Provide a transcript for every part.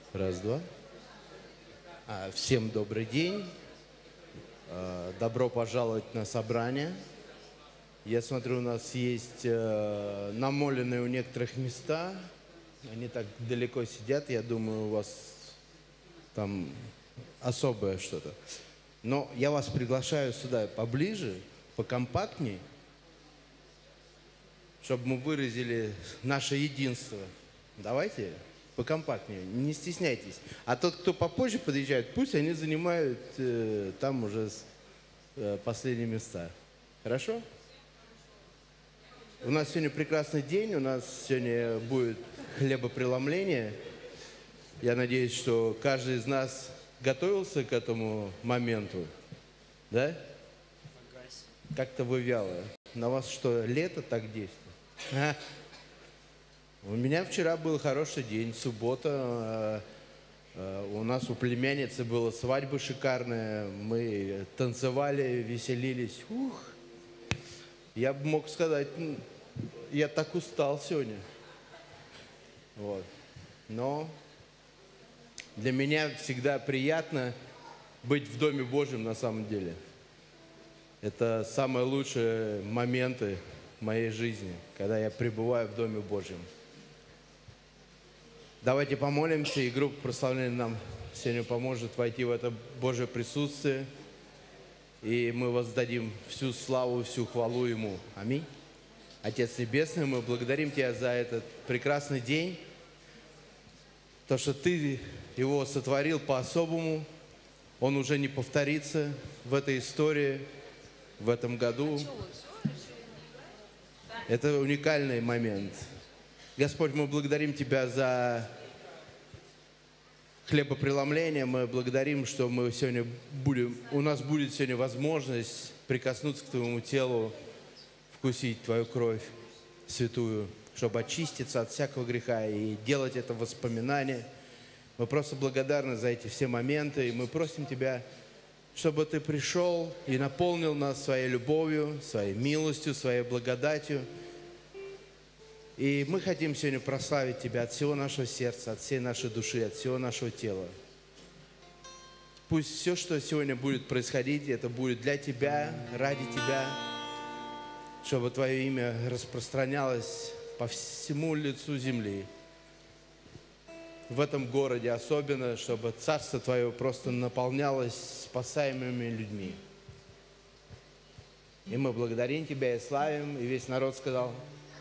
Раз, два. Всем добрый день. Добро пожаловать на собрание. Я смотрю, у нас есть намоленные у некоторых места. Они так далеко сидят. Я думаю, у вас там особое что-то. Но я вас приглашаю сюда поближе, покомпактнее, чтобы мы выразили наше единство. Давайте покомпактнее, не стесняйтесь. А тот, кто попозже подъезжает, пусть они занимают там уже последние места. Хорошо? У нас сегодня прекрасный день, у нас сегодня будет хлебопреломление. Я надеюсь, что каждый из нас готовился к этому моменту. Да? Как-то вы вялые. На вас что, лето так действует? У меня вчера был хороший день, суббота. У нас у племянницы была свадьба шикарная. Мы танцевали, веселились. Я бы мог сказать, я так устал сегодня. Вот. Но для меня всегда приятно быть в Доме Божьем на самом деле. Это самые лучшие моменты моей жизни, когда я пребываю в Доме Божьем. Давайте помолимся, и группа прославления нам сегодня поможет войти в это Божье присутствие. И мы воздадим всю славу, всю хвалу Ему. Аминь. Отец Небесный, мы благодарим Тебя за этот прекрасный день. То, что Ты его сотворил по-особому. Он уже не повторится в этой истории, в этом году. Это уникальный момент. Господь, мы благодарим Тебя за хлебопреломление. Мы благодарим, что мы сегодня у нас будет сегодня возможность прикоснуться к Твоему телу, вкусить Твою кровь святую, чтобы очиститься от всякого греха и делать это воспоминание. Мы просто благодарны за эти все моменты, и мы просим Тебя, чтобы Ты пришел и наполнил нас Своей любовью, Своей милостью, Своей благодатью. И мы хотим сегодня прославить Тебя от всего нашего сердца, от всей нашей души, от всего нашего тела. Пусть все, что сегодня будет происходить, это будет для Тебя, ради Тебя, чтобы Твое имя распространялось по всему лицу земли. В этом городе особенно, чтобы Царство Твое просто наполнялось спасаемыми людьми. И мы благодарим Тебя и славим, и весь народ сказал: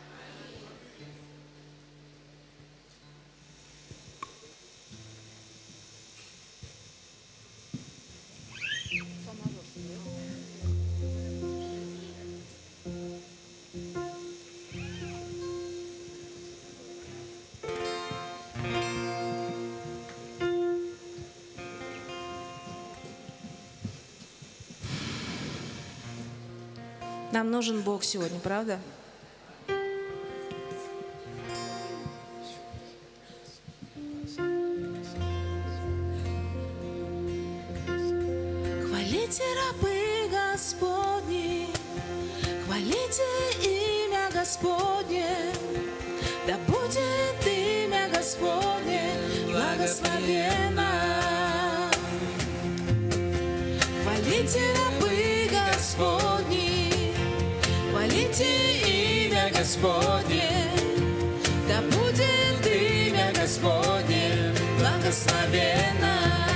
Нам нужен Бог сегодня, правда? Хвалите рабы Господни, хвалите имя Господне, да будет имя Господне благословенно. Хвалите рабы Господни, хвалите имя Господне, да будет имя Господне благословенно.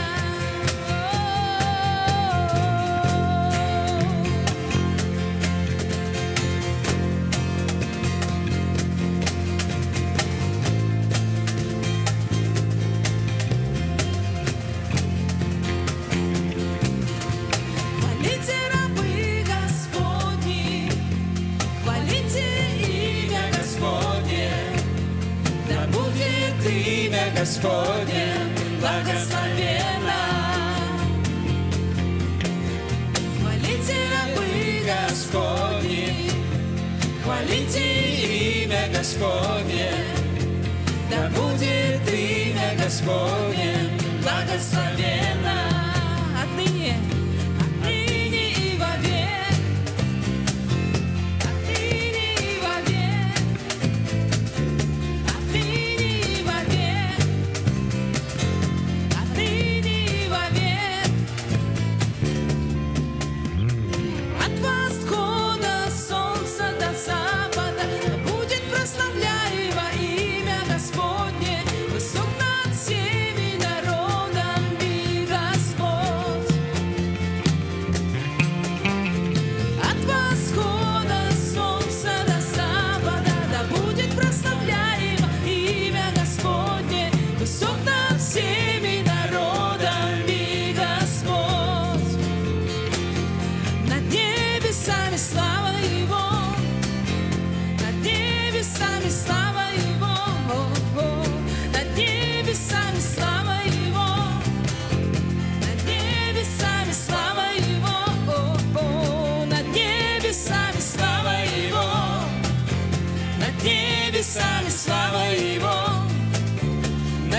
Господне благословенно. Хвалите рабы Господни, хвалите имя Господне, да будет имя Господне благословенно. Отныне и вовек, отныне и вовек, отныне и вовек.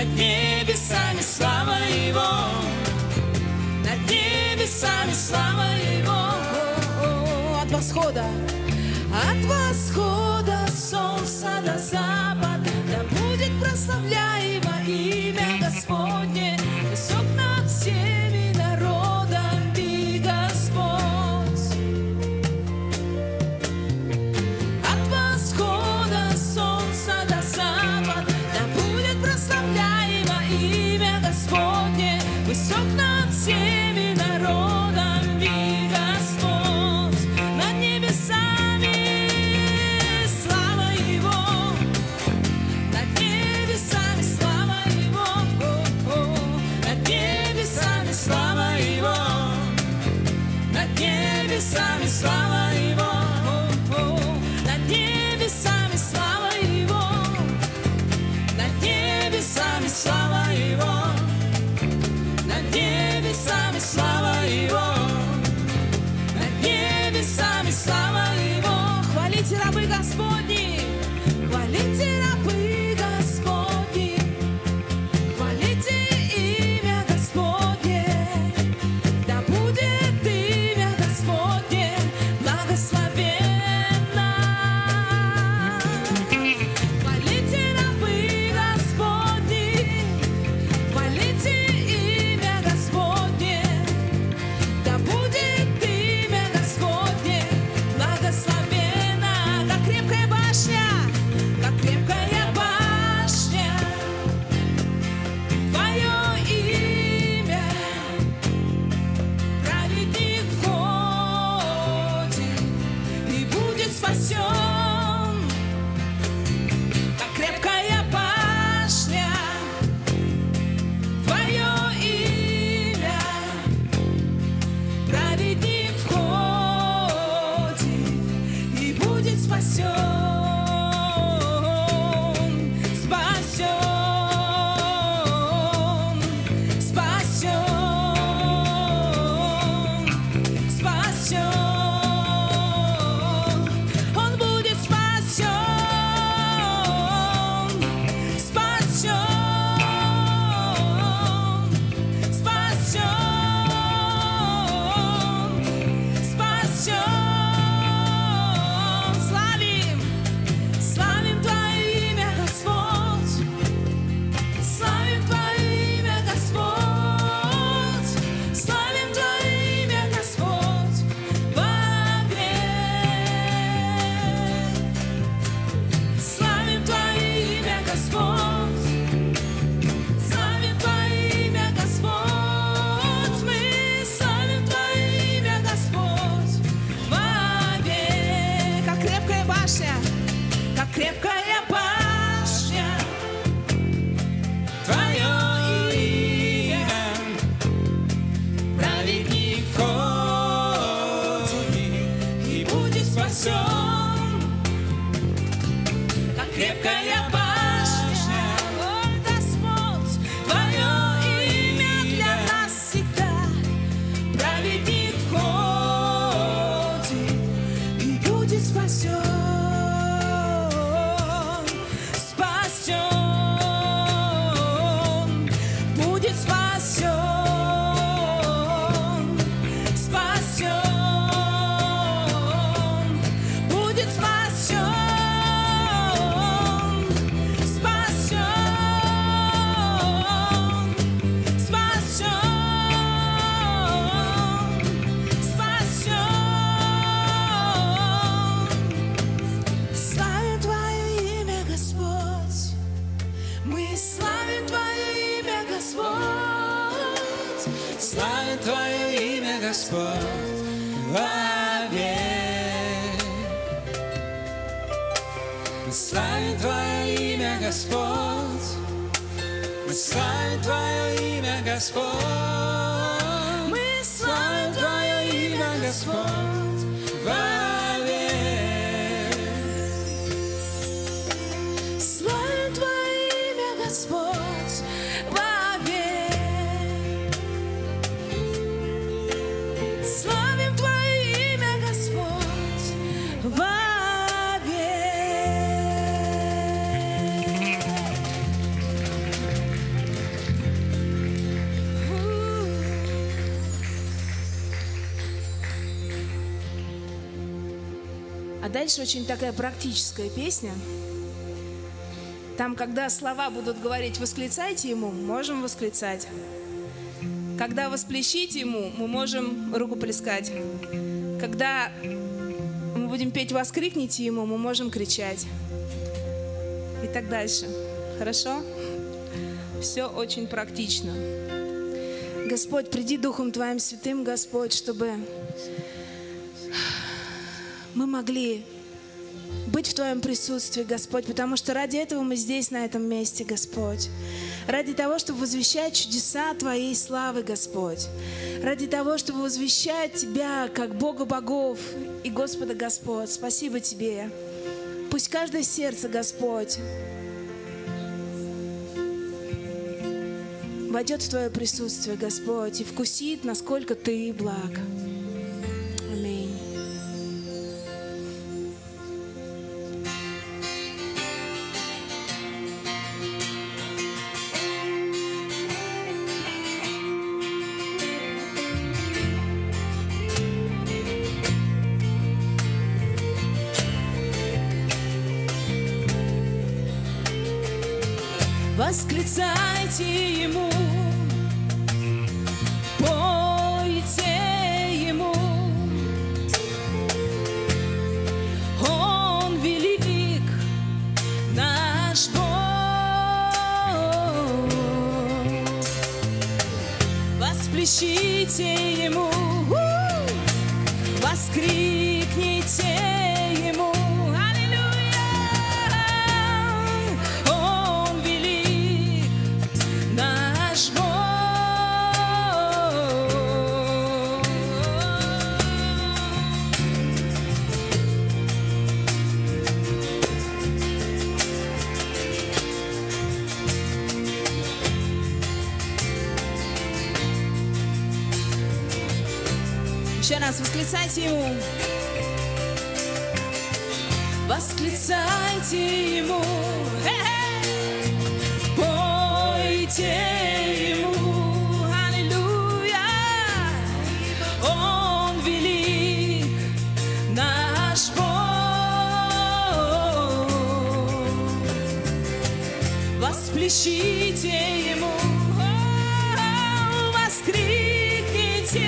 над небесами слава Его, над небесами слава Его. От восхода солнца до запада, да будет прославляемо имя Господне, высок над всеми народами Господь. От восхода солнца до запада, да будет прославляемо имя Господне, высок над всеми народами Господь. Над небесами слава Его, над небесами слава Его, над небесами слава Его, над небесами слава Его, над небесами слава Его, над небесами слава Его, над небесами слава Его, над небесами слава Его. Хвалите рабы Господни, хвалите рабы Господни, хвалите имя Господне, да будет имя Господне благословенно. Хвалите рабы Господни, хвалите имя Господне, да будет имя Господне благословенно. Как крепкая башня, как крепкая башня, Твое имя, праведник входит и будет спасен. Как крепкая башня, Твое имя, праведник входит и будет спасен. Спасен, спасен, спасен. Он будет спасен, спасен, спасен, спасен. Славим, славим Твое имя, Господь, славим Твое имя, Господь, славим Твое имя, Господь, вовек. Славим Твое имя, Господь, славим Твое имя, Господь, мы славим Твое имя, Господь, вовек. Как крепкая башня, как крепкая башня, Твое имя, праведник входит и будет спасен. Как крепкая башня, о Господь, Твое имя для нас всегда. Праведник входит и будет спасен. Спасен, будет спасен. Спасен, будет спасен. Спасен, спасен, спасен. Славим Твое имя, Господь, мы славим Твое имя, Господь, Славим Твое имя, Господь, вовек. Мы славим Твое имя, Господь, мы славим Твое имя, Господь, мы славим Твое имя, Господь, вовек. славим Твое имя, Господь, вовек. Славим Твое имя, Господь, вовек. дальше очень такая практическая песня. Там, когда слова будут говорить «восклицайте Ему», можем восклицать. Когда восплещите Ему, мы можем рукоплескать. Когда мы будем петь «воскликните Ему», мы можем кричать. И так дальше. Хорошо? Все очень практично. Господь, приди Духом Твоим Святым, Господь, чтобы мы могли быть в Твоем присутствии, Господь, потому что ради этого мы здесь, на этом месте, Господь. Ради того, чтобы возвещать чудеса Твоей славы, Господь. Ради того, чтобы возвещать Тебя как Бога богов и Господа Господь. Спасибо Тебе. Пусть каждое сердце, Господь, войдет в Твое присутствие, Господь, и вкусит, насколько Ты благ. Аминь. Восклицайте Ему, пойте Ему, Он велик, наш Бог. Восплещите Ему, воскрикните Ему. Еще раз восклицайте Ему. Восклицайте Ему. Пойте Ему. Аллилуйя. Он велик, наш Бог. Восплещите Ему. Воскрикните.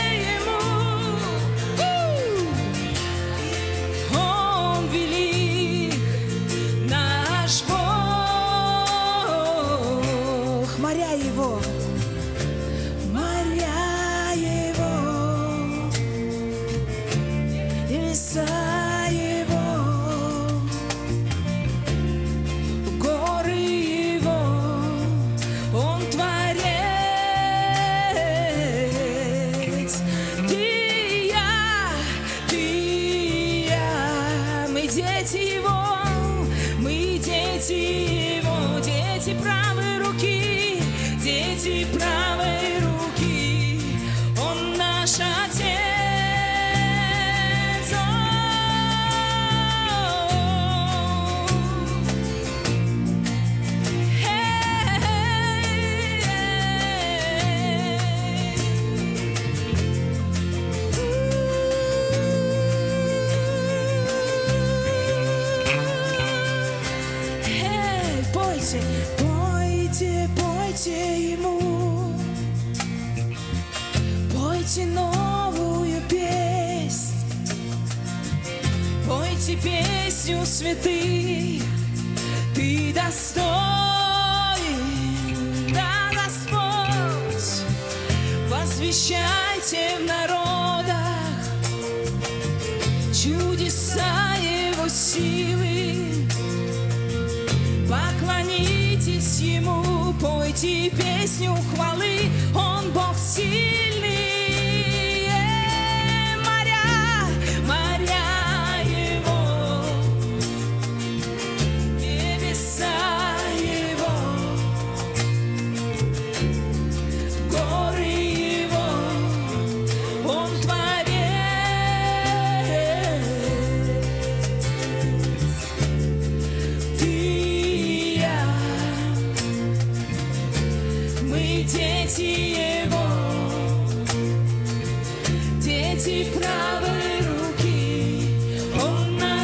Песню святых, Ты достоин, да, Господь. Возвещайте в народах чудеса Его силы. Поклонитесь Ему, пойте песню хвалы, Он Бог сильный. Дети правой руки, Он наш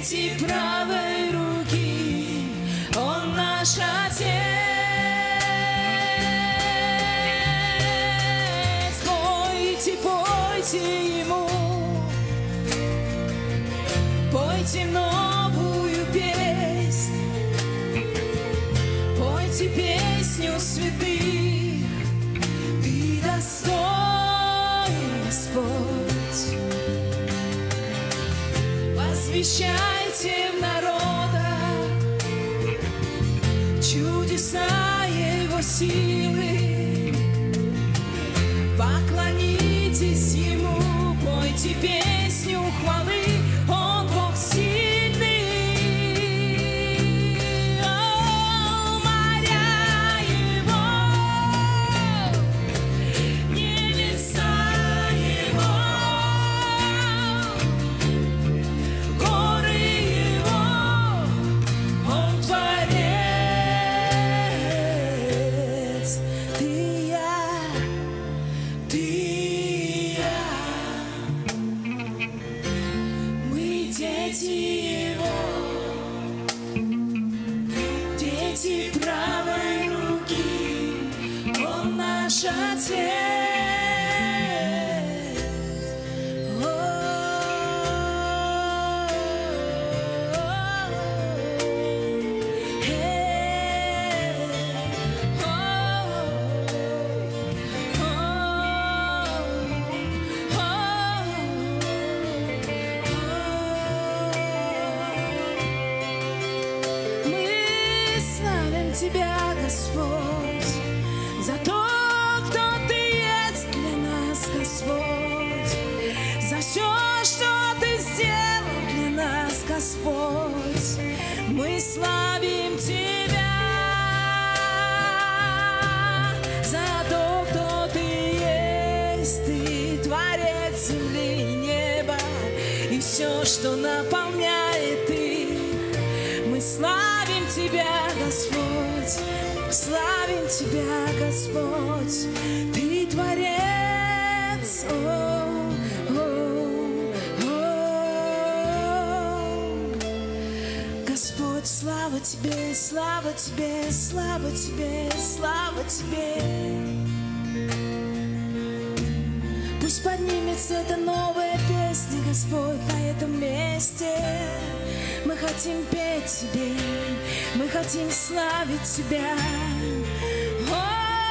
дети правой руки, Он наш Отец. Пойте, пойте Ему, пойте новую песнь, пойте песню святых, Ты достоин, Господь. Возвещайте в народах чудеса Его силы, поклонитесь Ему, пойте песню хвалы, Он Бог сильный. О, моря Его, небеса Его, горы Его, Он Творец. Ты и я, мы дети Его, дети правой руки, Он наш Отец. Мы славим Тебя, Господь, за то, кто Ты есть для нас, Господь, за все, что Ты сделал для нас, Господь. Мы славим Тебя за то, кто Ты есть, Ты Творец земли и неба, и все, что наполняет их. Мы славим Тебя, Господь, славим Тебя, Господь, Ты Творец. Господь, слава Тебе, слава Тебе, слава Тебе, слава Тебе. Пусть поднимется эта новая песня, Господь, на этом месте. Мы хотим петь Тебе, мы хотим славить Тебя. О,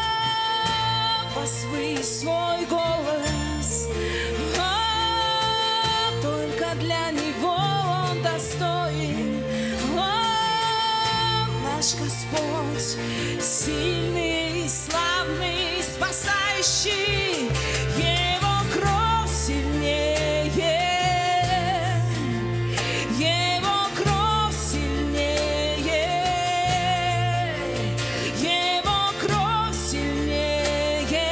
возвысь свой голос, о, только для Него Он достоин. О, наш Господь, сильный, славный, спасающий, Его кровь сильнее. Его кровь сильнее, Его кровь сильнее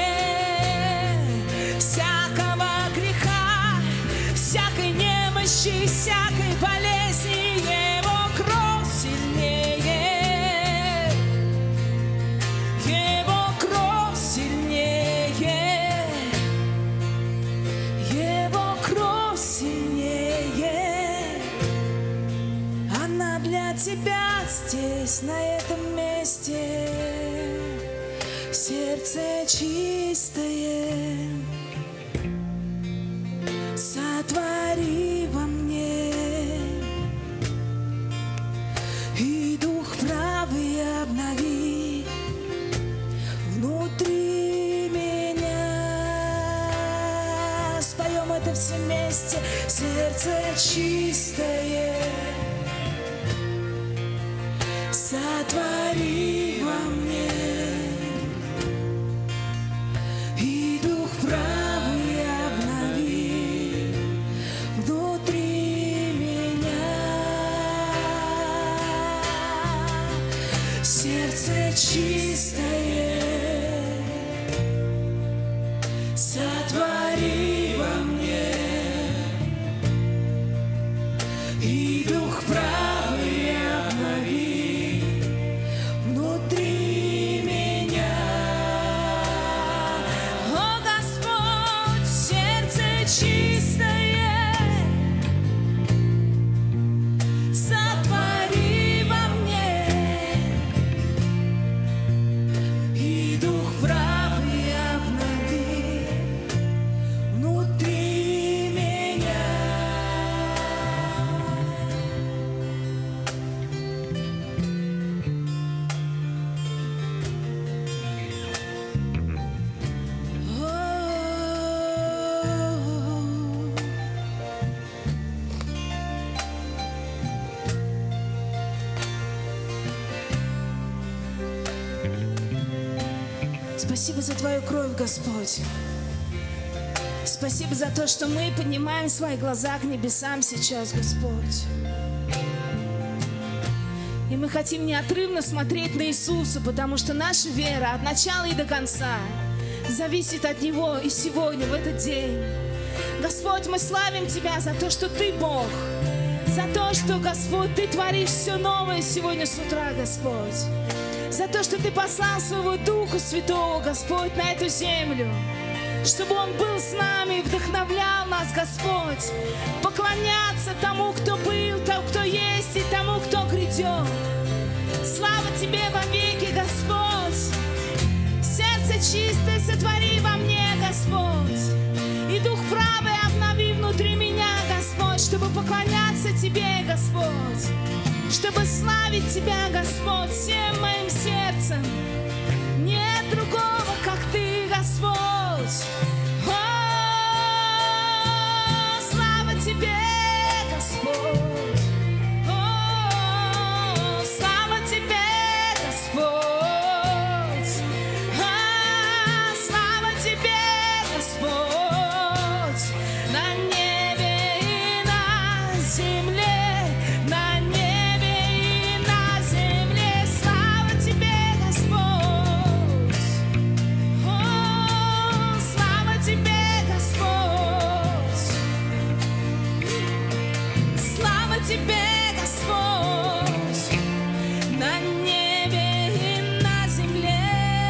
всякого греха, всякой немощи, всякой болезни. Его кровь сильнее, Его кровь сильнее, Его кровь сильнее. Она для Тебя здесь, на этом месте. Сердце чистое сотвори во мне, и дух правый обнови внутри меня. Споем это все вместе. Сердце чистое сотвори во мне, и дух правый обнови внутри меня. Сердце чистое сотвори во мне, и дух правый обнови внутри меня. О, Господь, сердце чистое Спасибо за Твою кровь, Господь. Спасибо за то, что мы поднимаем свои глаза к небесам сейчас, Господь. И мы хотим неотрывно смотреть на Иисуса, потому что наша вера от начала и до конца зависит от Него и сегодня, в этот день. Господь, мы славим Тебя за то, что Ты Бог, за то, что, Господь, Ты творишь все новое сегодня с утра, Господь, за то, что Ты послал Своего Духа Святого, Господь, на эту землю, чтобы Он был с нами и вдохновлял нас, Господь, поклоняться тому, кто был, тому, кто есть, и тому, кто грядет. Слава Тебе во веки, Господь. Сердце чистое сотвори во мне, Господь, и дух правый обнови внутри меня, Господь, чтобы поклоняться Тебе, Господь, чтобы славить Тебя, Господь, всем моим сердцем. Нет другого, как Ты, Господь. О, слава Тебе, Господь. О, слава Тебе, Господь. О, слава Тебе, Господь. На небе и на земле, на небе и на земле, слава Тебе, Господь. О, слава Тебе, Господь. Слава Тебе, Господь. На небе и на земле.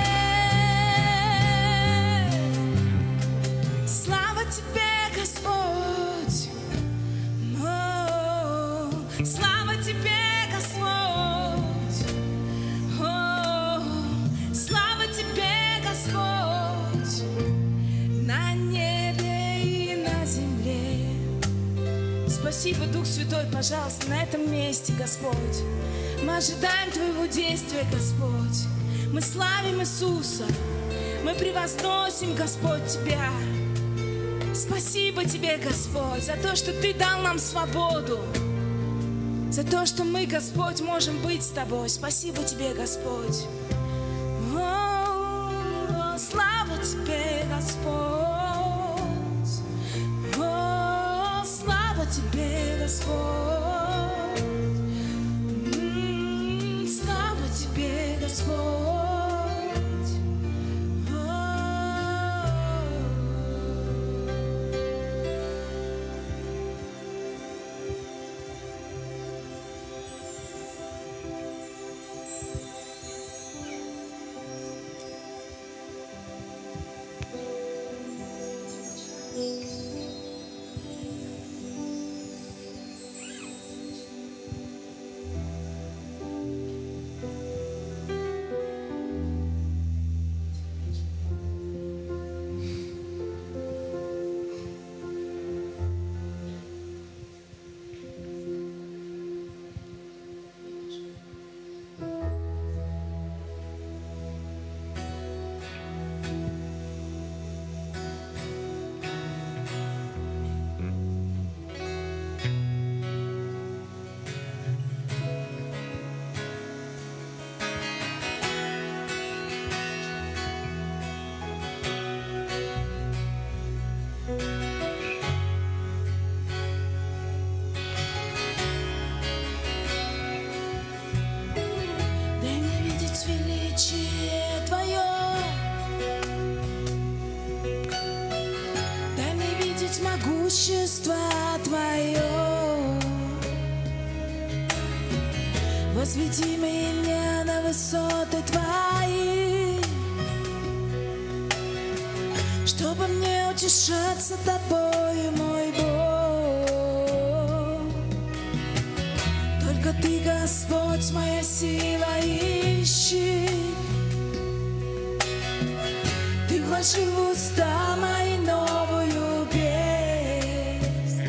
Слава Тебе, Господь. О, слава Тебе, Господь. О, слава Тебе, Господь. На небе и на земле. Спасибо, Дух Святой, пожалуйста, на этом месте, Господь. Мы ожидаем Твоего действия, Господь. Мы славим Иисуса. Мы превозносим, Господь, Тебя. Спасибо Тебе, Господь, за то, что Ты дал нам свободу. За то, что мы, Господь, можем быть с Тобой. Спасибо Тебе, Господь. О, слава Тебе, Господь. О, слава Тебе, Господь. Слава Тебе, Господь. Могущество Твое, возведи меня на высоты Твои, чтобы мне утешаться Тобою, мой Бог. Только Ты, Господь, моя сила, ищи. Ты вложил в уста мои новую песнь.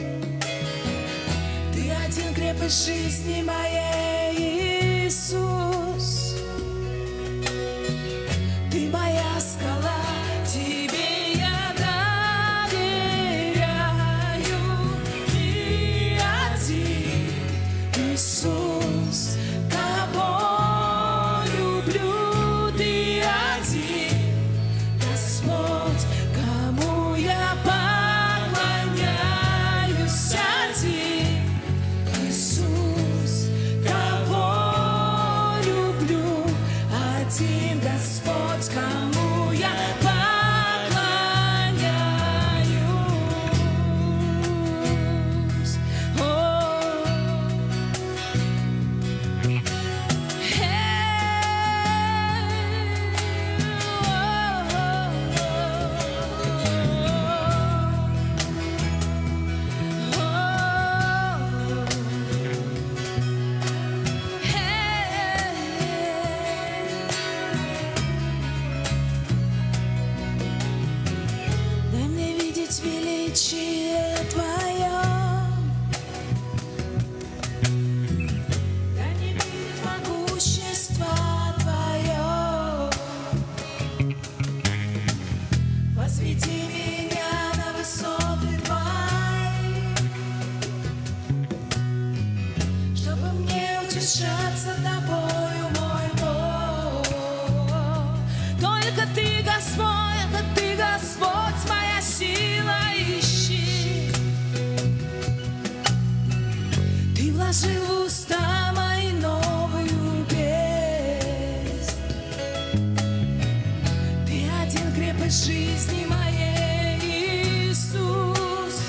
Ты один крепость жизни моей, Иисус. Ты моя скала, Тебе я доверяю. Ты один, Иисус, кого люблю. Ты один, восхищаться тобою, мой Бог. Только ты, Господь, моя сила и щит. Ты вложил в уста мои новую песнь. Ты один крепость жизни моей, Иисус.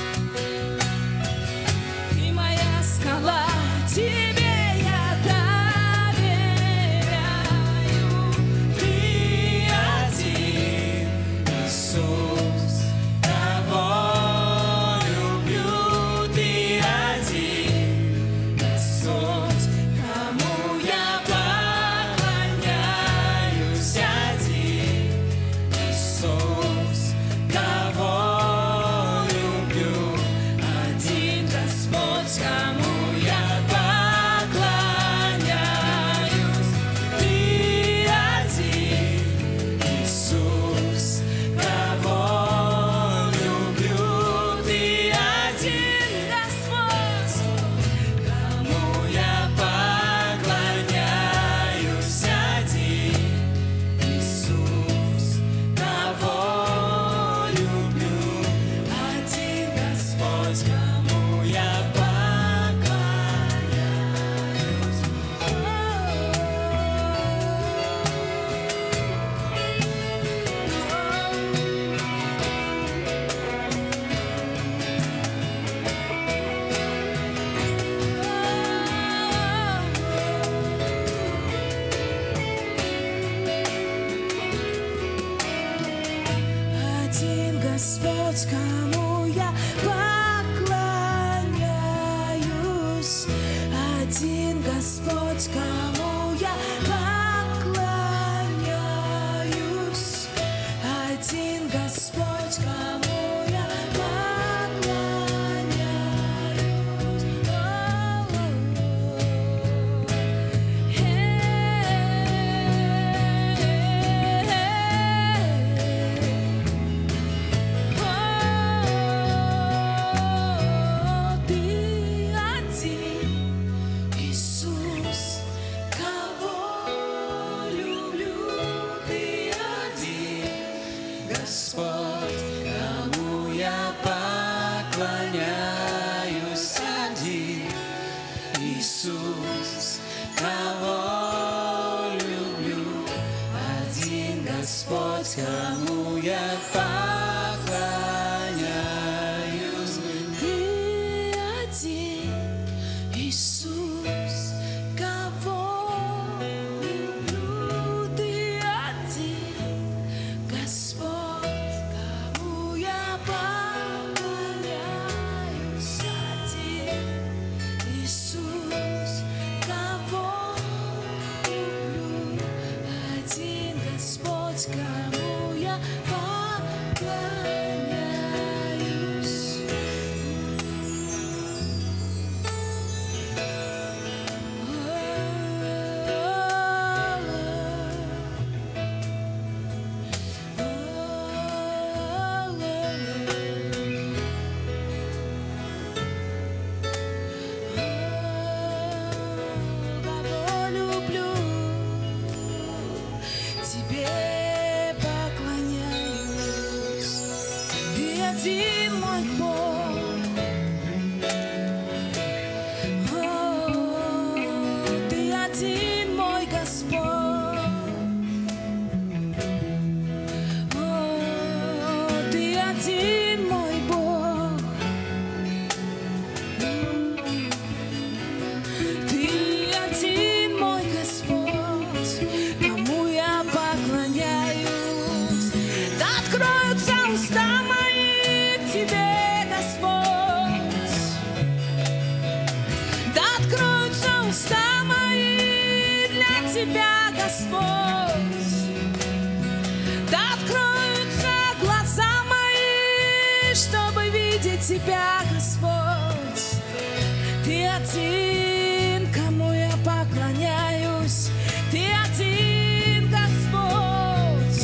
Ты моя скала, тебе я доверяю. Ты один, Иисус, кого люблю, ты один, Господь, кому я поклоняюсь, один, Иисус, кого люблю, один, Господь, кому я поклоняюсь, ты один, Иисус, кого люблю, ты один, Господь, кому я поклоняюсь, один, Иисус, кого люблю, один, Господь, кому я один Господь, кому я поклоняюсь. Один Господь, кому я поклоняюсь. Один Господь, кому я Ты один, Иисус, кого люблю, ты один, Господь, кому я поклоняюсь, один, Иисус, кого люблю, один, Господь, кому я поклоняюсь. ты один, Иисус, кого люблю, ты один, Господь, кому я поклоняюсь, один, Иисус, кого люблю, один, Господь, кому я поклоняюсь. Кого люблю, тебе поклоняюсь. Ты один мой Бог. Ты один мой Господь. Ты один мой Бог. Ты один мой Господь, кому я поклоняюсь. Да откроются уста мои тебе, Господь. Да откроются уста мои для тебя, Господь. Да откроются глаза мои, чтобы видеть тебя, Господь. Ты один, кому я поклоняюсь. Ты один, Господь.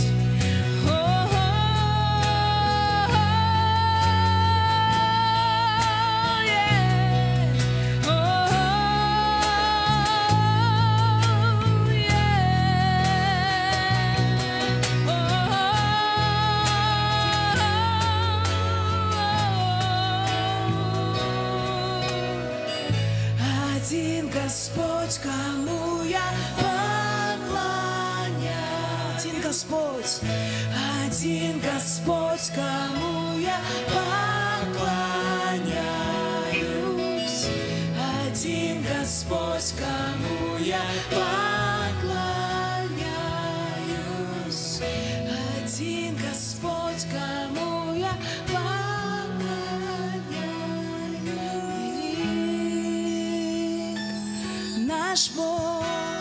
Один Господь, кому я поклоняюсь. Один Господь, один Господь, кому я поклоняюсь. Один Господь, кому я поклоняюсь. Один Господь, кому я поклоняюсь. Наш Бог,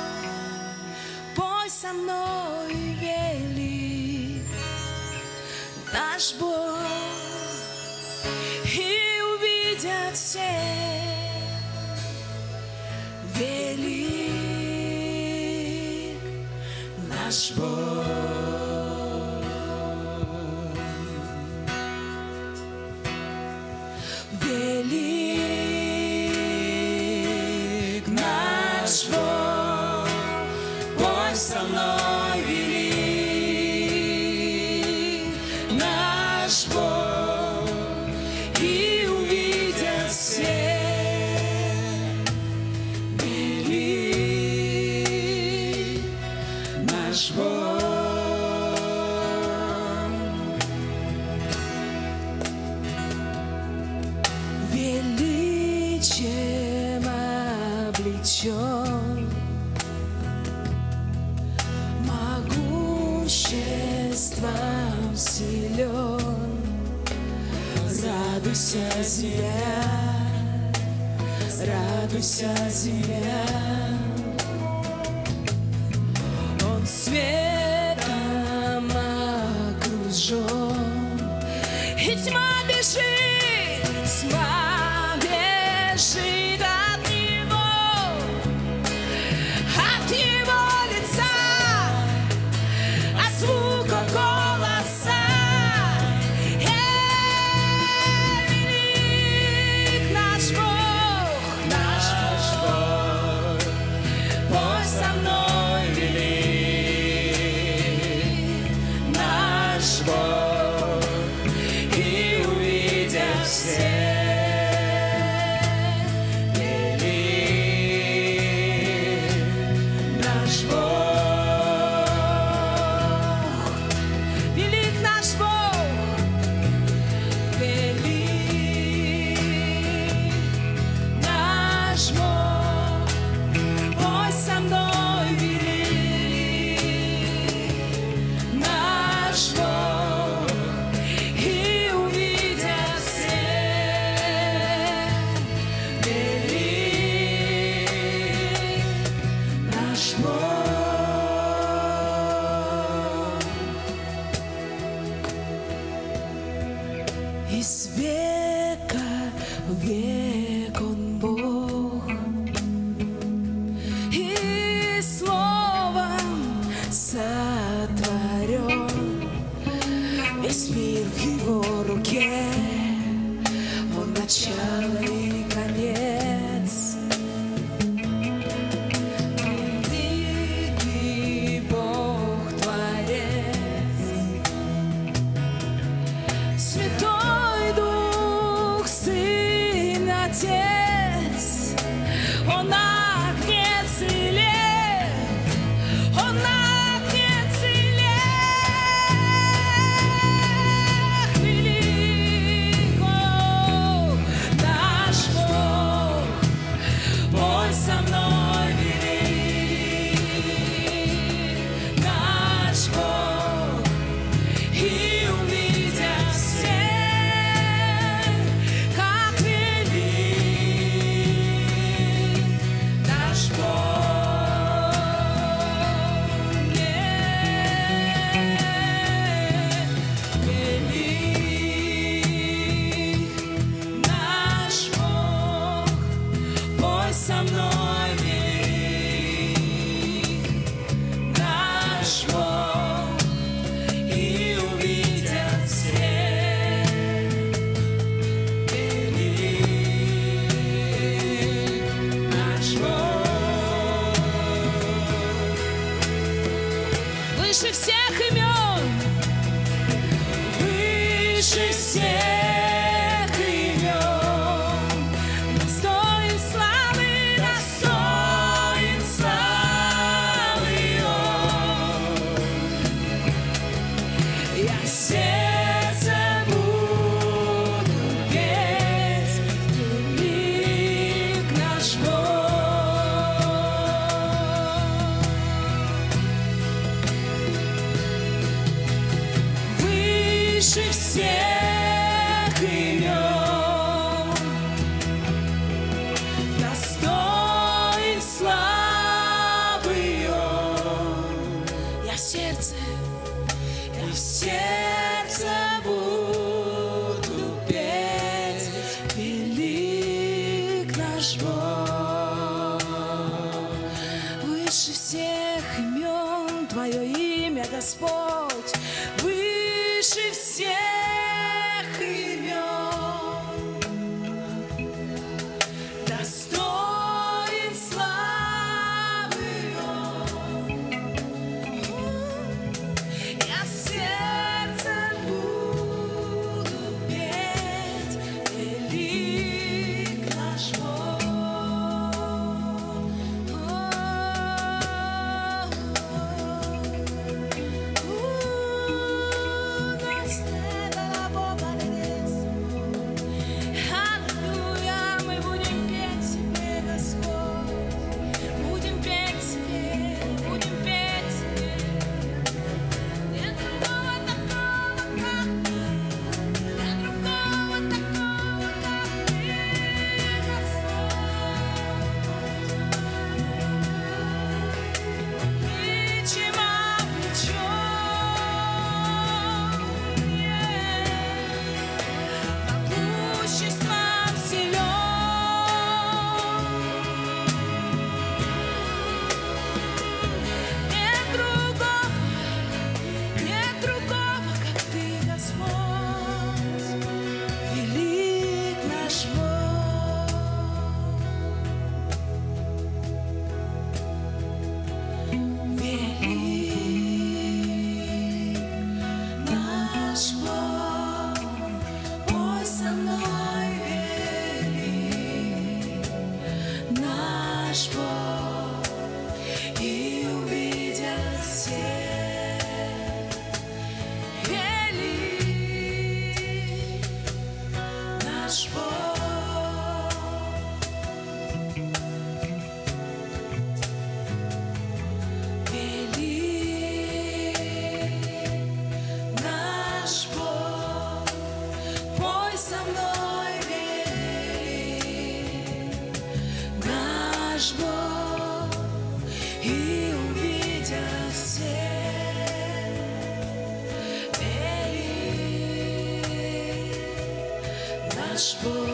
пой со мной велик. Наш Бог, и увидят все. Велик наш Бог. Велик наш Бог, пой со мной велик наш Бог, и увидят все. Наш Бог. Величием облечен, могуществом силен. Радуйся, земля, радуйся, земля. Светом окружен, и тьма бежит от него, от его лица, от звука голоса. Велик наш Бог, наш Бог, пой со мной велик наш Бог, и увидят все. Велик наш Бог, велик наш Бог, велик наш Бог, пой со мной велик наш Бог, и увидят все. Велик наш Бог. Из века в век Он Бог, и словом сотворен. Весь мир в Его руке, Он начало и конец. Великий Бог Творец, Святой Дух, Сын, Отец. Он Агнец и Лев, Он Агнец и Лев. Велик, о, наш Бог, пой со мной велик наш Бог, и увидят все, как велик наш Бог. Велик наш Бог, пой со мной велик наш Бог, и увидят все. Велик наш Бог. Выше всех имен, выше всех имен, достоин славы, достоин всех имен, достоин славы Он. Я в сердце буду петь, велик наш Бог. Выше всех имен Твое имя, Господь, выше всех имен, достоин славы Он. Я в сердце буду петь, велик наш Бог. Аллилуйя, мы будем петь Тебе, Господь, будем петь Тебе, будем петь Тебе. Нет другого такого, как Ты, нет другого такого, как Ты, Господь. Плечем могуществом силен. Нет другого, как Ты, Господь, велик наш Бог. Велик наш Бог, пой со мной, велик наш Бог, и увидят все. Велик наш Бог. Велик наш Бог, пой со мной, велик наш Бог, и увидят все. Велик наш Бог.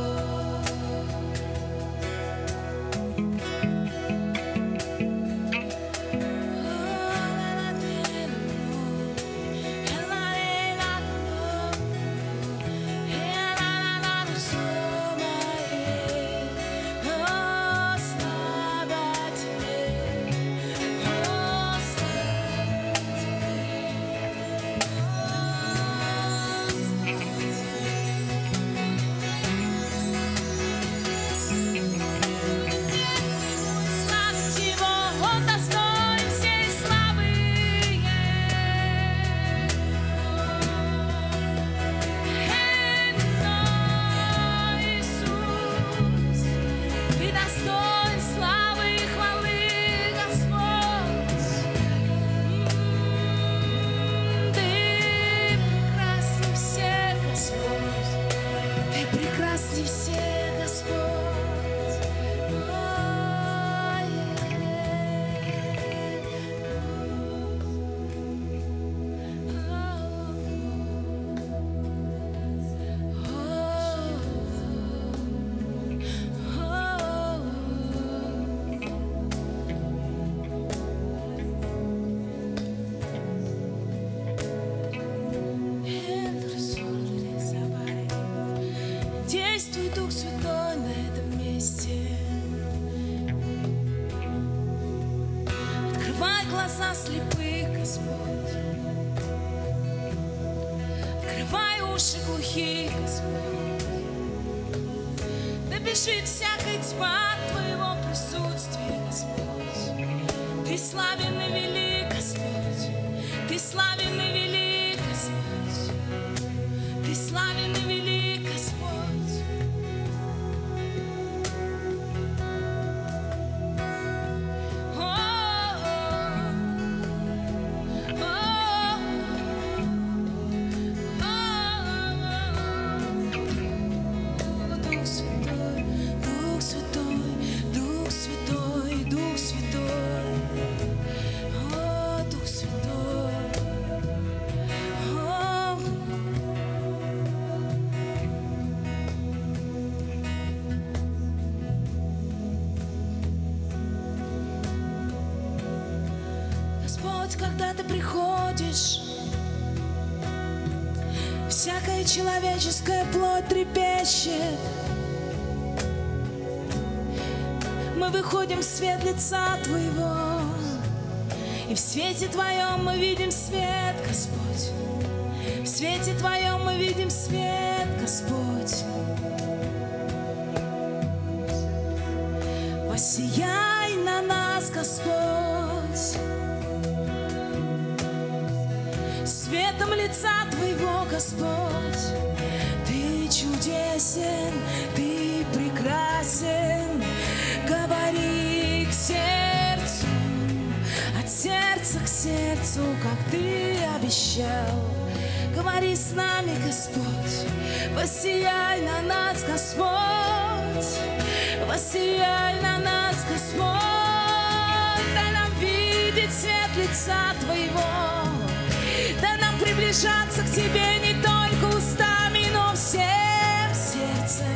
Действуй, Дух Святой, на этом месте. Открывай глаза слепых, Господь. Открывай уши глухих, Господь. Да бежит всякая тьма от Твоего присутствия, Господь. Ты славен и велик, Господь. Ты славен и велик, Господь. Ты славен и велик, Господь. Господь, когда Ты приходишь, всякая человеческая плоть трепещет. Мы выходим в свет лица Твоего, и в свете Твоем мы видим свет, Господь. В свете Твоем мы видим свет, Господь. Воссияй на нас, Господь, светом лица Твоего, Господь. Ты чудесен, Ты прекрасен. Говори к сердцу, от сердца к сердцу, как Ты обещал. Говори с нами, Господь, воссияй на нас, Господь, воссияй на нас, Господь. Дай нам видеть свет лица Твоего, дай нам приближаться к Тебе не только устами, но всем сердцем,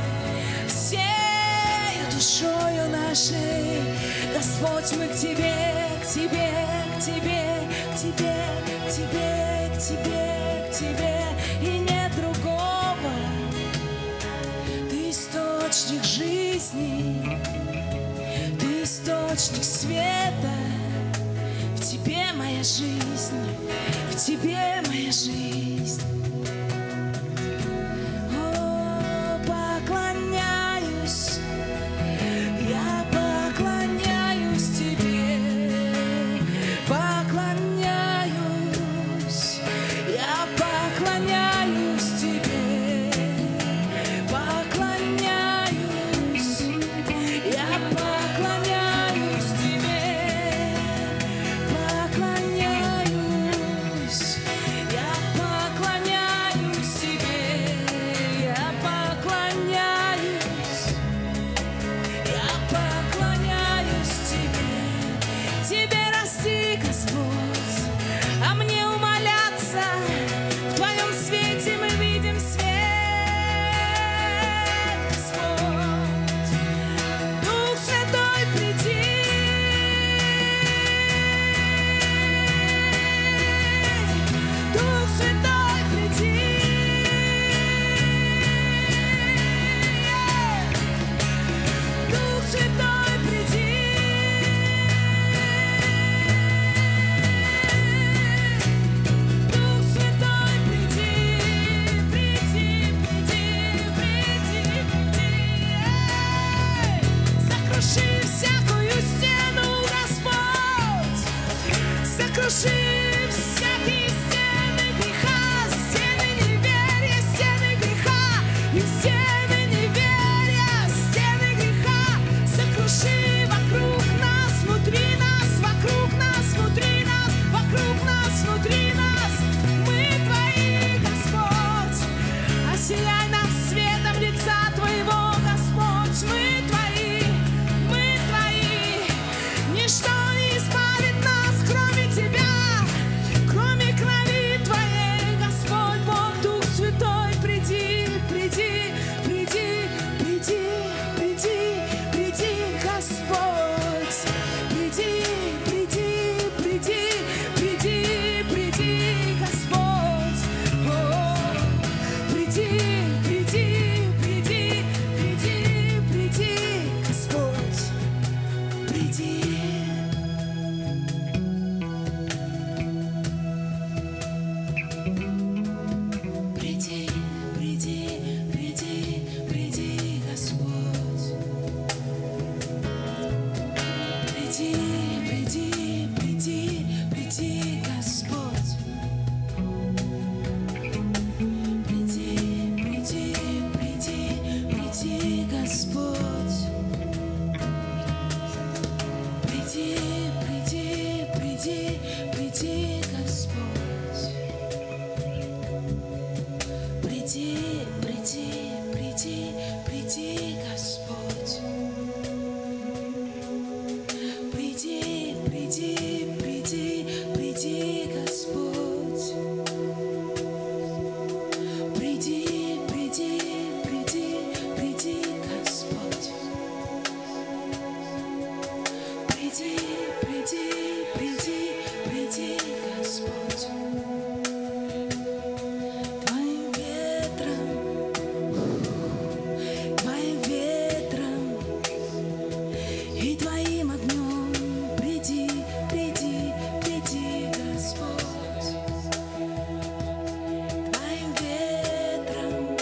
всею душою нашей. Господь, мы к Тебе, к Тебе, к Тебе, к Тебе, к Тебе, к Тебе, к Тебе, и нет другого. Ты источник жизни, Ты источник света. В Тебе моя жизнь, в Тебе моя жизнь. О, поклоняюсь, я поклоняюсь Тебе, поклоняюсь, я поклоняюсь Тебе, поклоняюсь, я поклоняюсь Тебе, поклоняюсь, я поклоняюсь Тебе, я поклоняюсь, я поклоняюсь Тебе. Тебе расти, Господь, а мне умоляться. В Твоем свете мы видим свет, Господь. Дух Святой, приди, Дух Святой, приди, Дух Святой, приди, Дух Святой, приди, приди, приди, приди, приди. Сокруши всякую стену, Господь, сокруши всякие стены греха, стены неверия, стены греха, и стены неверия, стены греха. Сокруши вокруг нас, внутри нас, вокруг нас, внутри нас, вокруг нас, внутри нас. Мы Твои, Господь, осияй нас светом лица Твоего, Господь. Мы Твои, мы Твои. Ничто не избавит нас, кроме Тебя, кроме крови Твоей, Господь Бог, Дух Святой, приди, приди, приди, приди, приди, приди, Господь. Приди, приди, приди, приди, приди, Господь. О, приди, приди, приди, приди, приди, Господь. Приди. Приди, приди, приди, приди, Господь. Приди, приди, приди, приди, Господь. Приди, приди, приди, приди, Господь. Приди, приди, приди, приди, Господь. Приди, приди, приди, приди, Господь. Приди, приди, приди, приди, Господь. Приди, приди, приди, приди, Господь. Приди. И Твоим огнем приди, приди, приди, Господь. Твоим ветром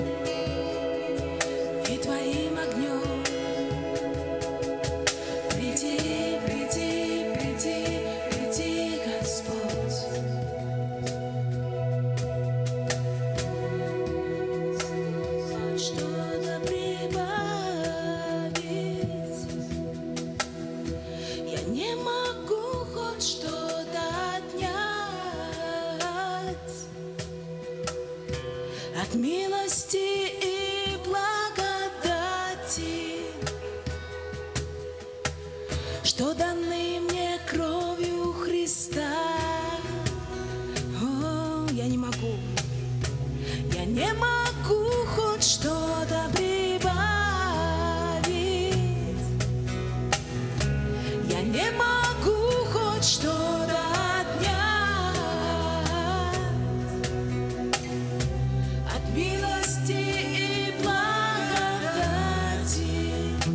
и Твоим огнем приди, приди, приди, приди, Господь. Что-то прибавить. Я не могу хоть что-то отнять от милости и благодати, что даны мне кровью Христа. О, я не могу хоть что-то прибавить. Я не могу хоть что-то отнять от милости и благодати,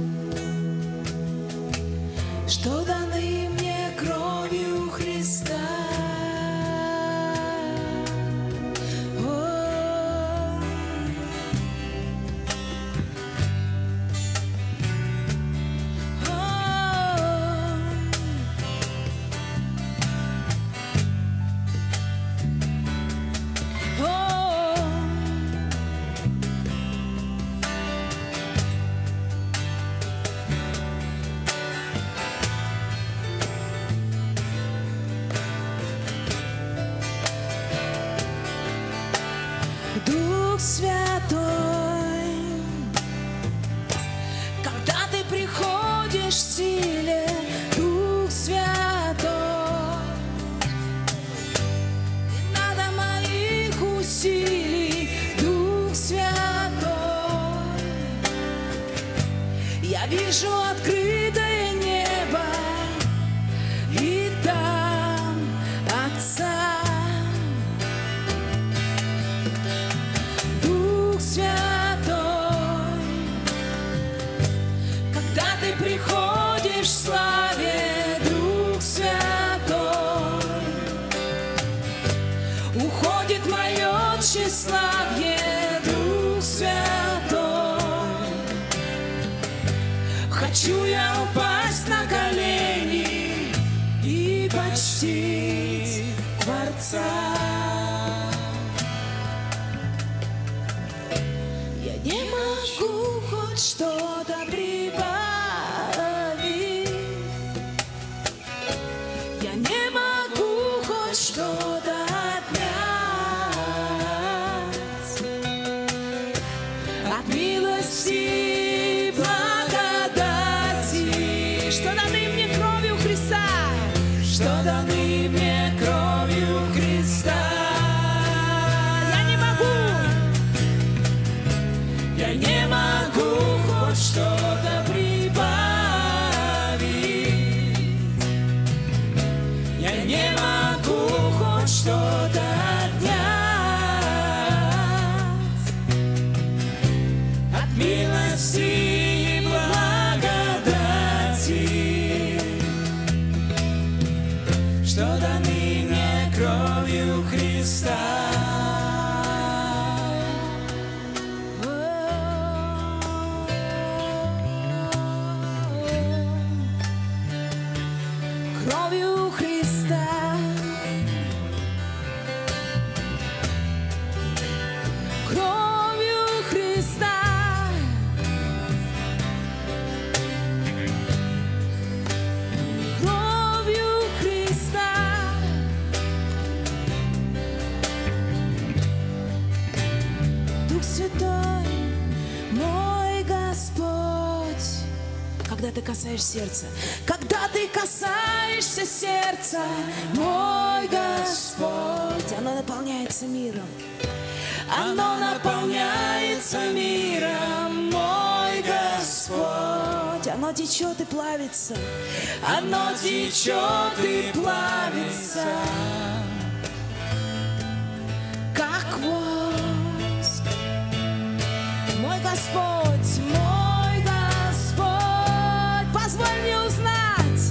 что даны мне кровью Христа. Дух Святой, когда Ты приходишь в силе, Дух Святой, не надо моих усилий, Дух Святой, я вижу открытое небо и там Отца. Святой, когда Ты приходишь в славе, Дух Святой, уходит мое тщеславие, Дух Святой. Хочу я упасть на колени и почтить Творца. Не могу хоть что-то прибавить. Я не могу хоть что-то отнять от милости и благодати, что даны мне кровью Христа, что даны мне кровью Христа. Я не могу хоть что-то прибавить. Я не могу хоть что-то отнять от милости и благодати, что даны мне кровью Христа. Кровью Христа, кровью Христа, кровью Христа. Дух Святой, мой Господь, когда Ты касаешь сердца, когда Ты касаешься сердца, мой Господь, оно наполняется миром. Оно наполняется миром, мой Господь. Оно течет и плавится, оно течет и плавится, как воск. Мой Господь, Позволь мне узнать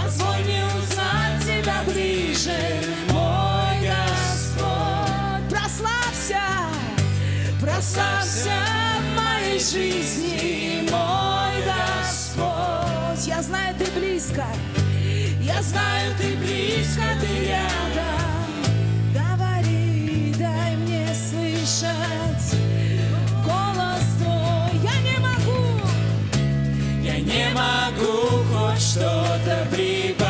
Тебя ближе, мой Господь. Прославься в моей жизни, мой Господь. Я знаю, Ты близко, Ты рядом. Говори, дай мне слышать голос Твой. Я не могу хоть что-то прибавить.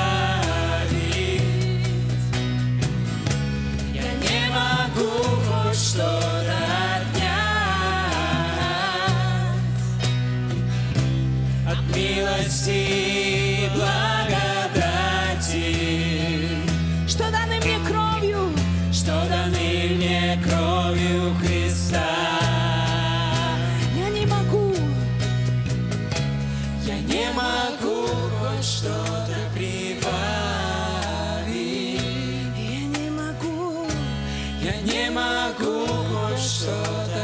Я не могу хоть что-то отнять от милости и благодати, что даны мне кровью Христа. Я не могу хоть что-то прибавить. Я не могу хоть что-то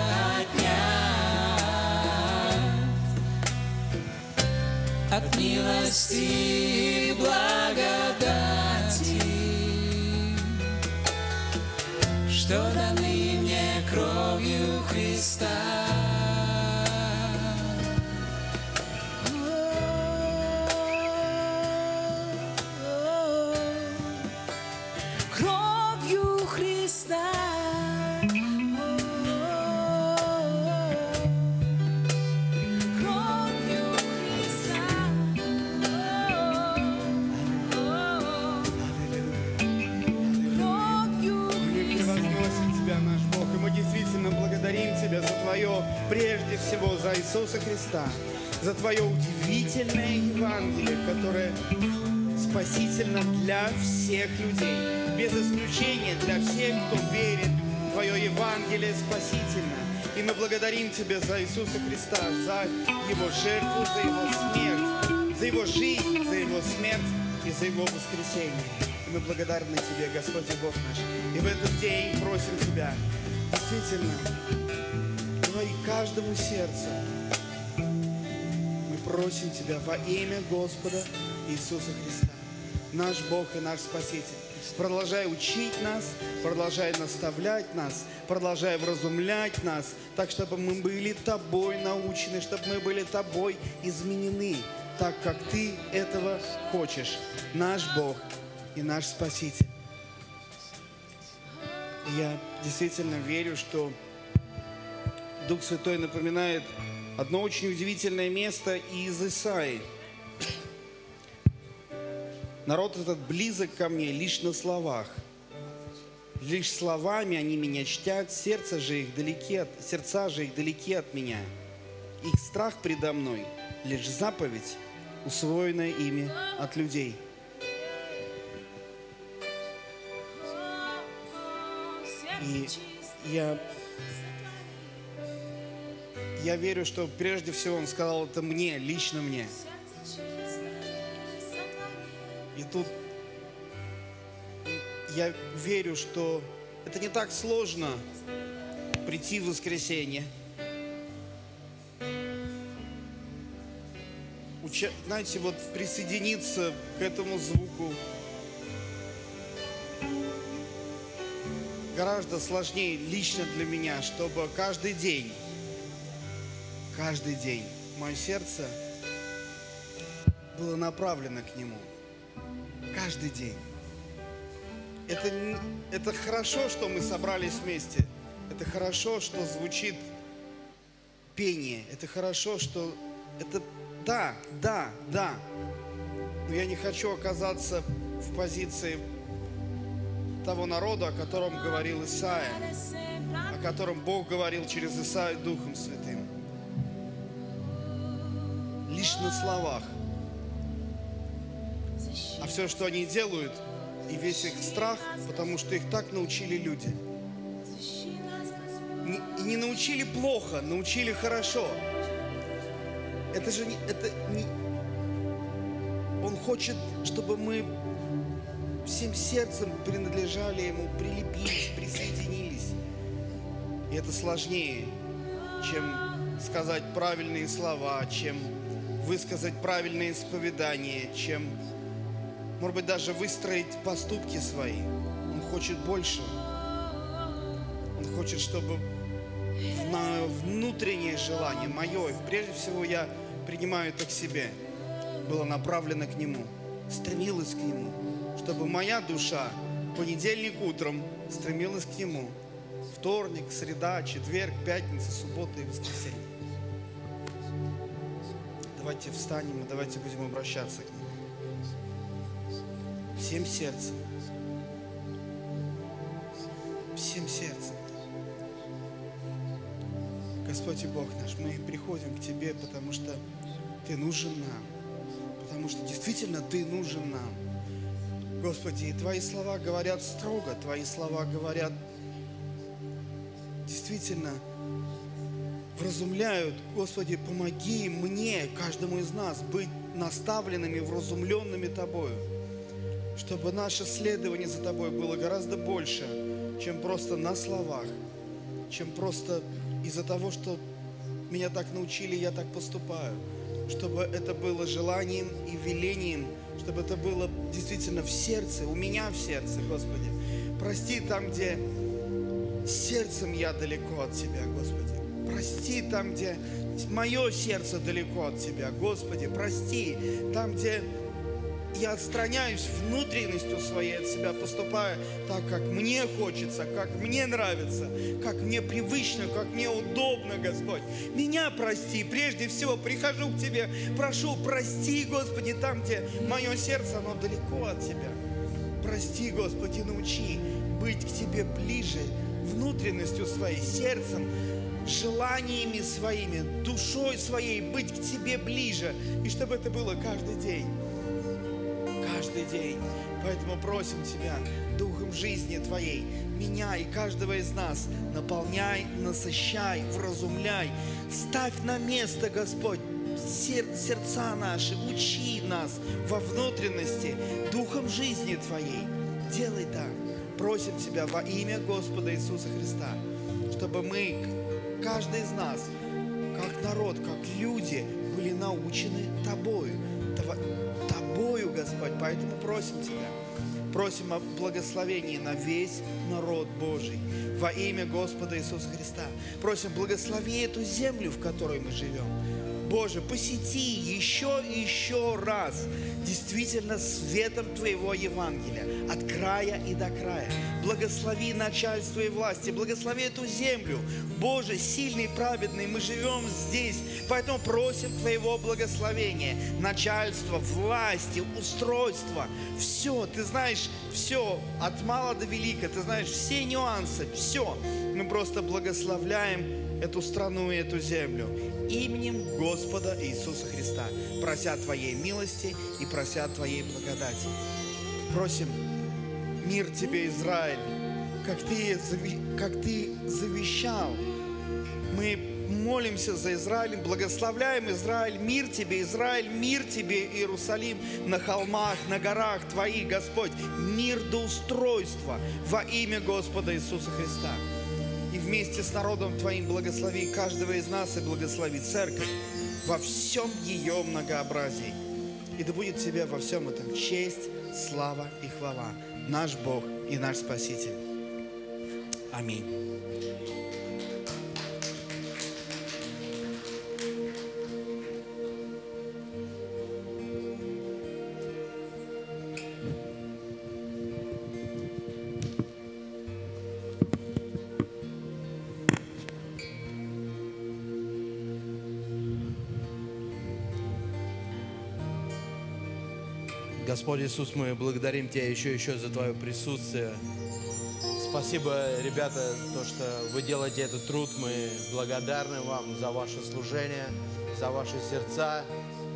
отнять от милости и благодати, что даны мне кровью Христа. Прежде всего за Иисуса Христа, за Твое удивительное Евангелие, которое спасительно для всех людей, без исключения для всех, кто верит. Твое Евангелие спасительно. И мы благодарим Тебя за Иисуса Христа, за Его жертву, за Его смерть, за Его жизнь, за Его смерть и за Его воскресение. И мы благодарны Тебе, Господь и Бог наш. И в этот день просим Тебя, действительно, говори каждому сердцу. Мы просим Тебя во имя Господа Иисуса Христа, наш Бог и наш Спаситель. Продолжай учить нас, продолжай наставлять нас, продолжай вразумлять нас, так, чтобы мы были Тобой научены, чтобы мы были Тобой изменены, так, как Ты этого хочешь, наш Бог и наш Спаситель. И я действительно верю, что Дух Святой напоминает одно очень удивительное место из Исаии. Народ этот близок ко мне лишь на словах. Лишь словами они меня чтят, сердца же их далеки от меня. Их страх предо мной — лишь заповедь, усвоенная ими от людей. И я верю, что прежде всего Он сказал это мне, лично мне. И тут я верю, что это не так сложно прийти в воскресенье, знаете, вот присоединиться к этому звуку. Гораздо сложнее лично для меня, чтобы каждый день мое сердце было направлено к Нему. Каждый день. Это хорошо, что мы собрались вместе. Это хорошо, что звучит пение. Это хорошо, что это да. Но я не хочу оказаться в позиции того народа, о котором говорил Исаия, о котором Бог говорил через Исаию Духом Святым. Лишь на словах. А все, что они делают, и весь их страх, потому что их так научили люди. И не научили плохо, научили хорошо. Он хочет, чтобы мы всем сердцем принадлежали Ему, прилепились, присоединились. И это сложнее, чем сказать правильные слова, чем высказать правильное исповедание, чем, может быть, даже выстроить поступки свои. Он хочет большего. Он хочет, чтобы внутреннее желание мое, прежде всего я принимаю это к себе, было направлено к Нему, стремилась к Нему, чтобы моя душа понедельник утром стремилась к Нему, вторник, среда, четверг, пятница, суббота и воскресенье. Давайте встанем и давайте будем обращаться к Нему. Всем сердцем. Всем сердцем. Господь и Бог наш, мы приходим к Тебе, потому что Ты нужен нам. Потому что действительно Ты нужен нам. Господи, и Твои слова говорят строго, Твои слова говорят действительно вразумляют. Господи, помоги мне, каждому из нас, быть наставленными, вразумленными Тобою, чтобы наше следование за Тобой было гораздо больше, чем просто на словах, чем просто из-за того, что меня так научили, я так поступаю. Чтобы это было желанием и велением, чтобы это было действительно в сердце, у меня в сердце, Господи. Прости там, где сердцем я далеко от Тебя, Господи. Прости там, где мое сердце далеко от Тебя, Господи. Прости там, где я отстраняюсь внутренностью своей от себя, поступая так, как мне хочется, как мне нравится, как мне привычно, как мне удобно, Господь. Меня прости, прежде всего прихожу к Тебе, прошу, прости, Господи, там, где мое сердце, оно далеко от Тебя. Прости, Господи, научи быть к Тебе ближе, внутренностью своей, сердцем, желаниями своими, душой своей, быть к Тебе ближе, и чтобы это было каждый день. Каждый день. Поэтому просим Тебя, Духом жизни Твоей, меня и каждого из нас наполняй, насыщай, вразумляй. Ставь на место, Господь, сердца наши, учи нас во внутренности Духом жизни Твоей. Делай так. Просим Тебя во имя Господа Иисуса Христа, чтобы мы, каждый из нас, как народ, как люди, были научены Тобою, Господь, поэтому просим Тебя, просим о благословении на весь народ Божий во имя Господа Иисуса Христа. Просим, благослови эту землю, в которой мы живем. Боже, посети еще и еще раз действительно светом Твоего Евангелия от края и до края. Благослови начальство и власти, благослови эту землю. Боже, сильный, праведный, мы живем здесь, поэтому просим Твоего благословения. Начальство, власти, устройство, все, Ты знаешь все, от мала до велика, Ты знаешь все нюансы, все. Мы просто благословляем эту страну и эту землю именем Господа Иисуса Христа, прося Твоей милости и прося Твоей благодати. Просим, мир Тебе, Израиль, как Ты завещал. Мы молимся за Израиль, благословляем Израиль, мир Тебе, Израиль, мир Тебе, Иерусалим, на холмах, на горах Твоих, Господь, мир до устройства во имя Господа Иисуса Христа. И вместе с народом Твоим благослови каждого из нас и благослови церковь во всем ее многообразии. И да будет Тебе во всем этом честь, слава и хвала, наш Бог и наш Спаситель. Аминь. Господь Иисус, мы благодарим Тебя еще за Твое присутствие. Спасибо, ребята, то, что вы делаете этот труд. Мы благодарны вам за ваше служение, за ваши сердца.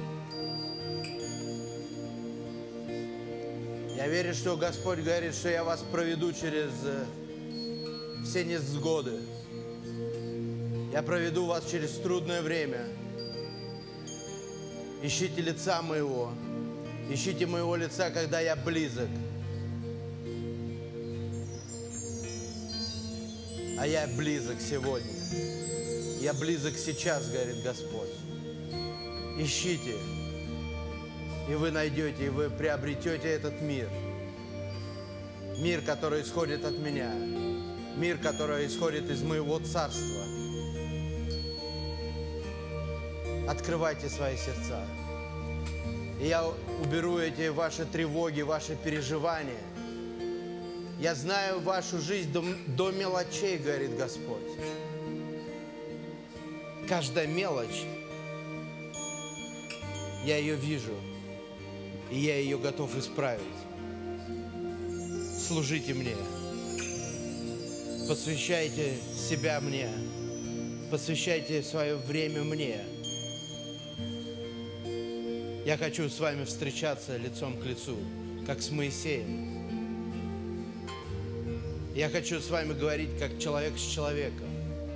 Я верю, что Господь говорит, что я вас проведу через все невзгоды. Я проведу вас через трудное время. Ищите лица моего. Ищите моего лица, когда я близок. А я близок сегодня. Я близок сейчас, говорит Господь. ищите, и вы найдете, и вы приобретете этот мир. Мир, который исходит от меня. Мир, который исходит из моего царства. Открывайте свои сердца. И я уберу эти ваши тревоги, ваши переживания. Я знаю вашу жизнь до мелочей, говорит Господь. Каждая мелочь, я ее вижу, и я ее готов исправить. Служите мне. Посвящайте себя мне. Посвящайте свое время мне. Я хочу с вами встречаться лицом к лицу, как с Моисеем. Я хочу с вами говорить, как человек с человеком.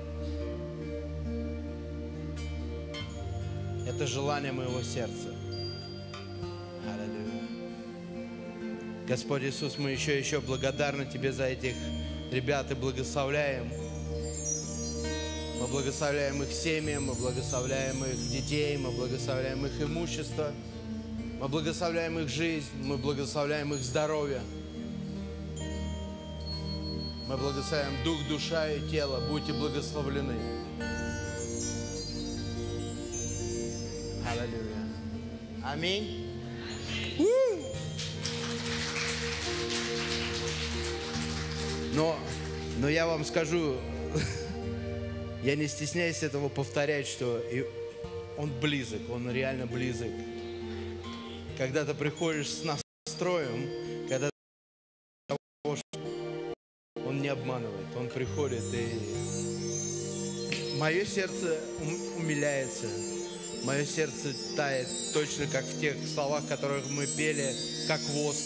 Это желание моего сердца. Аллилуйя. Господь Иисус, мы еще благодарны Тебе за этих ребят и благословляем. Мы благословляем их семьи, мы благословляем их детей, мы благословляем их имущество, мы благословляем их жизнь, мы благословляем их здоровье. Мы благословляем дух, душа и тело. Будьте благословлены. Аллилуйя. Аминь. Но я вам скажу, я не стесняюсь этого повторять, что он близок, он реально близок. Когда ты приходишь с настроем, когда он не обманывает, он приходит, и мое сердце умиляется, мое сердце тает, точно как в тех словах, которых мы пели, как воск.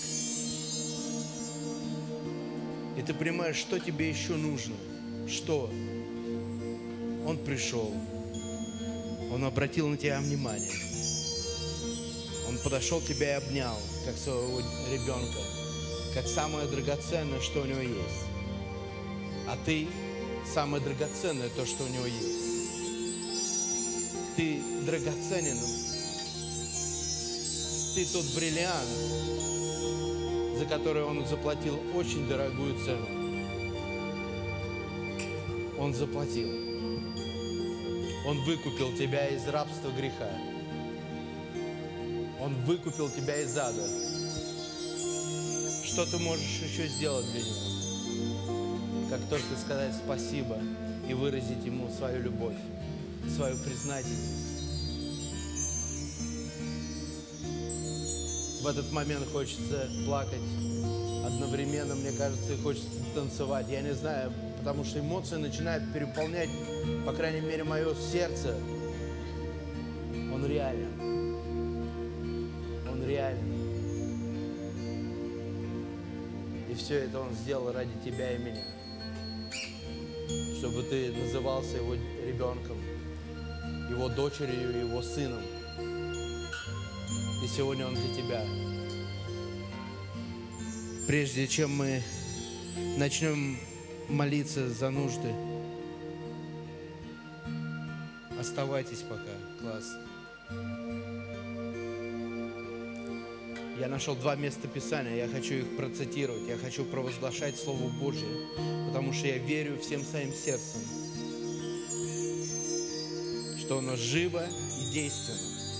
И ты понимаешь, что тебе еще нужно, что? Он пришел, он обратил на тебя внимание, он подошел к тебе и обнял, как своего ребенка, как самое драгоценное, что у него есть. А ты самое драгоценное, то, что у него есть. Ты драгоценен. Ты тот бриллиант, за который он заплатил очень дорогую цену. Он заплатил. Он выкупил тебя из рабства греха. Он выкупил тебя из ада. Что ты можешь еще сделать для него? Как только сказать спасибо и выразить ему свою любовь, свою признательность. В этот момент хочется плакать одновременно, мне кажется, и хочется танцевать. Я не знаю, потому что эмоции начинают переполнять, по крайней мере, мое сердце. Он реален. Он реален. И все это он сделал ради тебя и меня. Чтобы ты назывался его ребенком, его дочерью, его сыном. И сегодня он для тебя. Прежде чем мы начнем молиться за нужды, оставайтесь пока. Класс. Я нашел 2 места Писания, я хочу их процитировать, я хочу провозглашать Слово Божье, потому что я верю всем своим сердцем, что оно живо и действенно.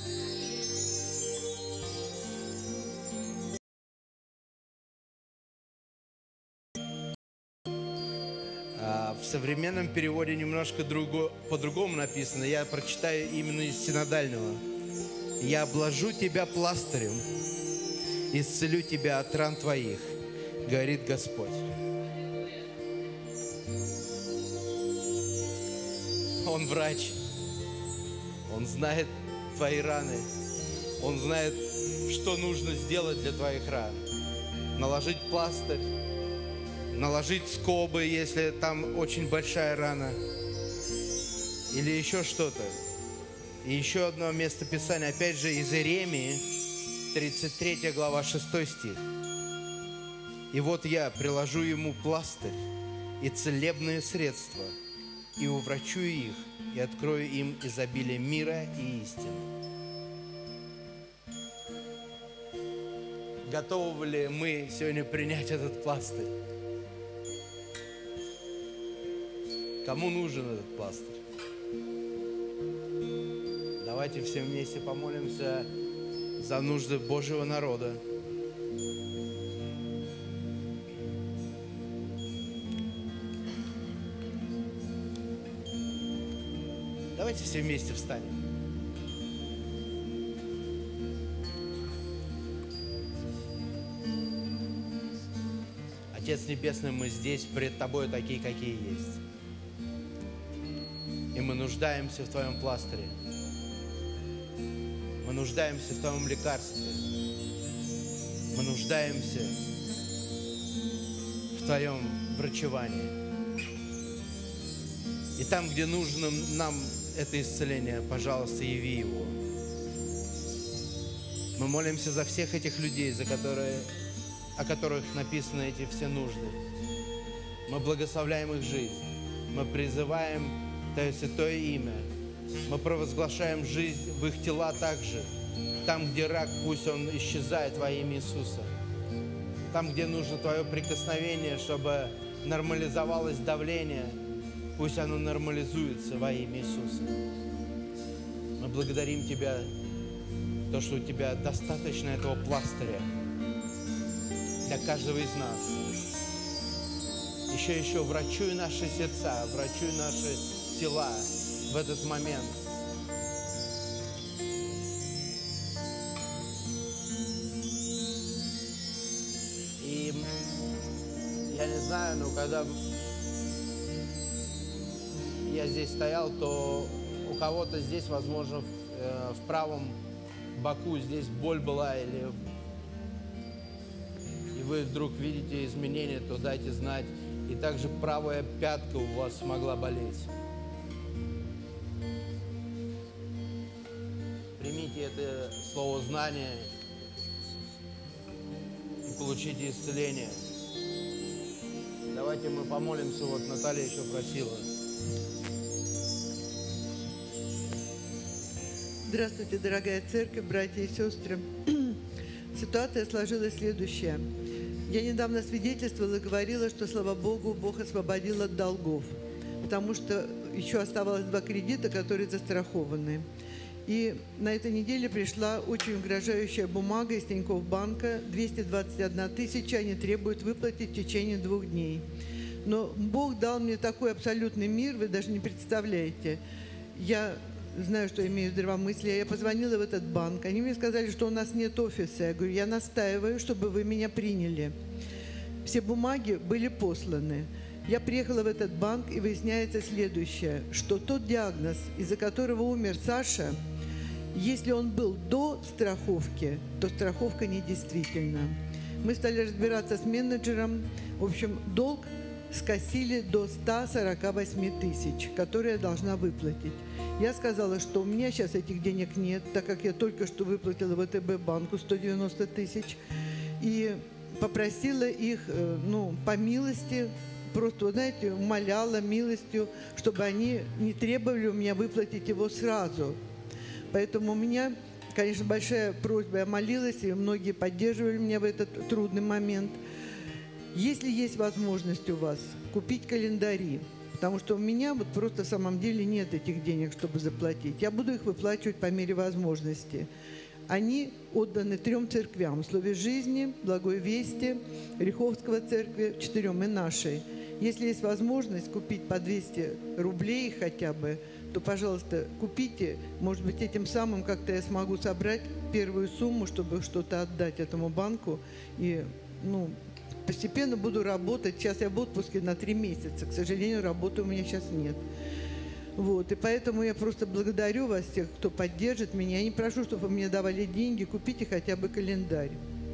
В современном переводе немножко по-другому написано, я прочитаю именно из синодального. «Я обложу тебя пластырем, исцелю тебя от ран твоих, говорит Господь». Он врач, он знает твои раны, он знает, что нужно сделать для твоих ран. Наложить пластырь, наложить скобы, если там очень большая рана, или еще что-то. И еще одно место Писания, опять же, из Иеремии, 33 глава, 6 стих. «И вот я приложу ему пластырь и целебные средства, и уврачу их, и открою им изобилие мира и истины». готовы ли мы сегодня принять этот пластырь? Кому нужен этот пластырь? Давайте все вместе помолимся за нужды Божьего народа. Давайте все вместе встанем. Отец Небесный, мы здесь пред Тобой такие, какие есть. И мы нуждаемся в Твоем пластыре. Мы нуждаемся в Твоем лекарстве. Мы нуждаемся в Твоем врачевании. И там, где нужно нам это исцеление, пожалуйста, яви его. Мы молимся за всех этих людей, о которых написаны эти все нужды. Мы благословляем их жизнь. Мы призываем Твое святое имя. Мы провозглашаем жизнь в их тела также. Там, где рак, пусть он исчезает во имя Иисуса. Там, где нужно Твое прикосновение, чтобы нормализовалось давление, пусть оно нормализуется во имя Иисуса. Мы благодарим Тебя, то, что у Тебя достаточно этого пластыря для каждого из нас. Еще врачуй наши сердца, врачуй наши тела в этот момент. И я не знаю, но когда я здесь стоял, то у кого-то здесь, возможно, в правом боку здесь боль была, или и вы вдруг видите изменения, то дайте знать. И также правая пятка у вас могла болеть. Примите это слово знания и получите исцеление. Давайте мы помолимся. Вот Наталья еще просила. Здравствуйте, дорогая церковь, братья и сестры. Ситуация сложилась следующая. Я недавно свидетельствовала и говорила, что, слава Богу, Бог освободил от долгов, потому что еще оставалось 2 кредита, которые застрахованы. И на этой неделе пришла очень угрожающая бумага из Тинькофф банка. 221 тысяча они требуют выплатить в течение 2 дней. Но Бог дал мне такой абсолютный мир, вы даже не представляете. Я знаю, что имею здравомыслие. Я позвонила в этот банк. Они мне сказали, что у нас нет офиса. Я говорю, я настаиваю, чтобы вы меня приняли. Все бумаги были посланы. Я приехала в этот банк, и выясняется следующее, что тот диагноз, из-за которого умер Саша, если он был до страховки, то страховка недействительна. Мы стали разбираться с менеджером. В общем, долг скосили до 148 тысяч, которые я должна выплатить. Я сказала, что у меня сейчас этих денег нет, так как я только что выплатила ВТБ банку 190 тысяч. И попросила их, по милости, просто, знаете, умоляла милостью, чтобы они не требовали у меня выплатить его сразу. Поэтому у меня, конечно, большая просьба. Я молилась, и многие поддерживали меня в этот трудный момент. Если есть возможность у вас купить календари, потому что у меня вот просто в самом деле нет этих денег, чтобы заплатить. Я буду их выплачивать по мере возможности. Они отданы 3 церквям: Слове жизни, Благой Вести, Риховского церкви, 4 и нашей. Если есть возможность купить по 200 рублей хотя бы, то, пожалуйста, купите. Может быть, этим самым как-то я смогу собрать первую сумму, чтобы что-то отдать этому банку. И, постепенно буду работать. Сейчас я в отпуске на 3 месяца. К сожалению, работы у меня сейчас нет. Вот. И поэтому я просто благодарю вас, тех, кто поддержит меня. Я не прошу, чтобы вы мне давали деньги. Купите хотя бы календарь.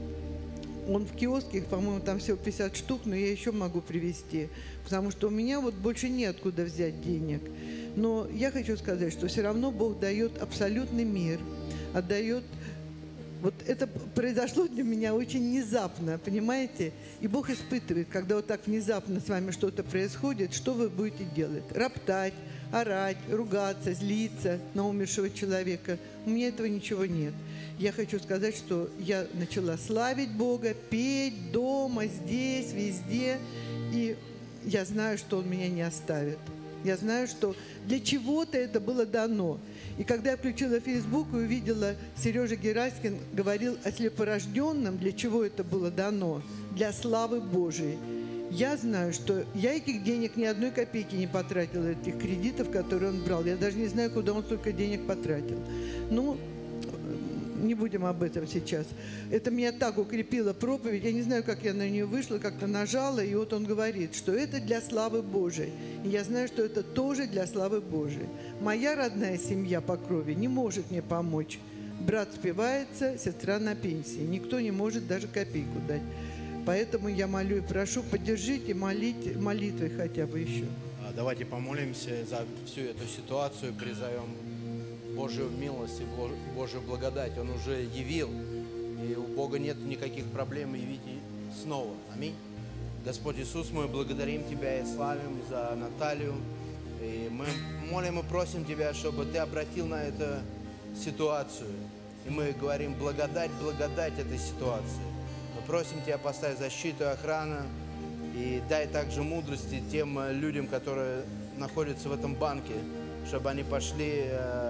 Он в киоске, их, по-моему, там всего 50 штук, но я еще могу привезти. Потому что у меня вот больше неоткуда взять денег. Но я хочу сказать, что все равно Бог дает абсолютный мир. Отдает... Вот это произошло для меня очень внезапно, понимаете? И Бог испытывает, когда вот так внезапно с вами что-то происходит, что вы будете делать? Роптать, орать, ругаться, злиться на умершего человека. У меня этого ничего нет. Я хочу сказать, что я начала славить Бога, петь дома, здесь, везде. И я знаю, что Он меня не оставит. Я знаю, что для чего-то это было дано. И когда я включила Facebook и увидела, Сережа Гераськин говорил о слепорожденном, для чего это было дано? Для славы Божией. Я знаю, что я этих денег ни одной копейки не потратила, этих кредитов, которые он брал. Я даже не знаю, куда он столько денег потратил. Ну, не будем об этом сейчас. Это меня так укрепило проповедь. Я не знаю, как я на нее вышла, как-то нажала, и вот он говорит, что это для славы Божией. И я знаю, что это тоже для славы Божией. Моя родная семья по крови не может мне помочь. Брат спивается, сестра на пенсии. Никто не может даже копейку дать. Поэтому я молю и прошу, поддержите молитвой хотя бы еще. Давайте помолимся за всю эту ситуацию, призовем Божью милость и Божью благодать. Он уже явил, и у Бога нет никаких проблем явить снова. Аминь. Господь Иисус, мы благодарим Тебя и славим за Наталью. И мы молим и просим Тебя, чтобы Ты обратил на эту ситуацию. И мы говорим благодать, благодать этой ситуации. Мы просим Тебя поставить защиту и охрану. И дай также мудрости тем людям, которые находятся в этом банке, чтобы они пошли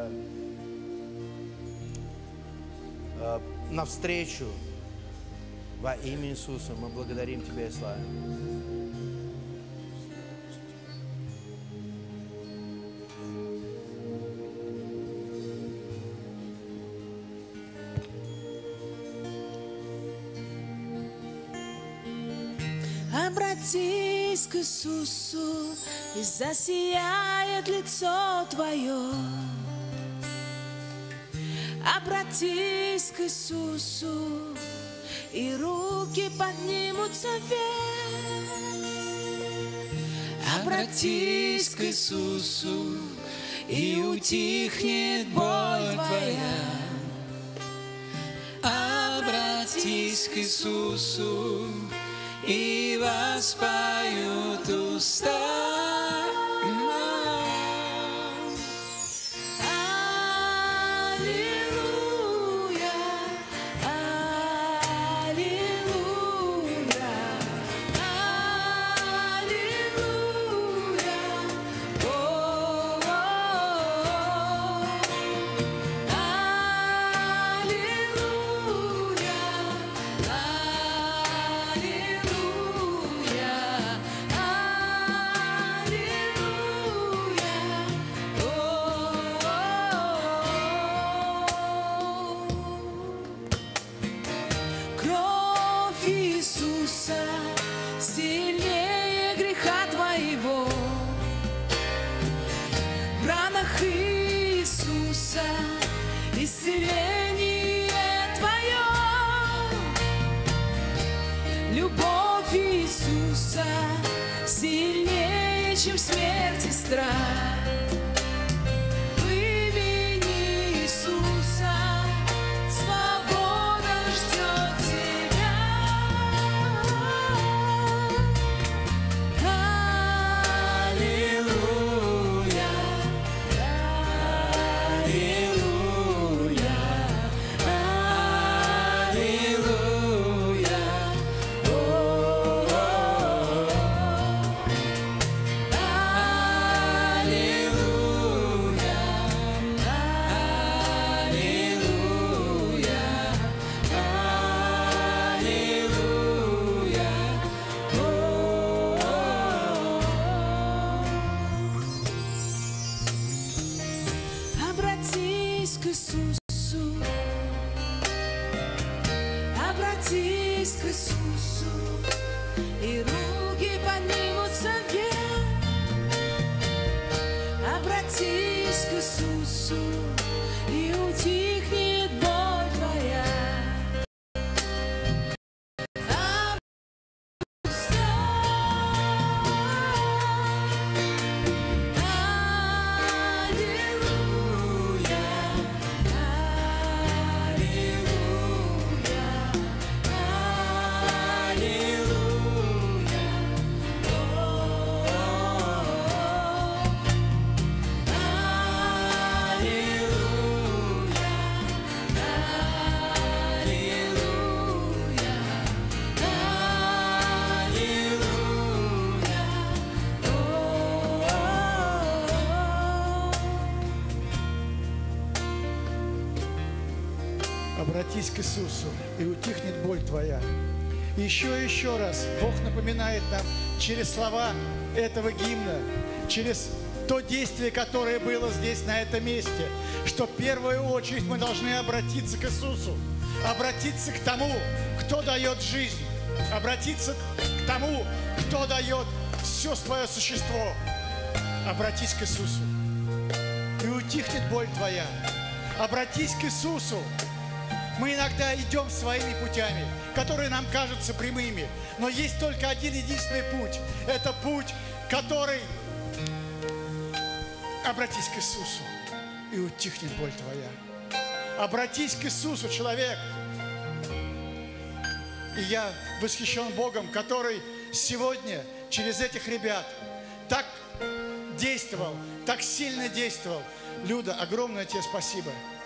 навстречу. Во имя Иисуса мы благодарим Тебя и славим. Обратись к Иисусу, и засияет лицо твое. Обратись к Иисусу, и руки поднимутся вверх. Обратись к Иисусу, и утихнет боль твоя. Обратись к Иисусу, и воспоют уста. Сильнее греха твоего, в ранах Иисуса исцеление твое. Любовь Иисуса сильнее, чем смерть и страх. В имени Иисуса свобода ждет тебя. Обратись к Иисусу, обратись к Иисусу, и руки поднимутся вверх. Обратись к Иисусу, и утихнет боль твоя. обратись к Иисусу, и утихнет боль твоя. Еще и еще раз Бог напоминает нам через слова этого гимна, через то действие, которое было здесь, на этом месте, что в первую очередь мы должны обратиться к Иисусу, обратиться к тому, кто дает жизнь, обратиться к тому, кто дает все свое существо. Обратись к Иисусу, и утихнет боль твоя. Обратись к Иисусу. Мы иногда идем своими путями, которые нам кажутся прямыми, но есть только один единственный путь. Это путь, который... Обратись к Иисусу, и утихнет боль твоя. Обратись к Иисусу, человек. И я восхищен Богом, который сегодня через этих ребят так действовал, так сильно действовал. Люда, огромное тебе спасибо.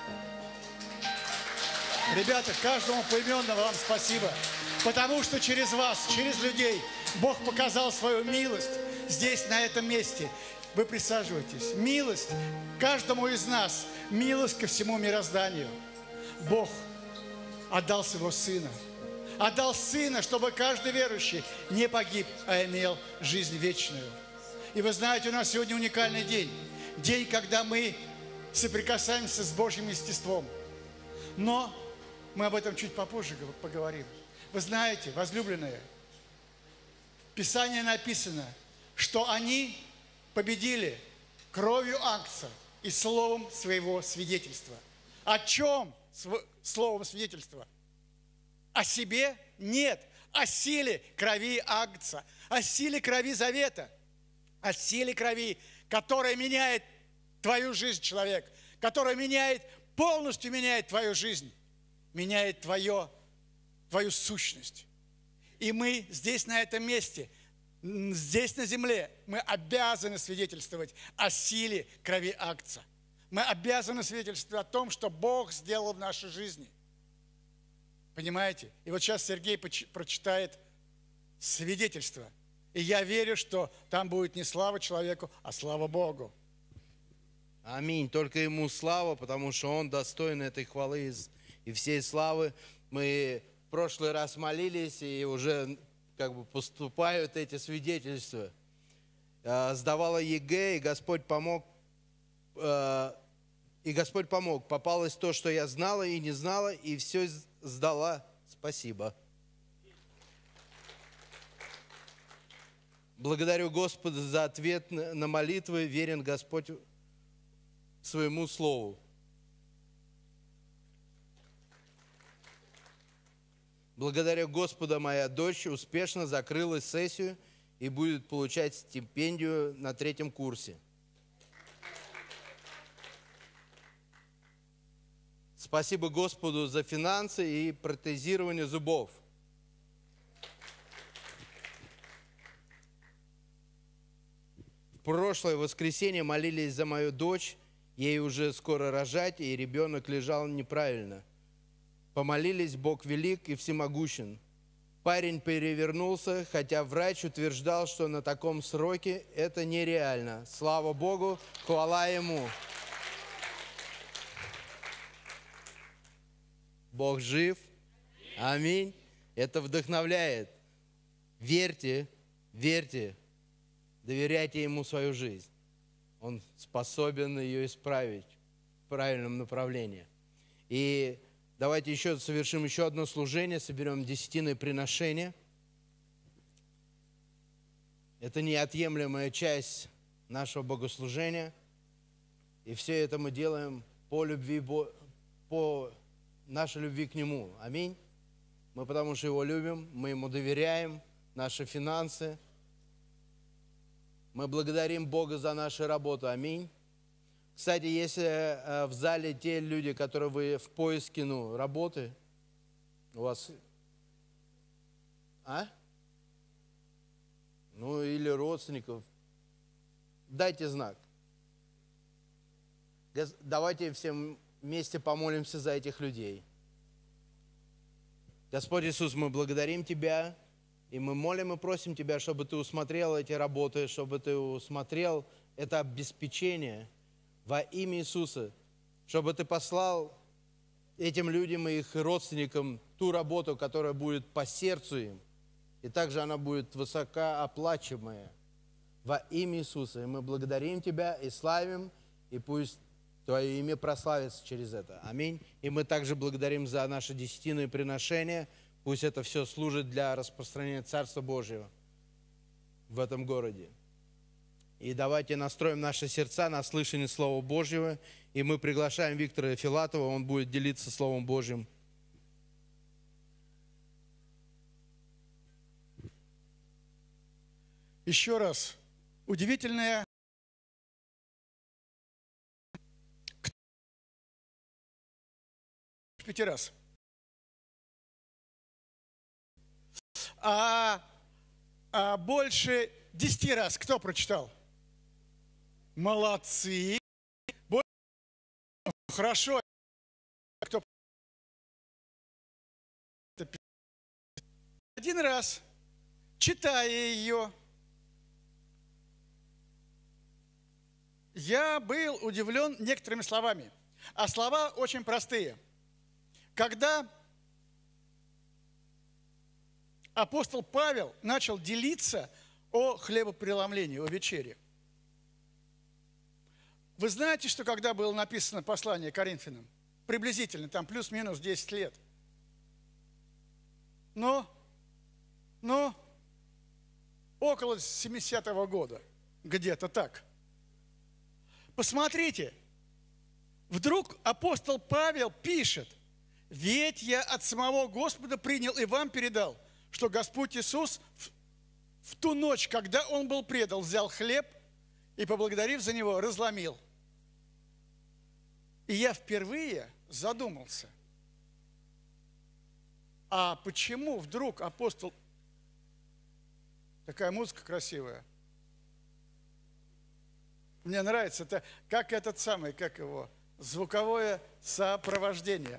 Ребята, каждому поименно вам спасибо, потому что через вас, через людей Бог показал свою милость здесь, на этом месте. Вы присаживайтесь. Милость каждому из нас, милость ко всему мирозданию. Бог отдал своего Сына. Отдал Сына, чтобы каждый верующий не погиб, а имел жизнь вечную. И вы знаете, у нас сегодня уникальный день. День, когда мы соприкасаемся с Божьим естеством. Но мы об этом чуть попозже поговорим. Вы знаете, возлюбленные, в Писании написано, что они победили кровью Агнца и словом своего свидетельства. О чем словом свидетельства? О себе? Нет. О силе крови Агнца, о силе крови завета, о силе крови, которая меняет твою жизнь, человек, которая полностью меняет твою жизнь, меняет твою сущность. И мы здесь, на этом месте, здесь на земле, мы обязаны свидетельствовать о силе крови Агнца. Мы обязаны свидетельствовать о том, что Бог сделал в нашей жизни. Понимаете? И вот сейчас Сергей прочитает свидетельство. И я верю, что там будет не слава человеку, а слава Богу. Аминь. Только Ему слава, потому что Он достоин этой хвалы и всей славы. Мы в прошлый раз молились, и уже поступают эти свидетельства. Сдавала ЕГЭ, и Господь помог. Попалось то, что я знала и не знала, и все сдала. Спасибо. Благодарю Господа за ответ на молитвы. Верен Господь своему слову. Благодаря Господа, моя дочь успешно закрыла сессию и будет получать стипендию на 3-м курсе. Спасибо Господу за финансы и протезирование зубов. В прошлое воскресенье молились за мою дочь, ей уже скоро рожать, и ребенок лежал неправильно. Помолились, Бог велик и всемогущен. Парень перевернулся, хотя врач утверждал, что на таком сроке это нереально. Слава Богу, хвала Ему. Бог жив. Аминь. Это вдохновляет. Верьте, верьте, доверяйте Ему свою жизнь. Он способен ее исправить в правильном направлении. И давайте совершим еще одно служение, соберем десятинное приношение. Это неотъемлемая часть нашего богослужения. И все это мы делаем по нашей любви к Нему. Аминь. Мы потому что Его любим, мы Ему доверяем, наши финансы. Мы благодарим Бога за нашу работу. Аминь. Кстати, если в зале те люди, которые вы в поиске работы, у вас... или родственников, дайте знак. Давайте всем вместе помолимся за этих людей. Господь Иисус, мы благодарим Тебя, и мы молим и просим Тебя, чтобы Ты усмотрел эти работы, чтобы Ты усмотрел это обеспечение во имя Иисуса, чтобы Ты послал этим людям и их родственникам ту работу, которая будет по сердцу им. И также она будет высокооплачиваемая во имя Иисуса. И мы благодарим Тебя и славим, и пусть Твое имя прославится через это. Аминь. И мы также благодарим за наши десятины и приношения. Пусть это все служит для распространения Царства Божьего в этом городе. И давайте настроим наши сердца на слышание Слова Божьего. И мы приглашаем Виктора Филатова, он будет делиться Словом Божьим. Еще раз, удивительная в 5 раз. А больше 10 раз кто прочитал? Молодцы. Хорошо. Кто? 1 раз, читая ее, я был удивлен некоторыми словами. А слова очень простые. Когда апостол Павел начал делиться о хлебопреломлении, о вечере. Вы знаете, что когда было написано послание Коринфянам, приблизительно, там плюс-минус 10 лет, но около 70-го года, где-то так. Посмотрите, вдруг апостол Павел пишет: «Ведь я от самого Господа принял и вам передал, что Господь Иисус в ту ночь, когда Он был предан, взял хлеб и, поблагодарив за него, разломил». И я впервые задумался, а почему вдруг апостол... Такая музыка красивая. Мне нравится, это как этот самый, как его, звуковое сопровождение.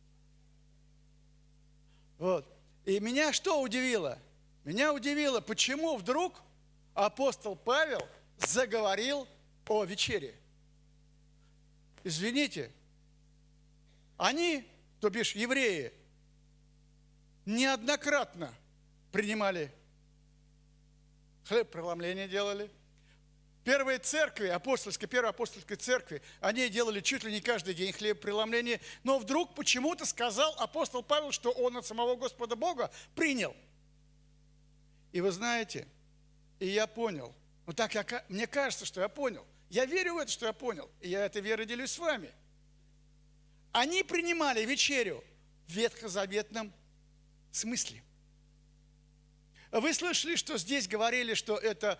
Вот. И меня что удивило? Меня удивило, почему вдруг апостол Павел заговорил о вечере. Извините, они, то бишь евреи, неоднократно принимали хлеб, преломление делали. Первые церкви, первой апостольской церкви, они делали чуть ли не каждый день хлеб, преломление. Но вдруг почему-то сказал апостол Павел, что он от самого Господа Бога принял. И вы знаете, и я понял, мне кажется, что я понял. Я верю в это, что я понял, и я этой верой делюсь с вами. Они принимали вечерю в ветхозаветном смысле. Вы слышали, что здесь говорили, что это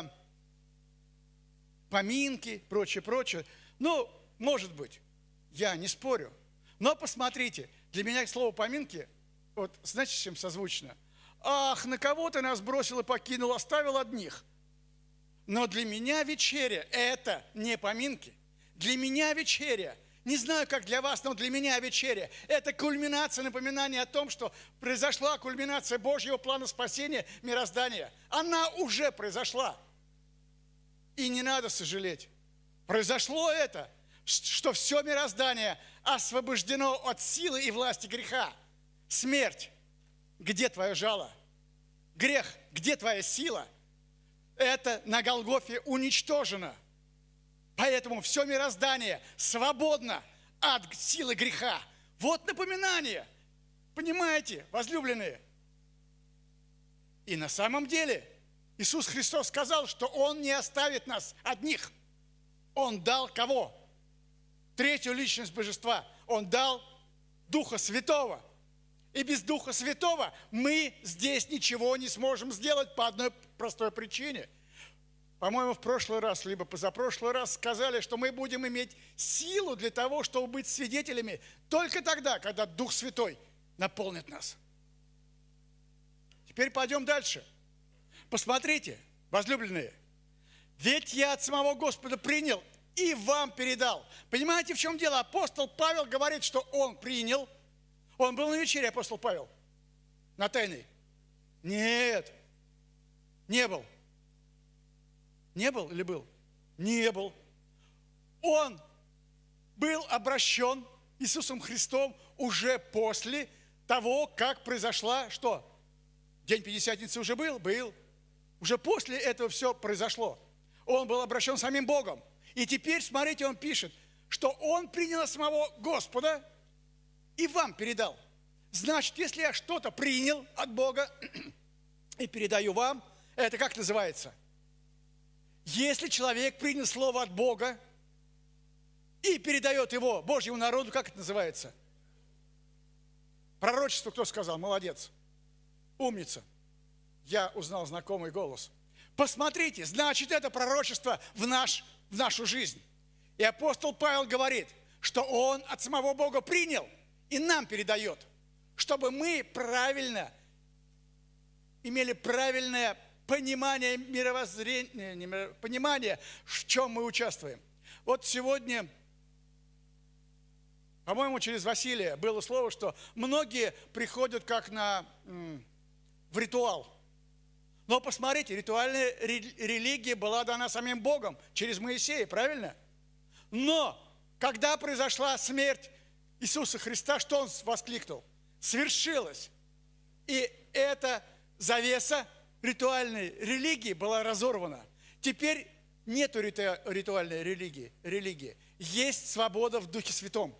поминки, прочее. Ну, может быть, я не спорю. Но посмотрите, для меня слово поминки, вот знаете, с чем созвучно? Ах, на кого ты нас бросил и покинул, оставил одних. Но для меня вечеря – это не поминки. Для меня вечеря, не знаю, как для вас, но для меня вечеря – это кульминация, напоминание о том, что произошла кульминация Божьего плана спасения, мироздания. Она уже произошла. И не надо сожалеть. Произошло это, что все мироздание освобождено от силы и власти греха. Смерть, где твое жало? Грех, где твоя сила? Это на Голгофе уничтожено. Поэтому все мироздание свободно от силы греха. Вот напоминание. Понимаете, возлюбленные? И на самом деле Иисус Христос сказал, что Он не оставит нас одних. Он дал кого? Третью личность Божества. Он дал Духа Святого. И без Духа Святого мы здесь ничего не сможем сделать по одной простой причине. По-моему, в прошлый раз, либо позапрошлый раз сказали, что мы будем иметь силу для того, чтобы быть свидетелями только тогда, когда Дух Святой наполнит нас. Теперь пойдем дальше. Посмотрите, возлюбленные, ведь я от самого Господа принял и вам передал. Понимаете, в чем дело? Апостол Павел говорит, что он принял. Он был на вечере, апостол Павел, на тайной. Нет, не был. Не был или был? Не был. Он был обращен Иисусом Христом уже после того, как произошла что? День Пятидесятницы уже был? Был. Уже после этого все произошло. Он был обращен самим Богом. И теперь, смотрите, он пишет, что он принял от самого Господа и вам передал. Значит, если я что-то принял от Бога и передаю вам, это как называется? Если человек принял слово от Бога и передает его Божьему народу, как это называется? Пророчество кто сказал? Молодец. Умница. Я узнал знакомый голос. Посмотрите, значит, это пророчество в нашу жизнь. И апостол Павел говорит, что он от самого Бога принял и нам передает, чтобы мы правильно имели правильное понимание мировоззрения, понимание, в чем мы участвуем. Вот сегодня, по-моему, через Василия было слово, что многие приходят как в ритуал. Но посмотрите, ритуальная религия была дана самим Богом через Моисея, правильно? Но когда произошла смерть Иисуса Христа, что Он воскликнул? Свершилось. И эта завеса ритуальной религии была разорвана. Теперь нету ритуальной религии. Есть свобода в Духе Святом.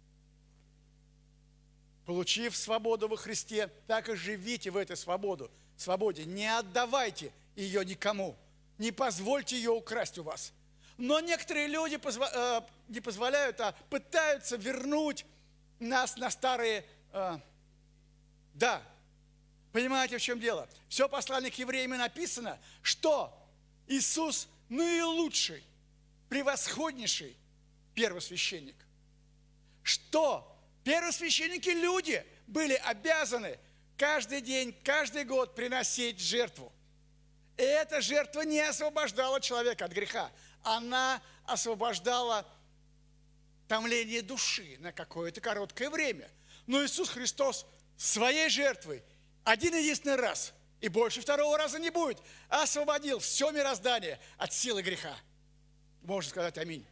Получив свободу во Христе, так и живите в этой свободе. Не отдавайте ее никому. Не позвольте ее украсть у вас. Но некоторые люди не позволяют, а пытаются вернуть нас на старые... Да, понимаете, в чем дело? Все послание к евреям написано, что Иисус наилучший, превосходнейший первосвященник. Что первосвященники люди были обязаны каждый день, каждый год приносить жертву. И эта жертва не освобождала человека от греха. Она освобождала томление души на какое-то короткое время. Но Иисус Христос своей жертвой один единственный раз, и больше второго раза не будет, освободил все мироздание от силы греха. Можно сказать аминь.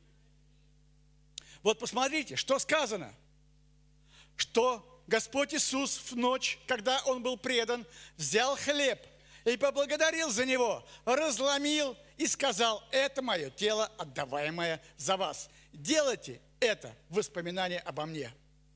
Вот посмотрите, что сказано. Что Господь Иисус в ночь, когда Он был предан, взял хлеб и поблагодарил за него, разломил и сказал: это мое тело, отдаваемое за вас. Делайте это в воспоминание обо мне.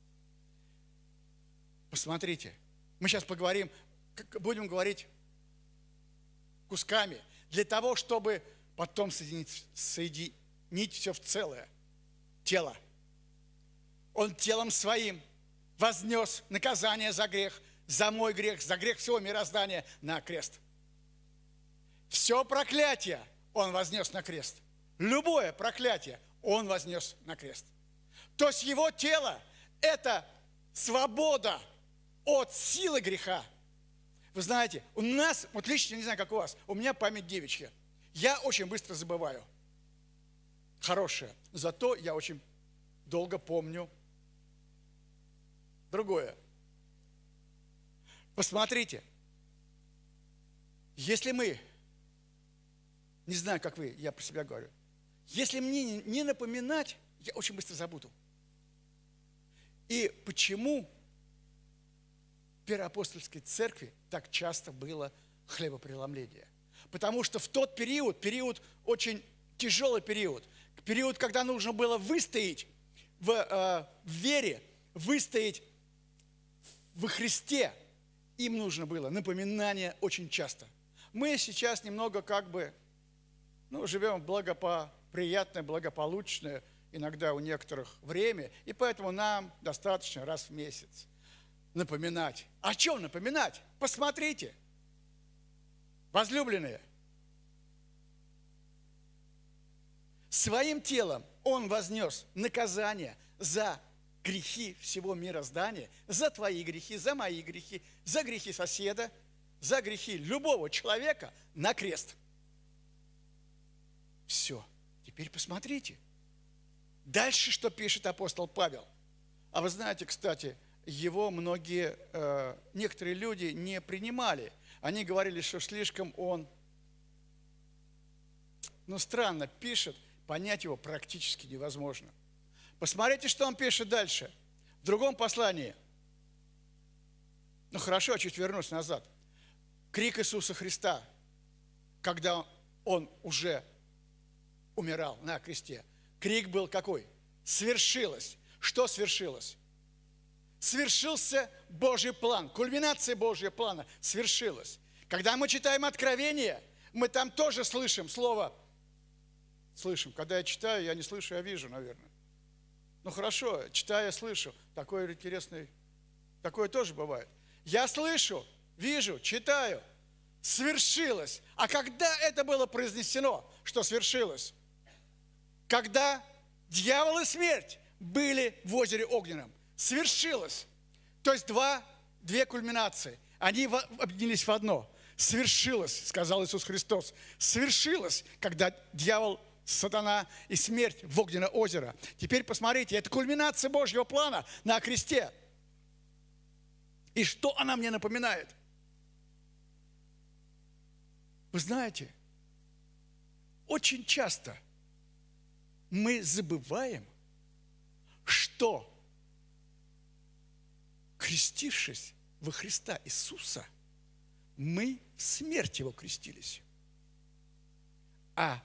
Посмотрите, мы сейчас будем говорить кусками, для того, чтобы потом соединить все в целое тело. Он телом своим вознес наказание за грех, за мой грех, за грех всего мироздания на крест. Все проклятие Он вознес на крест. Любое проклятие Он вознес на крест. То есть Его тело – это свобода от силы греха. Вы знаете, у нас, вот лично, не знаю, как у вас, у меня память девичья. Я очень быстро забываю. Хорошая. Зато я очень долго помню другое. Посмотрите, если мы, не знаю, как вы, я про себя говорю, если мне не напоминать, я очень быстро забуду. И почему в Первоапостольской церкви так часто было хлебопреломление? Потому что в тот период очень тяжелый период, когда нужно было выстоять в вере, выстоять во Христе, им нужно было напоминание очень часто. Мы сейчас немного живем приятное, благополучное, иногда у некоторых время, и поэтому нам достаточно раз в месяц напоминать. О чем напоминать? Посмотрите, возлюбленные, своим телом Он вознес наказание за грехи всего мироздания, за твои грехи, за мои грехи, за грехи соседа, за грехи любого человека на крест. Все. Теперь посмотрите. Дальше, что пишет апостол Павел. А вы знаете, кстати, его некоторые люди не принимали. Они говорили, что слишком он, странно пишет, понять его практически невозможно. Посмотрите, что он пишет дальше. В другом послании. Ну хорошо, чуть вернусь назад. Крик Иисуса Христа, когда он уже умирал на кресте. Крик был какой? Свершилось. Что свершилось? Свершился Божий план. Кульминация Божьего плана свершилась. Когда мы читаем Откровение, мы там тоже слышим слово. Слышим. Когда я читаю, я не слышу, я вижу, наверное. Ну хорошо, читаю, я слышу. Такое интересное, такое тоже бывает. Я слышу, вижу, читаю. Свершилось. А когда это было произнесено, что свершилось? Когда дьявол и смерть были в озере Огненном. Свершилось. То есть две кульминации. Они объединились в одно. Свершилось, сказал Иисус Христос. Свершилось, когда дьявол, сатана и смерть в Огненное озеро. Теперь посмотрите, это кульминация Божьего плана на кресте. И что она мне напоминает? Вы знаете, очень часто мы забываем, что, крестившись во Христа Иисуса, мы в смерть Его крестились. А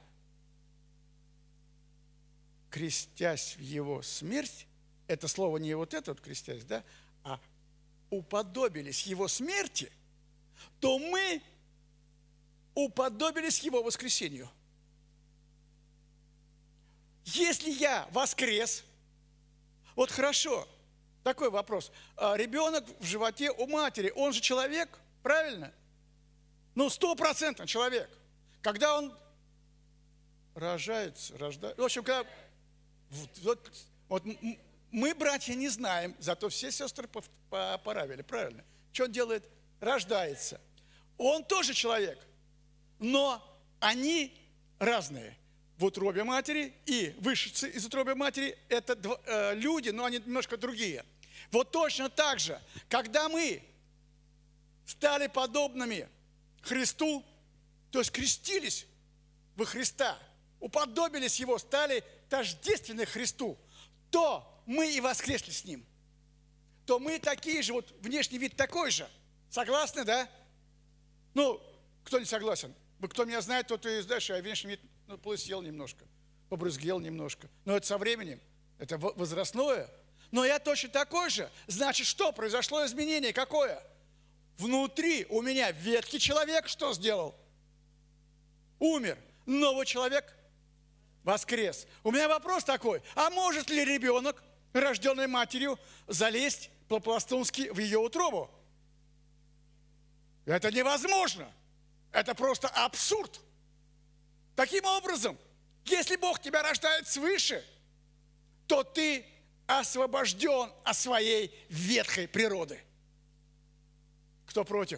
крестясь в Его смерть, это слово не вот это вот крестясь, да, а уподобились Его смерти, то мы уподобились Его воскресению. Если я воскрес, вот хорошо, такой вопрос. Ребенок в животе у матери, он же человек, правильно? Ну, 100% человек. Когда он рождается, в общем, когда... Вот мы, братья, не знаем, зато все сестры поправили, правильно? Что он делает? Рождается. Он тоже человек, но они разные. В утробе матери и вышедшие из утробы матери – это люди, но они немножко другие. Вот точно так же, когда мы стали подобными Христу, то есть крестились во Христа, уподобились Его, стали тождественны Христу, то мы и воскресли с Ним. То мы такие же, вот внешний вид такой же. Согласны, да? Ну, кто не согласен? Кто меня знает, тот и знаешь, я внешний вид, ну, съел немножко, побрызгел немножко. Но это со временем, это возрастное. Но я точно такой же. Значит, что? Произошло изменение какое? Внутри у меня ветхий человек что сделал? Умер. Новый человек воскрес. У меня вопрос такой. А может ли ребенок, рожденный матерью, залезть по-пластунски в ее утробу? Это невозможно. Это просто абсурд. Таким образом, если Бог тебя рождает свыше, то ты освобожден от своей ветхой природы. Кто против?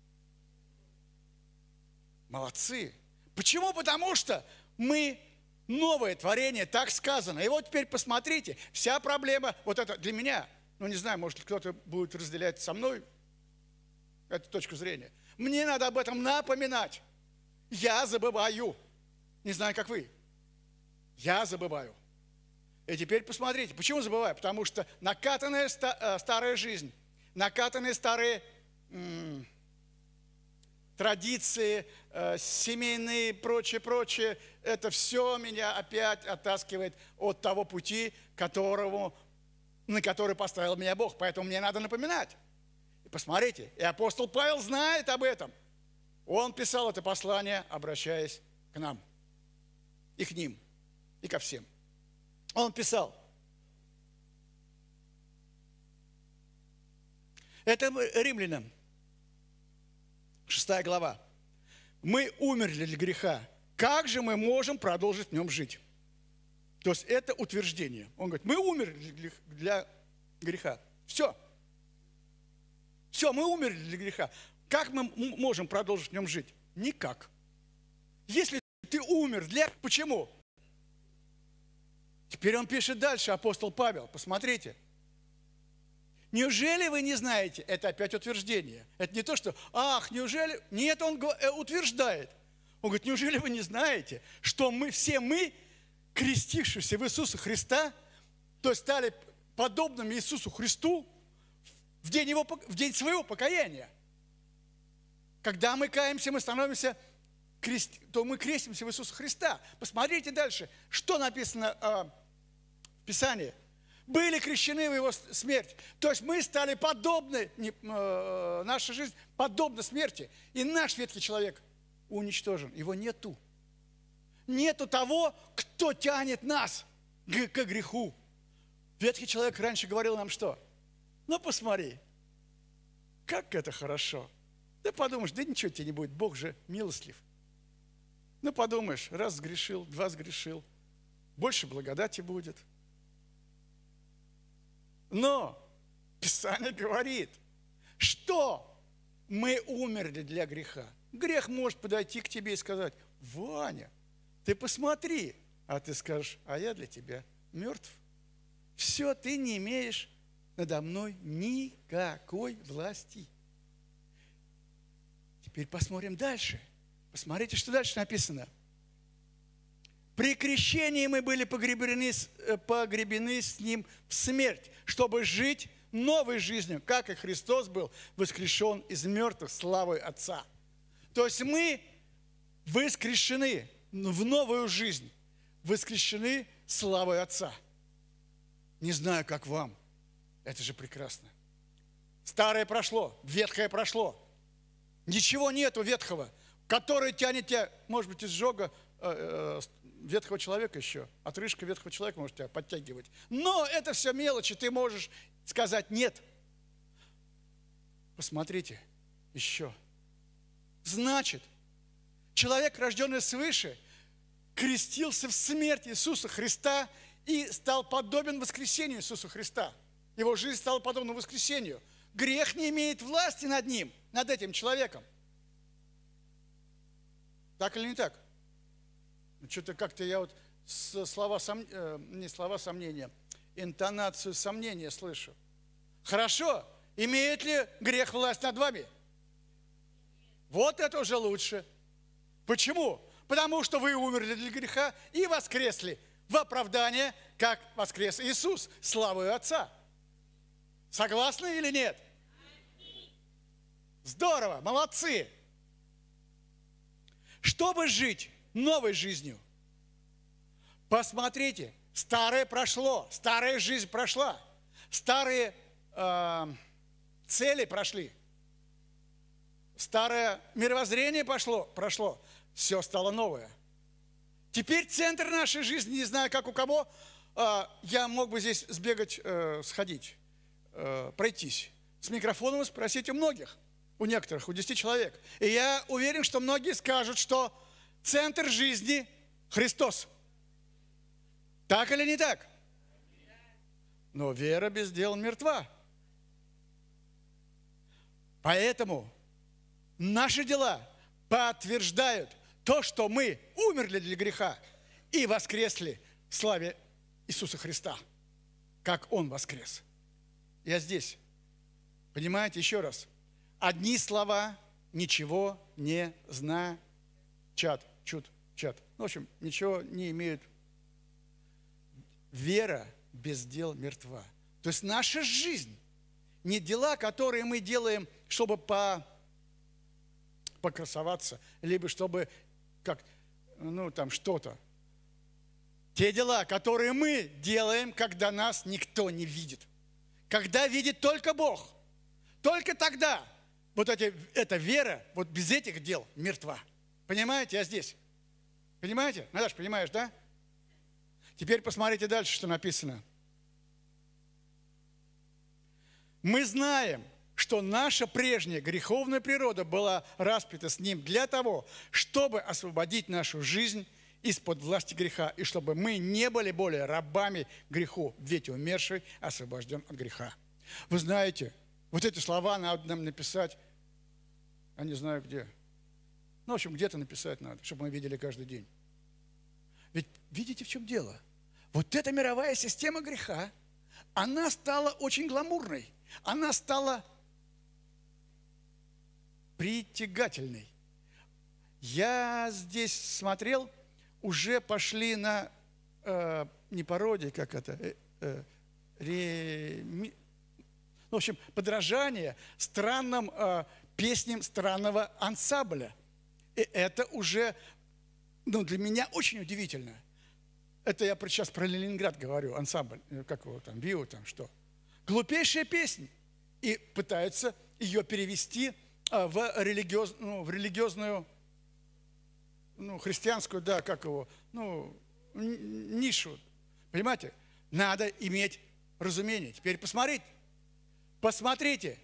Молодцы. Почему? Потому что мы новое творение, так сказано. И вот теперь посмотрите, вся проблема, вот это для меня, ну не знаю, может кто-то будет разделять со мной эту точку зрения. Мне надо об этом напоминать. Я забываю. Не знаю, как вы. Я забываю. И теперь посмотрите, почему забываю? Потому что накатанная старая жизнь, накатанные старые традиции, семейные, прочее, это все меня опять оттаскивает от того пути, на который поставил меня Бог. Поэтому мне надо напоминать. И посмотрите, и апостол Павел знает об этом. Он писал это послание, обращаясь к нам. И к ним, и ко всем. Он писал. Это Римлянам, 6 глава. Мы умерли для греха. Как же мы можем продолжить в нем жить? То есть это утверждение. Он говорит, мы умерли для греха. Все. Все, мы умерли для греха. Как мы можем продолжить в нем жить? Никак. Если ты умер для... Почему? Теперь он пишет дальше, апостол Павел. Посмотрите. Неужели вы не знаете? Это опять утверждение. Это не то, что, неужели... Нет, он утверждает. Он говорит, неужели вы не знаете, что все мы, крестившиеся в Иисуса Христа, То есть стали подобными Иисусу Христу в день своего покаяния. Когда мы каемся, мы становимся, то мы крестимся в Иисуса Христа. Посмотрите дальше, что написано в Писании. Были крещены в Его смерть. То есть мы стали подобны, наша жизнь подобна смерти. И наш ветхий человек уничтожен. Его нету. Нету того, кто тянет нас к греху. Ветхий человек раньше говорил нам что? Ну, посмотри, как это хорошо. Ты подумаешь, да ничего тебе не будет, Бог же милостлив. Ну, подумаешь, раз сгрешил, два сгрешил, больше благодати будет. Но Писание говорит, что мы умерли для греха. Грех может подойти к тебе и сказать: Ваня, ты посмотри, а ты скажешь: а я для тебя мертв. Все, ты не имеешь надо мной никакой власти. Теперь посмотрим дальше. Посмотрите, что дальше написано. При крещении мы были погребены с Ним в смерть, чтобы жить новой жизнью, как и Христос был воскрешен из мертвых славой Отца. То есть мы воскрешены в новую жизнь, воскрешены славой Отца. Не знаю, как вам, это же прекрасно. Старое прошло, ветхое прошло. Ничего нету ветхого, который тянет тебя, может быть, изжога ветхого человека еще. Отрыжка ветхого человека может тебя подтягивать. Но это все мелочи, ты можешь сказать нет. Посмотрите еще. Значит, человек, рожденный свыше, крестился в смерть Иисуса Христа и стал подобен воскресению Иисуса Христа. Его жизнь стала подобна воскресению. Грех не имеет власти над ним, над этим человеком. Так или не так? Что-то как-то я вот не слова сомнения, интонацию сомнения слышу. Хорошо, имеет ли грех власть над вами? Вот это уже лучше. Почему? Потому что вы умерли для греха и воскресли в оправдание, как воскрес Иисус, славою Отца. Согласны или нет? Здорово, молодцы. Чтобы жить новой жизнью, посмотрите, старое прошло, старая жизнь прошла, старые цели прошли, старое мировоззрение прошло, все стало новое. Теперь центр нашей жизни, не знаю, как у кого, я мог бы здесь сбегать, сходить, пройтись с микрофоном и спросить у многих, у некоторых, у 10 человек. И я уверен, что многие скажут, что центр жизни – Христос. Так или не так? Но вера без дел мертва. Поэтому наши дела подтверждают то, что мы умерли для греха и воскресли в славе Иисуса Христа, как Он воскрес. Я здесь. Понимаете, еще раз. Одни слова ничего не значат. В общем, ничего не имеют. Вера без дел мертва. То есть наша жизнь, не дела, которые мы делаем, чтобы покрасоваться, либо чтобы что-то. Те дела, которые мы делаем, когда нас никто не видит. Когда видит только Бог. Только тогда эта вера, вот без этих дел мертва. Понимаете, я здесь. Понимаете? Наташа, понимаешь, да? Теперь посмотрите дальше, что написано. Мы знаем, что наша прежняя греховная природа была распята с Ним для того, чтобы освободить нашу жизнь из-под власти греха, и чтобы мы не были более рабами греху, ведь умерший освобожден от греха. Вы знаете, вот эти слова надо нам написать, я не знаю где. В общем, где-то написать надо, чтобы мы видели каждый день. Ведь видите, в чем дело? Вот эта мировая система греха, она стала очень гламурной, она стала притягательной. Я здесь смотрел, уже пошли на, не пародии, как это, в общем, подражание странным песням странного ансамбля. И это уже, для меня очень удивительно. Это я сейчас про Ленинград говорю, ансамбль, как его там, ВИО там, что. Глупейшая песня. И пытаются ее перевести в религиозную, христианскую, нишу. Понимаете? Надо иметь разумение. Теперь посмотрите,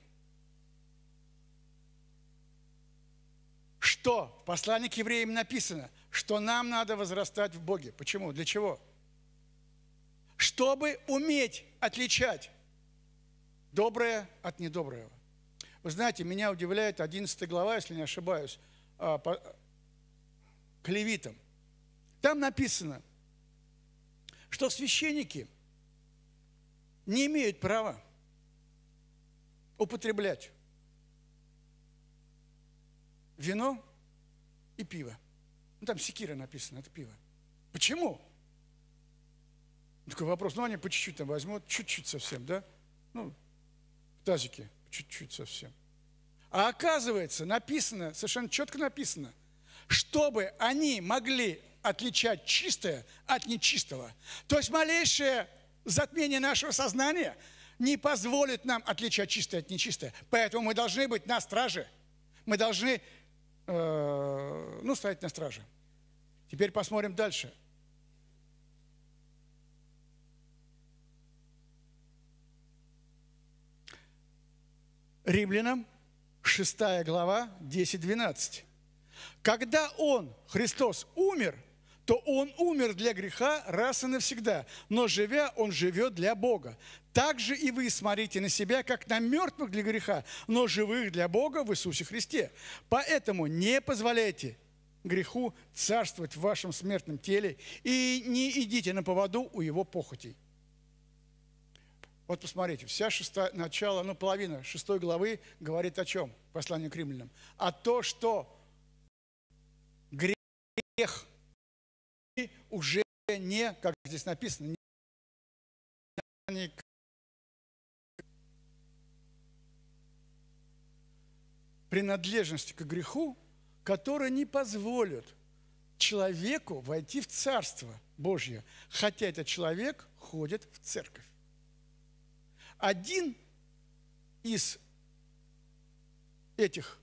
что в послании к евреям написано, что нам надо возрастать в Боге. Почему? Для чего? Чтобы уметь отличать доброе от недоброго. Вы знаете, меня удивляет 11 глава, если не ошибаюсь, к Левитам. Там написано, что священники не имеют права употреблять вино и пиво. Там секира написано, это пиво. Почему? Такой вопрос. Они по чуть-чуть там возьмут, чуть-чуть совсем, да? В тазике, чуть-чуть совсем. А оказывается, написано, совершенно четко написано, чтобы они могли отличать чистое от нечистого. То есть малейшее затмение нашего сознания не позволит нам отличать чистое от нечистое. Поэтому мы должны быть на страже. Мы должны стоять на страже. Теперь посмотрим дальше. Римлянам 6 глава 10-12. Когда Он, Христос, умер, то Он умер для греха раз и навсегда, но живя, Он живет для Бога. Так же и вы смотрите на себя, как на мертвых для греха, но живых для Бога в Иисусе Христе. Поэтому не позволяйте греху царствовать в вашем смертном теле и не идите на поводу у его похотей. Вот посмотрите, половина 6 главы говорит о чем? Послание к римлянам. О том, что грех уже не, как здесь написано, не принадлежности к греху, который не позволит человеку войти в Царство Божье, хотя этот человек ходит в церковь. Один из этих,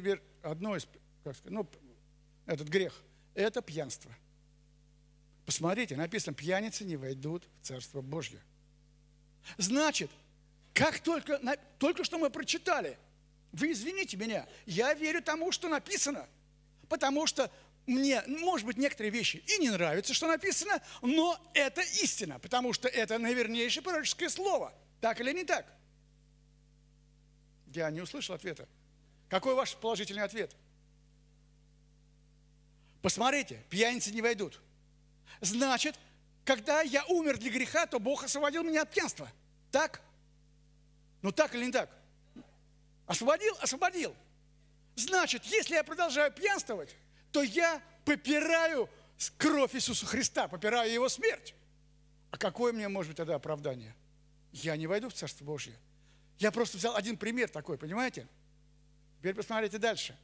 этот грех, это пьянство. Посмотрите, написано, пьяницы не войдут в Царство Божье. Значит, как только что мы прочитали, вы извините меня, я верю тому, что написано, потому что мне, может быть, некоторые вещи и не нравятся, что написано, но это истина, потому что это наивернейшее пророческое слово. Так или не так? Я не услышал ответа. Какой ваш положительный ответ? Посмотрите, пьяницы не войдут. Значит, когда я умер для греха, то Бог освободил меня от пьянства. Так? Так или не так? Освободил? Освободил. Значит, если я продолжаю пьянствовать, то я попираю кровь Иисуса Христа, попираю Его смерть. А какое мне может быть тогда оправдание? Я не войду в Царство Божье. Я просто взял один пример такой, понимаете? Теперь посмотрите дальше.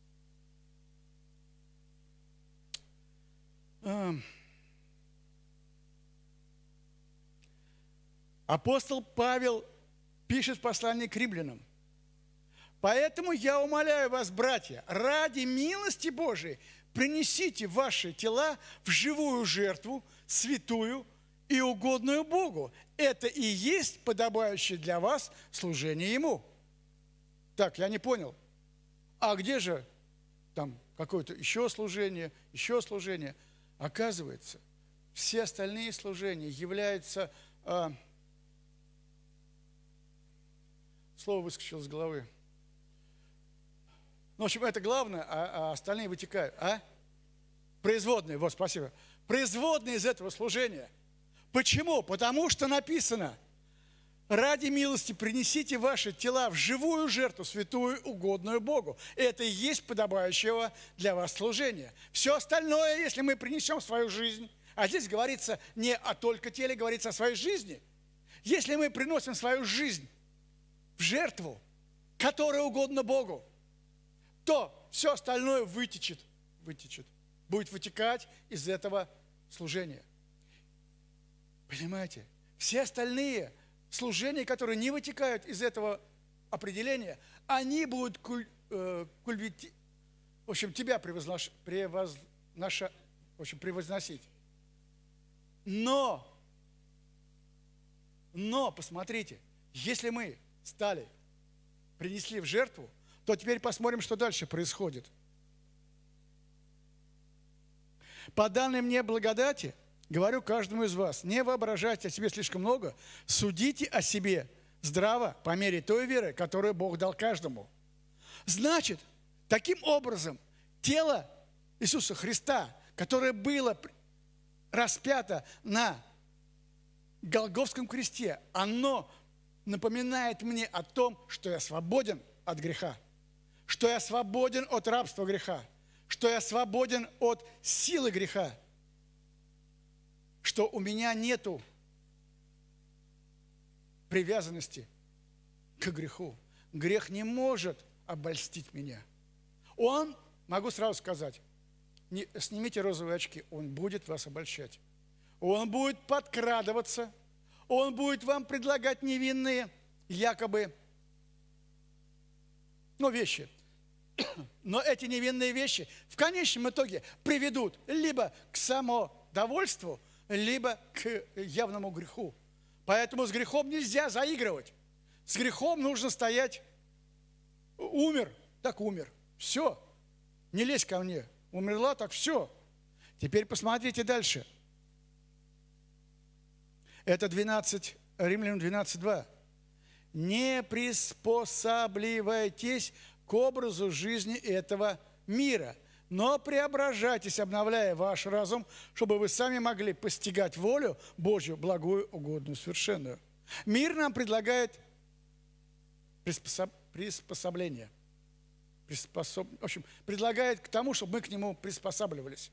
Апостол Павел пишет в послании к римлянам. Поэтому я умоляю вас, братья, ради милости Божией, принесите ваши тела в живую жертву, святую и угодную Богу. Это и есть подобающее для вас служение Ему. Так, я не понял. А где же там какое-то еще служение, еще служение? Оказывается, все остальные служения являются... Слово выскочило из головы. В общем, это главное, а остальные вытекают. Производные, вот, спасибо. Производные из этого служения. Почему? Потому что написано, ради милости принесите ваши тела в живую жертву, святую, угодную Богу. Это и есть подобающего для вас служение. Все остальное, если мы принесем свою жизнь, а здесь говорится не о только теле, говорится о своей жизни, Если мы приносим свою жизнь в жертву, которая угодна Богу, то все остальное вытечет, будет вытекать из этого служения. Понимаете? Все остальные служения, которые не вытекают из этого определения, они будут в общем, тебя превозносить. Но, посмотрите, если мы принесли в жертву, то теперь посмотрим, что дальше происходит. По данной мне благодати, говорю каждому из вас, не воображайте о себе слишком много, судите о себе здраво по мере той веры, которую Бог дал каждому. Значит, таким образом, тело Иисуса Христа, которое было распято на Голгофском кресте, оно напоминает мне о том, что я свободен от греха, что я свободен от рабства греха, что я свободен от силы греха, что у меня нету привязанности к греху. Грех не может обольстить меня. Он, могу сразу сказать, снимите розовые очки, он будет вас обольщать. Он будет подкрадываться, он будет вам предлагать невинные, якобы, вещи. Но эти невинные вещи в конечном итоге приведут либо к самодовольству, либо к явному греху. Поэтому с грехом нельзя заигрывать. С грехом нужно стоять. Умер, так умер. Все. Не лезь ко мне. Умерла, так все. Теперь посмотрите дальше. Это Римлянам 12:2. Не приспосабливайтесь к образу жизни этого мира, но преображайтесь, обновляя ваш разум, чтобы вы сами могли постигать волю Божью, благую, угодную, совершенную. Мир нам предлагает приспособление. В общем, предлагает к тому, чтобы мы к нему приспосабливались.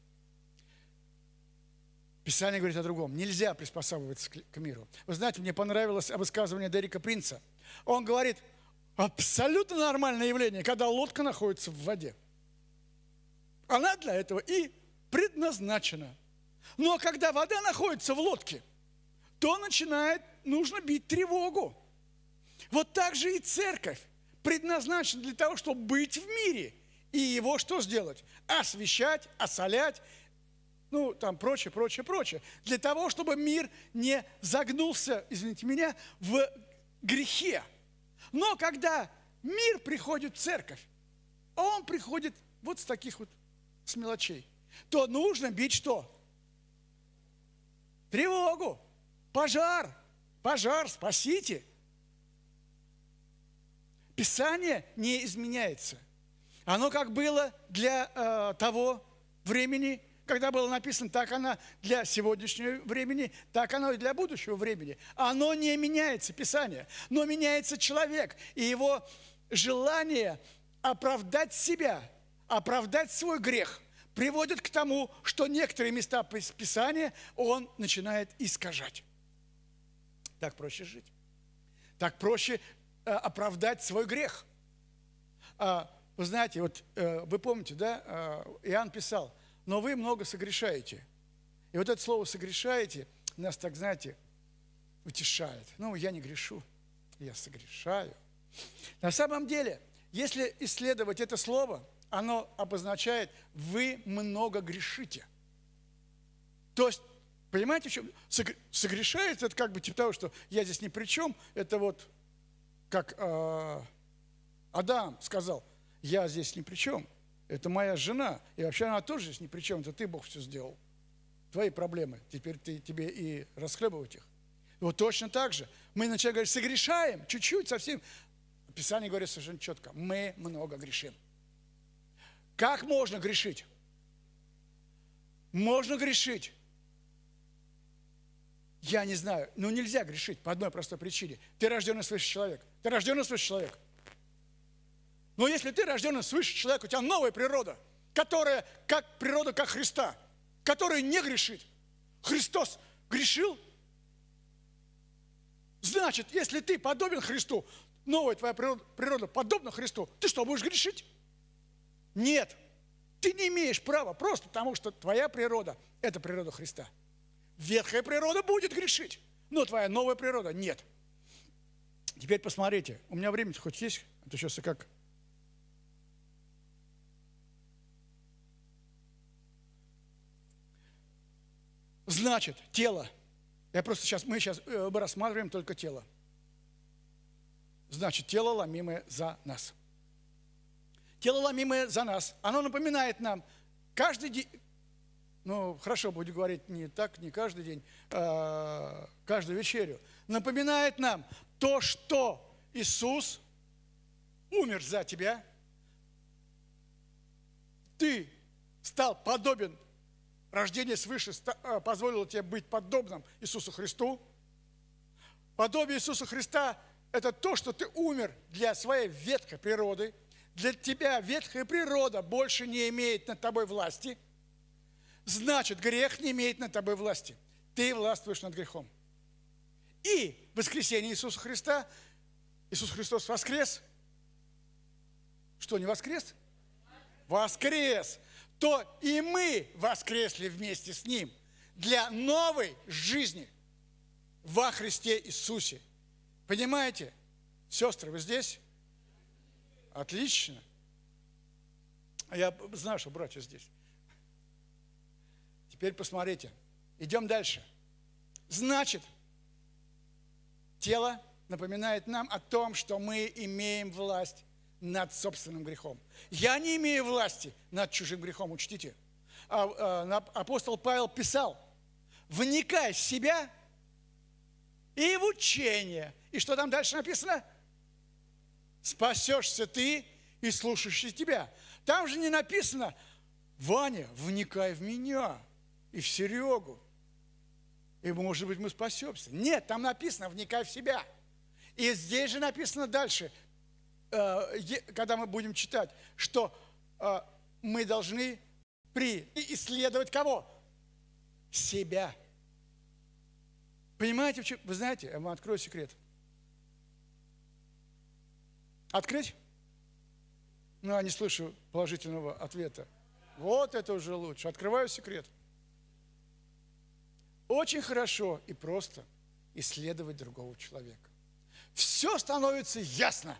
Писание говорит о другом. Нельзя приспосабливаться к миру. Вы знаете, мне понравилось высказывание Дерека Принца. Он говорит, абсолютно нормальное явление, когда лодка находится в воде. Она для этого и предназначена. Но когда вода находится в лодке, то нужно бить тревогу. Вот так же и церковь предназначена для того, чтобы быть в мире. И его что сделать? Освещать, осолять, прочее. Для того, чтобы мир не загнулся, извините меня, в грехе. Но когда мир приходит в церковь, а он приходит вот с таких вот, с мелочей, то нужно бить что? Тревогу, пожар, спасите. Писание не изменяется. Оно как было для того времени, когда было написано, так оно для сегодняшнего времени, так оно и для будущего времени. Оно не меняется, Писание, но меняется человек и его желание оправдать себя, оправдать свой грех приводит к тому, что некоторые места Писания он начинает искажать. Так проще жить. Так проще оправдать свой грех. Вы знаете, вы помните, да, Иоанн писал, но вы много согрешаете. И вот это слово «согрешаете» нас так, знаете, утешает. Я не грешу, я согрешаю. На самом деле, если исследовать это слово, оно обозначает «вы много грешите». То есть, понимаете, в чем? Согрешает, это как бы типа того, что я здесь ни при чем. Это вот как Адам сказал, я здесь ни при чем. Это моя жена, и вообще она тоже здесь ни при чем. Это ты, Бог, все сделал. Твои проблемы, теперь тебе и расхлебывать их. Вот точно так же. Мы начали говорить, согрешаем, чуть-чуть, совсем. Писание говорит совершенно четко, мы много грешим. Как можно грешить? Можно грешить. Я не знаю, нельзя грешить по одной простой причине. Ты рожденный свыше человек. Ты рожденный свыше человек. Но если ты рожденный свыше человек, у тебя новая природа, которая как природа, как Христа, которая не грешит. Христос грешил, Значит, если ты подобен Христу, новая твоя природа подобна Христу, ты что, будешь грешить? Нет. Ты не имеешь права, просто потому что твоя природа – это природа Христа. Ветхая природа будет грешить, но твоя новая природа – нет. Теперь посмотрите, у меня время хоть есть, а то сейчас как… Значит, тело. Мы сейчас рассматриваем только тело. Значит, тело, ломимое за нас. Тело, ломимое за нас, оно напоминает нам каждый день, ну, хорошо, буду говорить не так, не каждый день, каждую вечерю, напоминает нам то, что Иисус умер за тебя, ты стал подобен, рождение свыше позволило тебе быть подобным Иисусу Христу. Подобие Иисуса Христа – это то, что ты умер для своей ветхой природы. Для тебя ветхая природа больше не имеет над тобой власти. Значит, грех не имеет над тобой власти. Ты властвуешь над грехом. И воскресение Иисуса Христа, Иисус Христос воскрес. Что, не воскрес? Воскрес. То и мы воскресли вместе с Ним для новой жизни во Христе Иисусе. Понимаете? Сестры, вы здесь? Отлично. А я знаю, что братья здесь. Теперь посмотрите. Идем дальше. Значит, тело напоминает нам о том, что мы имеем власть над собственным грехом. Я не имею власти над чужим грехом, учтите. Апостол Павел писал: вникай в себя и в учение. И что там дальше написано? Спасешься ты и слушающий тебя. Там же не написано: Ваня, вникай в меня и в Серегу, и, может быть, мы спасемся. Нет, там написано: вникай в себя. И здесь же написано дальше, когда мы будем читать, что мы должны исследовать кого? Себя. Понимаете, вы знаете, я вам открою секрет. Открыть? Ну, я не слышу положительного ответа. Вот это уже лучше. Открываю секрет. Очень хорошо и просто исследовать другого человека. Все становится ясно.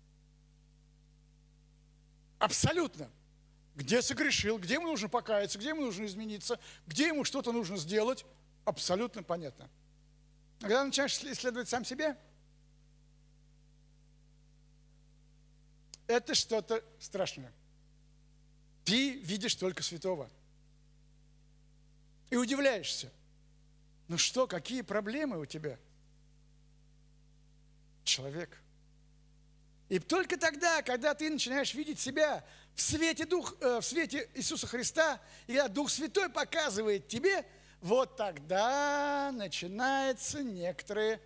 Абсолютно. Где согрешил, где ему нужно покаяться, где ему нужно измениться, где ему что-то нужно сделать. Абсолютно понятно. А когда начинаешь исследовать сам себя, это что-то страшное. Ты видишь только святого. И удивляешься. Ну что, какие проблемы у тебя, человек? И только тогда, когда ты начинаешь видеть себя в свете Иисуса Христа, и когда Дух Святой показывает тебе, вот тогда начинаются некоторые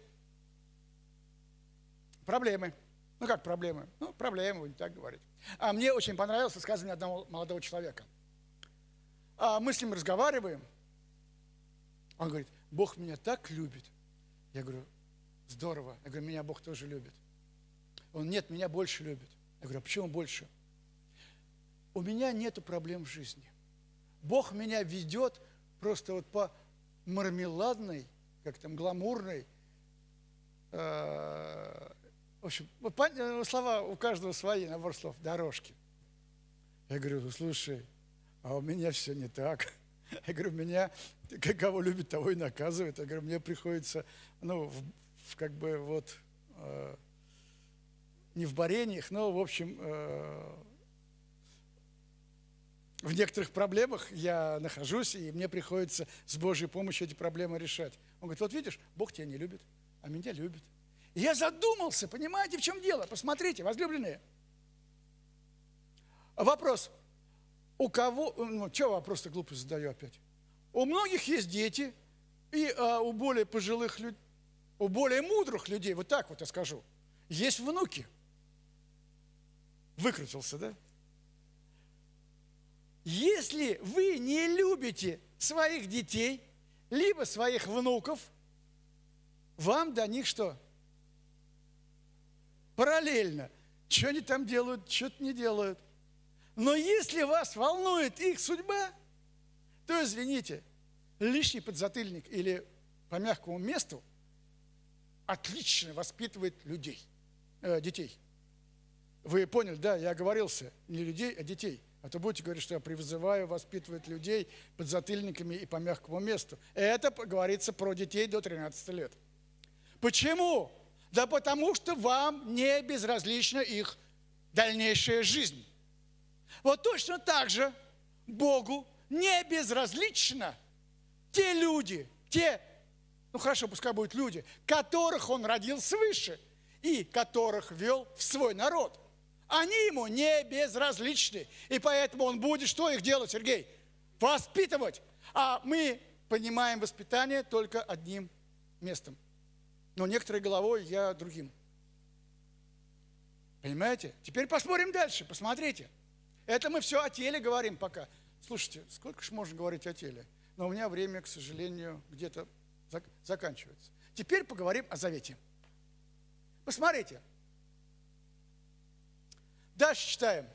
проблемы. Ну, как проблемы? Ну, проблемы, будем так говорить. А мне очень понравилось высказывание одного молодого человека. Мы с ним разговариваем. Он говорит: Бог меня так любит. Я говорю: здорово. Я говорю: меня Бог тоже любит. Он: нет, меня больше любит. Я говорю: а почему больше? У меня нету проблем в жизни. Бог меня ведет просто вот по мармеладной, как там, гламурной, в общем, слова у каждого свои, набор слов, дорожки. Я говорю: ну, слушай, а у меня все не так. Я говорю: меня, кого любит, того и наказывает. Я говорю: мне приходится, ну, как бы вот, не в борениях, но, в общем, в некоторых проблемах я нахожусь, и мне приходится с Божьей помощью эти проблемы решать. Он говорит: вот видишь, Бог тебя не любит, а меня любит. И я задумался, понимаете, в чем дело? Посмотрите, возлюбленные. Вопрос. У кого, ну, что вопрос-то глупый задаю опять? У многих есть дети, и у более пожилых людей, у более мудрых людей, вот так вот я скажу, есть внуки. Выкрутился, да? Если вы не любите своих детей, либо своих внуков, вам до них что? параллельно. Что они там делают, что-то не делают. Но если вас волнует их судьба, то, извините, лишний подзатыльник или по мягкому месту отлично воспитывает детей. Вы поняли, да, я оговорился, не людей, а детей. А то будете говорить, что я призываю воспитывать людей подзатыльниками и по мягкому месту. Это говорится про детей до 13 лет. Почему? Да потому что вам не безразлична их дальнейшая жизнь. Вот точно так же Богу не безразлично те люди, ну хорошо, пускай будут люди, которых Он родил свыше и которых вел в свой народ. Они Ему не безразличны. И поэтому Он будет что их делать, Сергей? Воспитывать. А мы понимаем воспитание только одним местом. Но некоторой головой я другим. Понимаете? Теперь посмотрим дальше, посмотрите. Это мы все о теле говорим пока. Слушайте, сколько же можно говорить о теле? Но у меня время, к сожалению, где-то заканчивается. Теперь поговорим о завете. Посмотрите. Дальше читаем.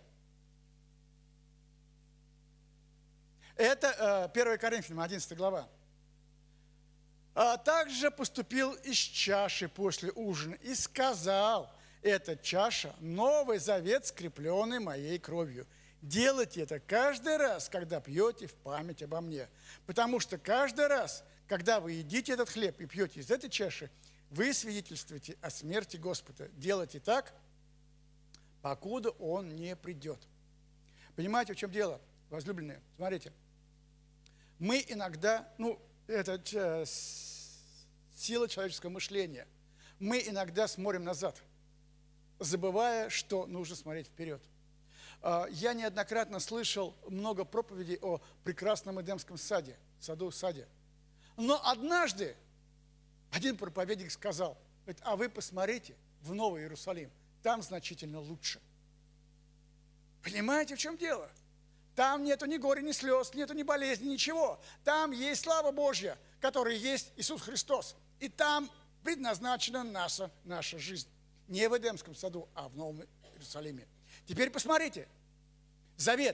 Это 1 Коринфянам, 11 глава. «А также поступил из чаши после ужина и сказал, эта чаша – новый завет, скрепленный моей кровью. Делайте это каждый раз, когда пьете в память обо мне. Потому что каждый раз, когда вы едите этот хлеб и пьете из этой чаши, вы свидетельствуете о смерти Господа. Делайте так, покуда Он не придет». Понимаете, в чем дело, возлюбленные? Смотрите, мы иногда, это сила человеческого мышления, мы иногда смотрим назад, забывая, что нужно смотреть вперед. Я неоднократно слышал много проповедей о прекрасном Эдемском саде. Но однажды один проповедник сказал, а вы посмотрите в Новый Иерусалим, там значительно лучше. Понимаете, в чем дело? Там нету ни горя, ни слез, нету ни болезни, ничего. Там есть слава Божья, которая есть Иисус Христос. И там предназначена наша жизнь. Не в Эдемском саду, а в Новом Иерусалиме. Теперь посмотрите. Завет.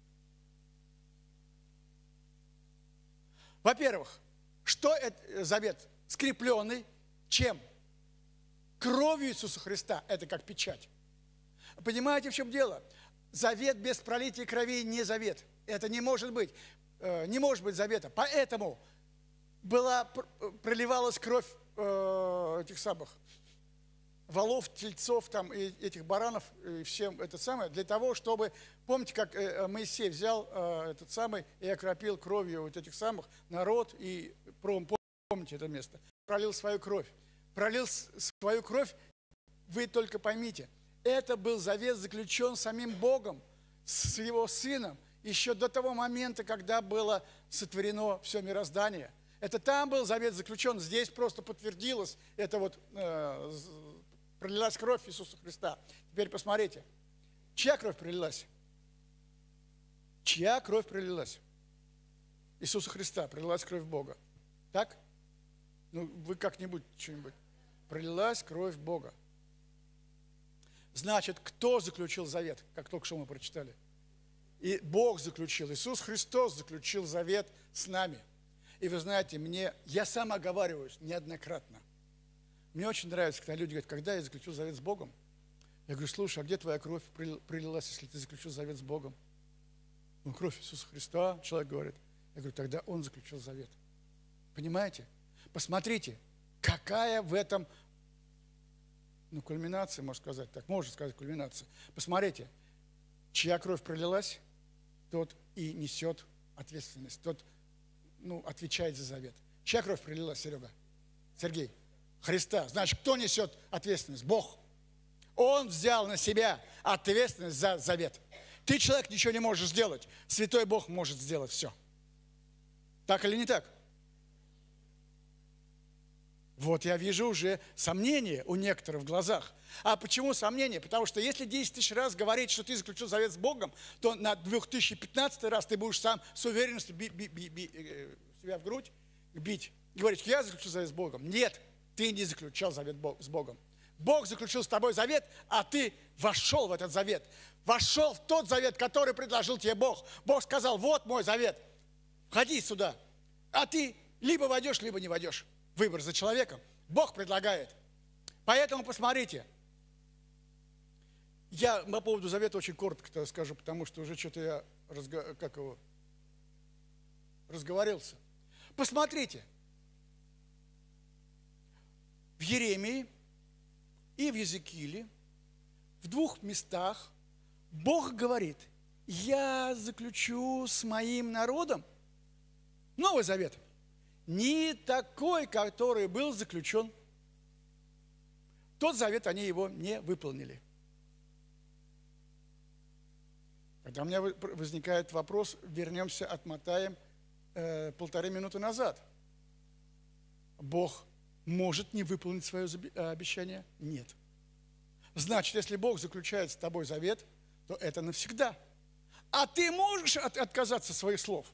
Во-первых, что это завет? Скрепленный чем? Кровью Иисуса Христа. Это как печать. Понимаете, в чем дело? Завет без пролития крови не завет. Это не может быть. Не может быть завета. Поэтому проливалась кровь этих самых волов, тельцов, там, и этих баранов, и всем это самое, для того, чтобы, помните, как Моисей взял этот самый и окропил кровью вот этих самых народ, и помните это место, пролил свою кровь. Пролил свою кровь, вы только поймите, это был завет заключен самим Богом, с Его Сыном, еще до того момента, когда было сотворено все мироздание. Это там был завет заключен, здесь просто подтвердилось, это вот пролилась кровь Иисуса Христа. Теперь посмотрите, чья кровь пролилась? Чья кровь пролилась? Иисуса Христа, пролилась кровь Бога. Так? Вы как-нибудь что-нибудь. Пролилась кровь Бога. Значит, кто заключил завет, как только что мы прочитали? И Бог заключил, Иисус Христос заключил завет с нами. И вы знаете, я сам оговариваюсь неоднократно. Мне очень нравится, когда люди говорят, когда я заключил завет с Богом, я говорю, слушай, а где твоя кровь пролилась, если ты заключил завет с Богом? Кровь Иисуса Христа, человек говорит. Я говорю, тогда Он заключил завет. Понимаете? Посмотрите, какая в этом, кульминация, можно сказать, так можно сказать, кульминация. Посмотрите, чья кровь пролилась, тот и несет ответственность, тот, отвечает за завет. Чья кровь пролилась, Сергей? Христа. Значит, кто несет ответственность? Бог. Он взял на себя ответственность за завет. Ты, человек, ничего не можешь сделать. Святой Бог может сделать все. Так или не так? Вот я вижу уже сомнение у некоторых в глазах. А почему сомнение? Потому что если 10 тысяч раз говорить, что ты заключил завет с Богом, то на 2015 раз ты будешь сам с уверенностью себя в грудь бить. И говорить, я заключил завет с Богом. Нет, ты не заключал завет с Богом. Бог заключил с тобой завет, а ты вошел в этот завет. Вошел в тот завет, который предложил тебе Бог. Бог сказал, вот мой завет, входи сюда. А ты либо войдешь, либо не войдешь. Выбор за человеком. Бог предлагает. Поэтому посмотрите. Я по поводу завета очень коротко скажу, потому что уже что-то я разговорился. Посмотрите. В Еремии и в Иезекииле в 2 местах Бог говорит, я заключу с моим народом Новый Завет. Не такой, который был заключен. Тот завет, они его не выполнили. Когда у меня возникает вопрос, вернемся, отмотаем 1,5 минуты назад. Бог может не выполнить свое обещание? Нет. Значит, если Бог заключает с тобой завет, то это навсегда. А ты можешь отказаться от своих слов?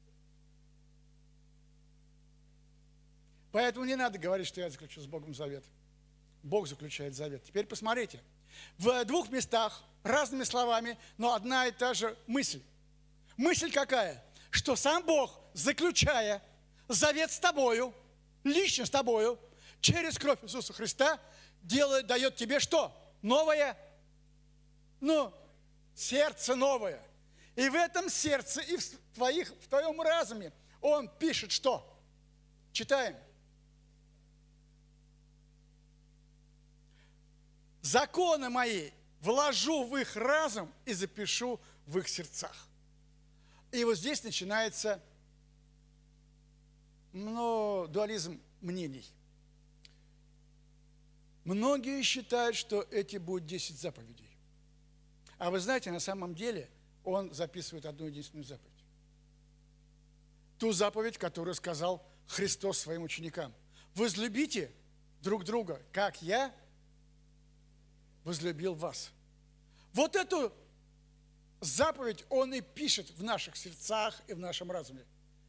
Поэтому не надо говорить, что я заключу с Богом завет. Бог заключает завет. Теперь посмотрите. В 2 местах, разными словами, но одна и та же мысль. Мысль какая? Что сам Бог, заключая завет с тобою, лично с тобою, через кровь Иисуса Христа, дает тебе что? Новое? Сердце новое. И в этом сердце, и в твоем разуме Он пишет что? Читаем. Законы мои вложу в их разум и запишу в их сердцах. И вот здесь начинается дуализм мнений. Многие считают, что эти будут 10 заповедей. А вы знаете, на самом деле он записывает одну единственную заповедь. Ту заповедь, которую сказал Христос своим ученикам. Возлюбите друг друга, как я возлюбил вас. Вот эту заповедь он и пишет в наших сердцах и в нашем разуме.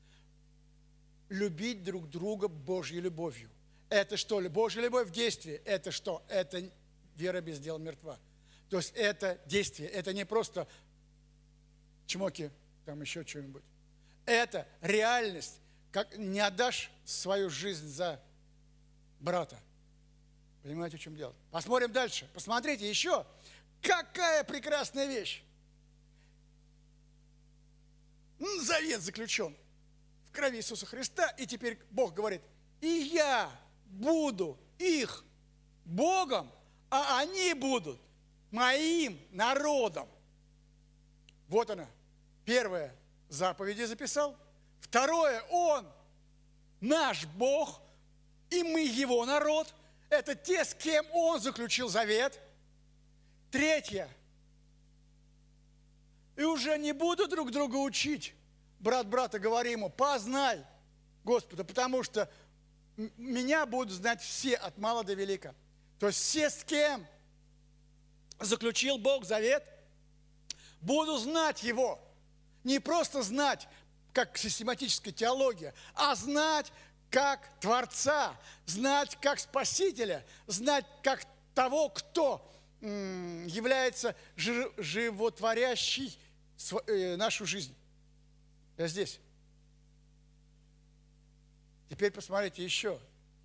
Любить друг друга Божьей любовью. Это что? Божья любовь в действии. Это что? Это вера без дела мертва. То есть это действие. Это не просто чмоки, там еще что-нибудь. Это реальность. Как не отдашь свою жизнь за брата. Понимаете, в чем дело? Посмотрим дальше. Посмотрите еще. Какая прекрасная вещь. Завет заключен в крови Иисуса Христа. И теперь Бог говорит, и я буду их Богом, а они будут моим народом. Вот она. Первая заповедь записал. Второе, Он наш Бог, и мы Его народ. Это те, с кем Он заключил завет. Третье. И уже не буду друг друга учить. Брат брата говори ему, познай Господа, потому что меня будут знать все, от мала до велика. То есть все, с кем заключил Бог завет, буду знать Его. Не просто знать, как систематическая теология, а знать как Творца, знать как Спасителя, знать как того, кто является животворящий нашу жизнь. Я здесь. Теперь посмотрите еще.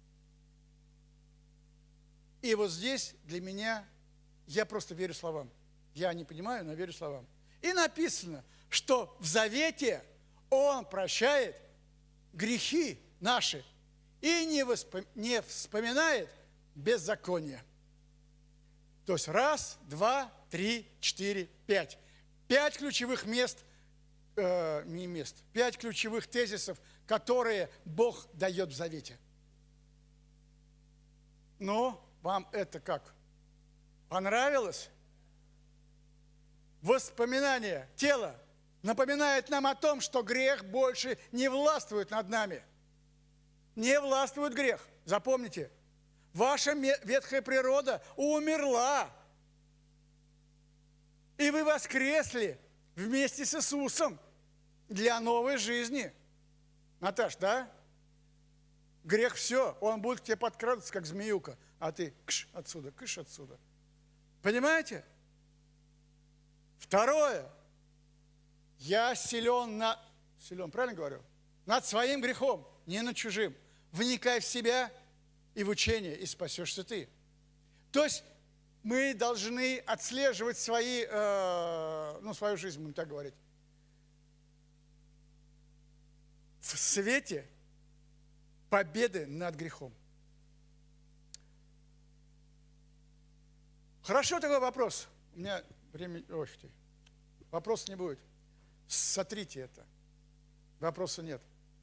И вот здесь для меня, я просто верю словам. Я не понимаю, но верю словам. И написано, что в завете Он прощает грехи наши и не вспоминает беззакония. То есть 1, 2, 3, 4, 5. 5 ключевых пять ключевых тезисов, которые Бог дает в завете. Ну, вам это как? Понравилось? Воспоминание тела напоминает нам о том, что грех больше не властвует над нами. Не властвует грех. Запомните, ваша ветхая природа умерла. И вы воскресли вместе с Иисусом для новой жизни. Наташ, да? грех все, он будет к тебе подкрадываться, как змеюка, а ты кыш отсюда, кыш отсюда. Понимаете? Второе. Я силен, правильно говорю? Над своим грехом, не над чужим. Вникай в себя и в учение, и спасешься ты. То есть мы должны отслеживать свою жизнь, будем так говорить, в свете победы над грехом. Хорошо, такой вопрос. У меня времени... Вопроса не будет. Сотрите это. Вопроса нет.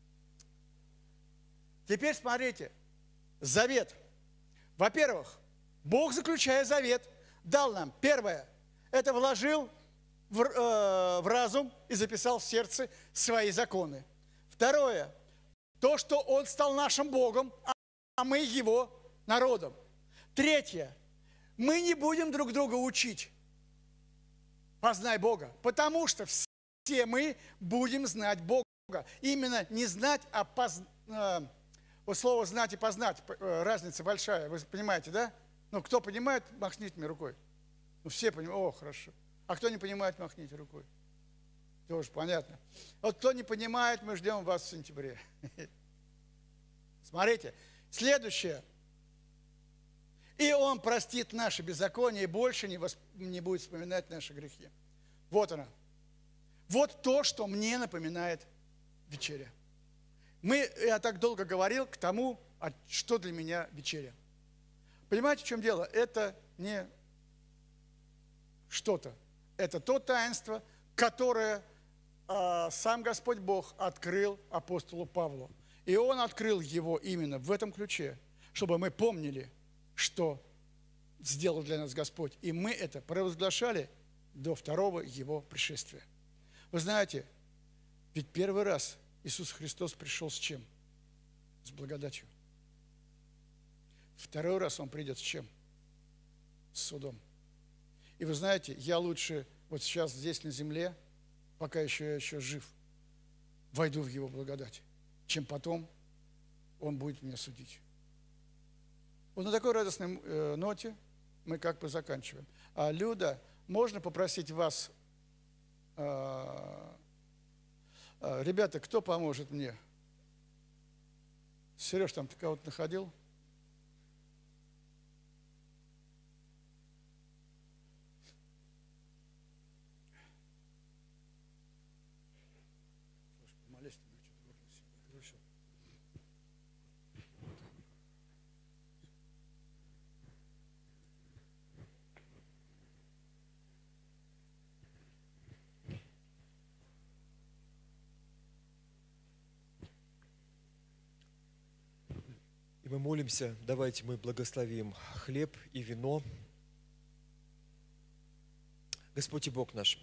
Теперь смотрите. Завет. Во-первых, Бог, заключая завет, дал нам, первое, это вложил в разум и записал в сердце свои законы. Второе, то, что Он стал нашим Богом, а мы Его народом. Третье, мы не будем друг друга учить. Познай Бога, потому что все мы будем знать Бога. Именно не знать, а вот слово «знать» и «познать» разница большая, вы понимаете, да? Ну, кто понимает, махните мне рукой. Ну, все понимают, о, хорошо. А кто не понимает, махните рукой. Тоже понятно. Вот кто не понимает, мы ждем вас в сентябре. Смотрите, следующее. И Он простит наши беззакония и больше не будет вспоминать наши грехи. Вот она. Вот то, что мне напоминает вечеря. Я так долго говорил к тому, что для меня вечеря. Понимаете, в чем дело? Это не что-то. Это то таинство, которое сам Господь Бог открыл апостолу Павлу. И Он открыл его именно в этом ключе, чтобы мы помнили, что сделал для нас Господь. И мы это провозглашали до второго Его пришествия. Вы знаете, ведь первый раз Иисус Христос пришел с чем? С благодатью. Второй раз Он придет с чем? С судом. И вы знаете, я лучше вот сейчас здесь на земле, пока я еще жив, войду в Его благодать, чем потом Он будет меня судить. Вот на такой радостной ноте мы как бы заканчиваем. А Люда, можно попросить вас, ребята, кто поможет мне? Сереж, там ты кого-то находил? Мы молимся, давайте мы благословим хлеб и вино. Господь и Бог наш,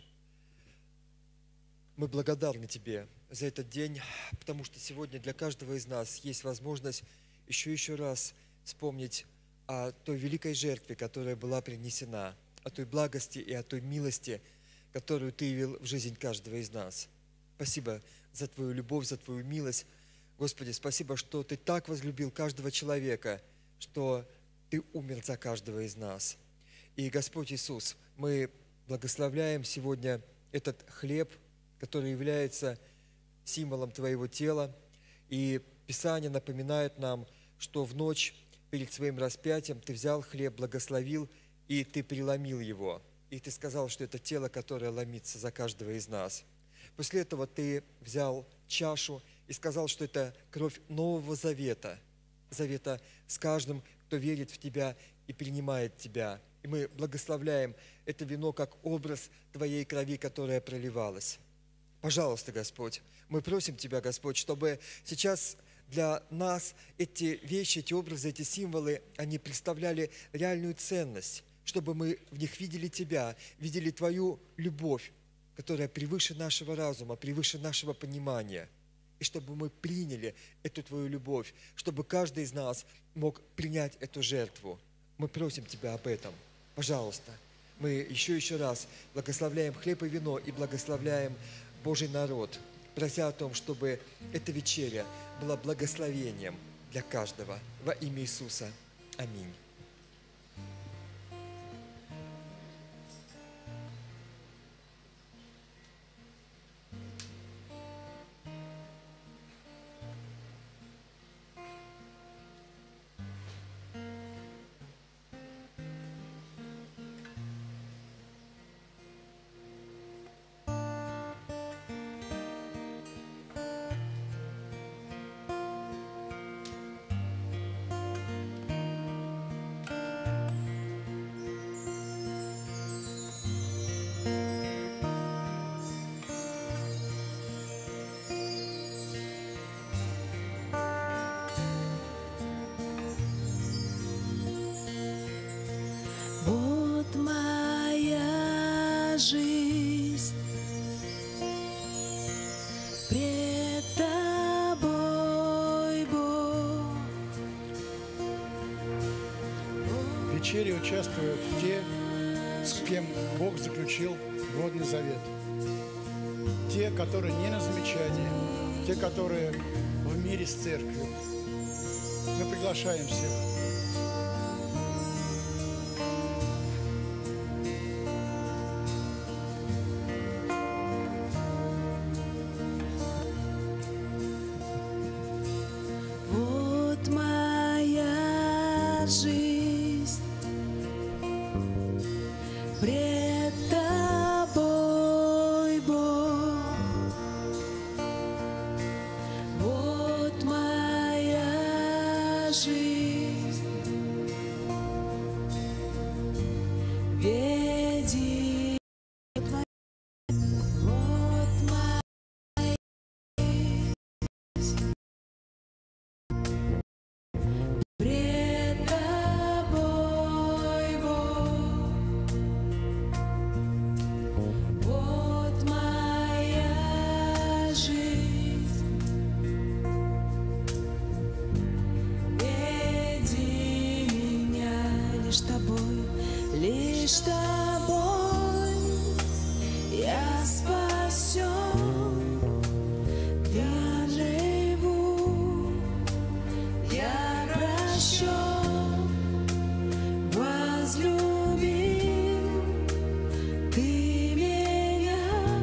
мы благодарны Тебе за этот день, потому что сегодня для каждого из нас есть возможность еще раз вспомнить о той великой жертве, которая была принесена, о той благости и о той милости, которую Ты явил в жизнь каждого из нас. Спасибо за Твою любовь, за Твою милость. Господи, спасибо, что Ты так возлюбил каждого человека, что Ты умер за каждого из нас. И, Господь Иисус, мы благословляем сегодня этот хлеб, который является символом Твоего тела. И Писание напоминает нам, что в ночь перед Своим распятием Ты взял хлеб, благословил, и Ты преломил его. И Ты сказал, что это тело, которое ломится за каждого из нас. После этого Ты взял чашу и сказал, что это кровь Нового Завета, завета с каждым, кто верит в Тебя и принимает Тебя. И мы благословляем это вино как образ Твоей крови, которая проливалась. Пожалуйста, Господь, мы просим Тебя, Господь, чтобы сейчас для нас эти вещи, эти образы, эти символы, они представляли реальную ценность, чтобы мы в них видели Тебя, видели Твою любовь, которая превыше нашего разума, превыше нашего понимания. И чтобы мы приняли эту Твою любовь, чтобы каждый из нас мог принять эту жертву. Мы просим Тебя об этом. Пожалуйста, мы еще раз благословляем хлеб и вино и благословляем Божий народ, прося о том, чтобы эта вечеря была благословением для каждого. Во имя Иисуса. Аминь. Вот моя жизнь пред тобой, Бог. В вечере участвуют те, с кем Бог заключил водный завет. Те, которые не на замечание, те, которые в мире с церковью. Мы приглашаем всех. Вот моя жизнь пред тобой, Бог. Вот моя жизнь, веди. Вот моя пред тобой, Бог. Вот моя жизнь, веди меня лишь тобой, лишь тобой я спасен, я живу, я прощен, возлюбил ты меня,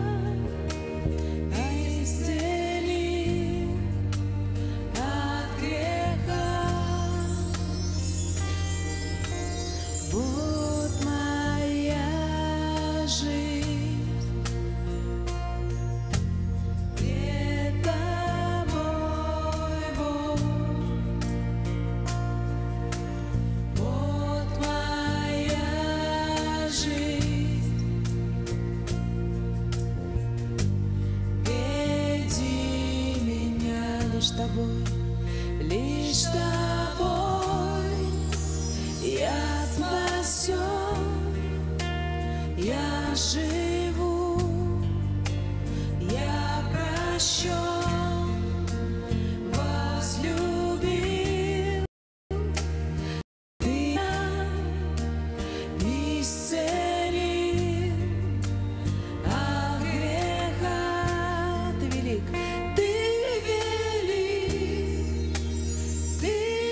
исцелил от греха. Вот моя жизнь пред тобой, Бог. Вот моя жизнь, веди меня лишь тобой, лишь тобой я спасен, я живу, я прощен, возлюбил ты меня, исцелил от греха. Ты велик, ты велик, ты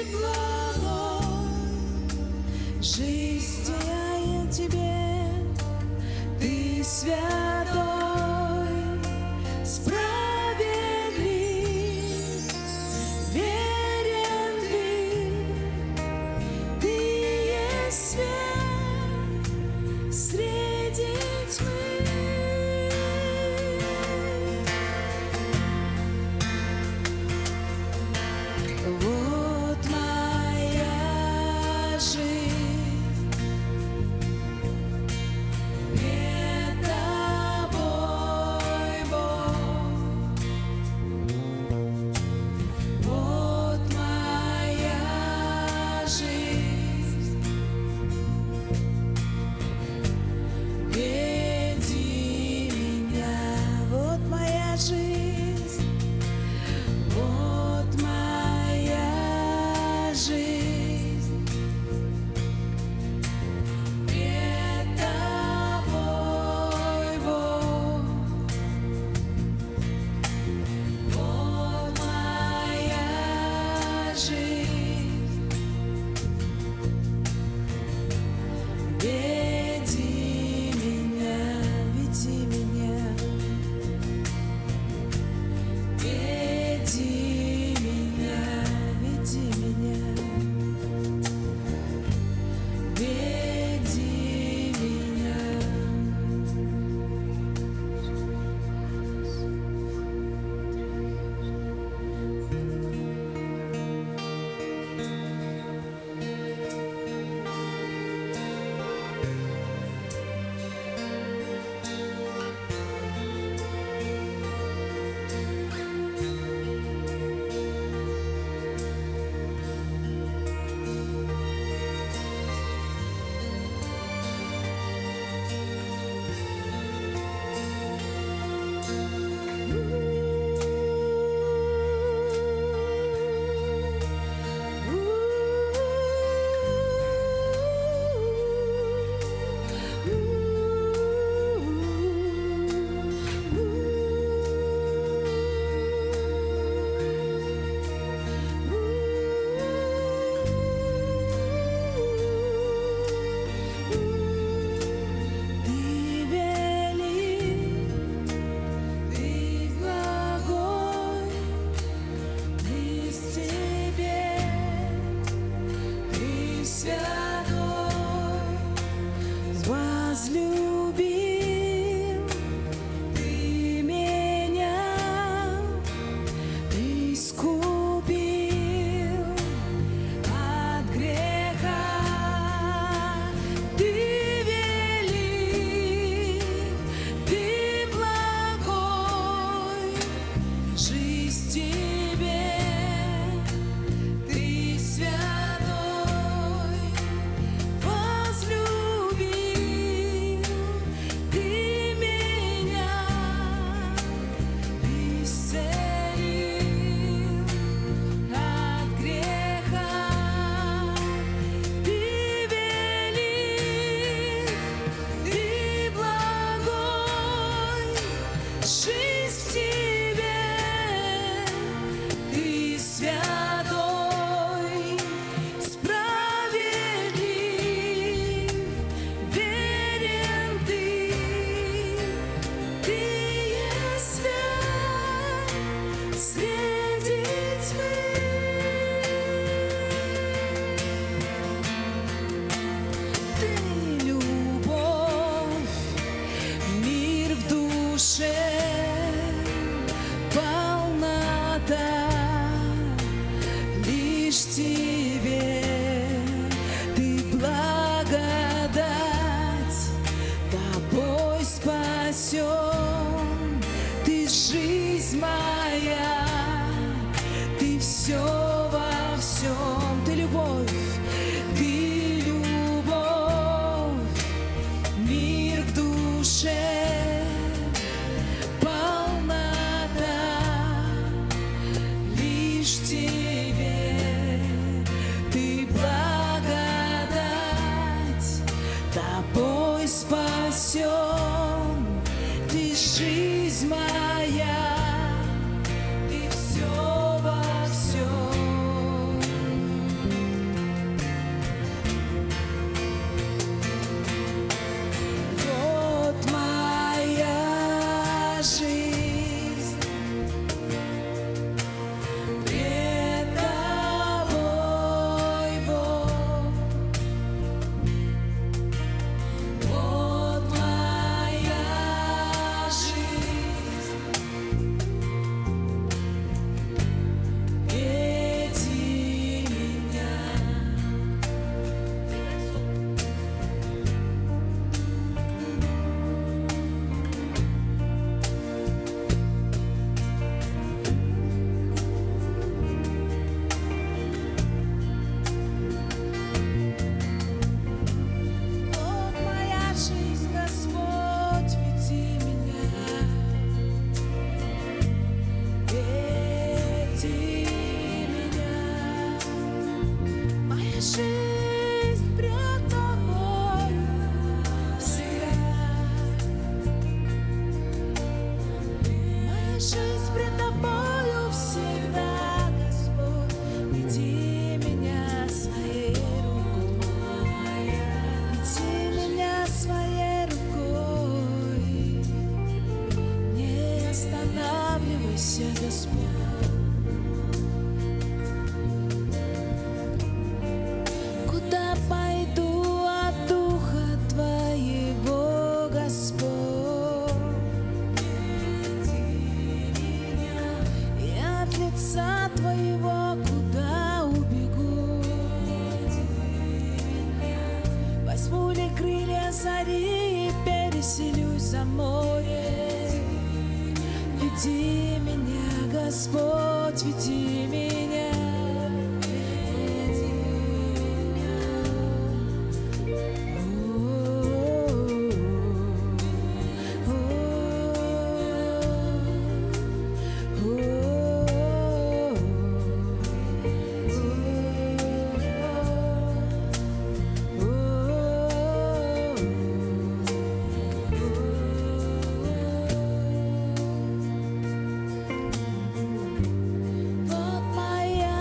жизнь в тебе. Ты святой, справедлив, верен ты. Ты есть свет среди тьмы. Ты любовь, мир в душе, полнота лишь в тебе. Ты благодать, тобой спасен. Ты жизнь моя, ты все во всем. Ты любовь, мир в душе, полнота лишь в тебе. Ты благодать, тобой спасен. Ты жизнь моя, ты все во всем. Вот моя жизнь пред тобой, Бог. Вот моя жизнь, веди меня. Вот моя жизнь, Господь, веди меня. Веди меня. Моя жизнь пред тобой всегда. Моя жизнь пред тобою всегда, Господь. Веди меня своей рукой. Веди меня своей рукой. Не останавливайся, Господь. Куда пойду от Духа Твоего, Господь? И от лица Твоего куда убегу? Возьму ли крылья зари и переселюсь за море? Веди меня, Господь, веди меня. Вот моя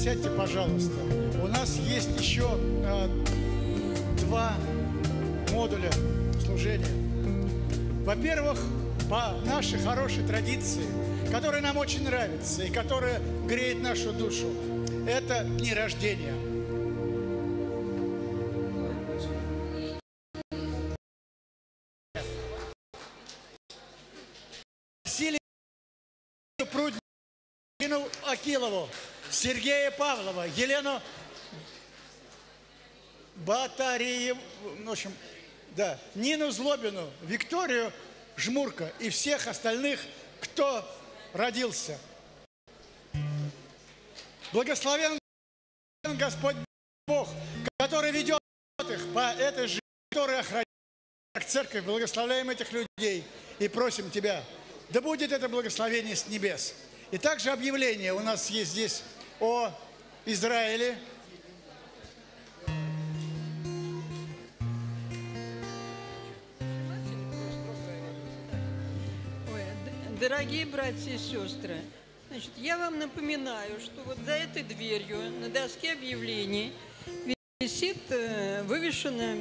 присядьте, пожалуйста. У нас есть еще 2 модуля служения. Во-первых, по нашей хорошей традиции, которая нам очень нравится и которая греет нашу душу, это дни рождения. Василию Пруднину Акилову, Сергея Павлова, Елену Батарееву, в общем, да, Нину Злобину, Викторию Жмурко и всех остальных, кто родился. Благословен Господь Бог, который ведет их по этой жизни, который охраняет церковь. Благословляем этих людей и просим Тебя, да будет это благословение с небес. И также объявление у нас есть здесь о Израиле. Дорогие братья и сестры, значит, я вам напоминаю, что вот за этой дверью на доске объявлений висит вывешено,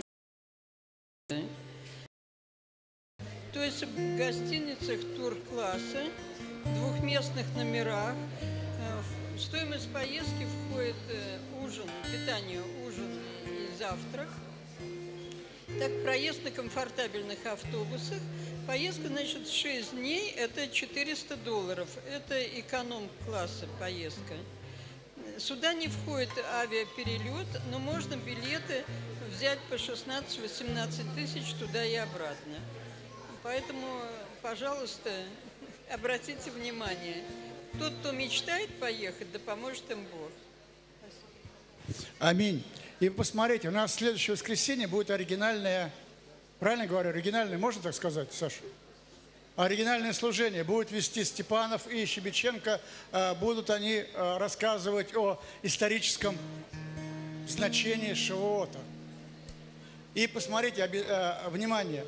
то есть в гостиницах тур-класса, в 2-местных номерах. В стоимость поездки входит ужин, питание, ужин и завтрак. Так, проезд на комфортабельных автобусах. Поездка, значит, 6 дней, это $400. Это эконом-класса поездка. Сюда не входит авиаперелет, но можно билеты взять по 16-18 тысяч туда и обратно. Поэтому, пожалуйста, обратите внимание. Тот, кто мечтает поехать, да поможет им Бог. Спасибо. Аминь. И посмотрите, у нас в следующее воскресенье будет оригинальное, правильно говорю, оригинальное, можно так сказать, Саша? Оригинальное служение будет вести Степанов и Щебеченко. Будут они рассказывать о историческом значении Шавуота. И посмотрите, внимание,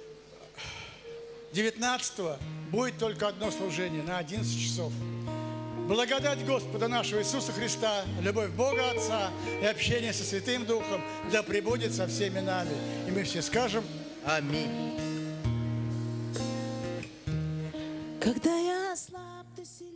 19-го будет только одно служение на 11 часов. Благодать Господа нашего Иисуса Христа, любовь Бога Отца и общение со Святым Духом да пребудет со всеми нами. И мы все скажем Аминь. Когда я слаб, ты сильный.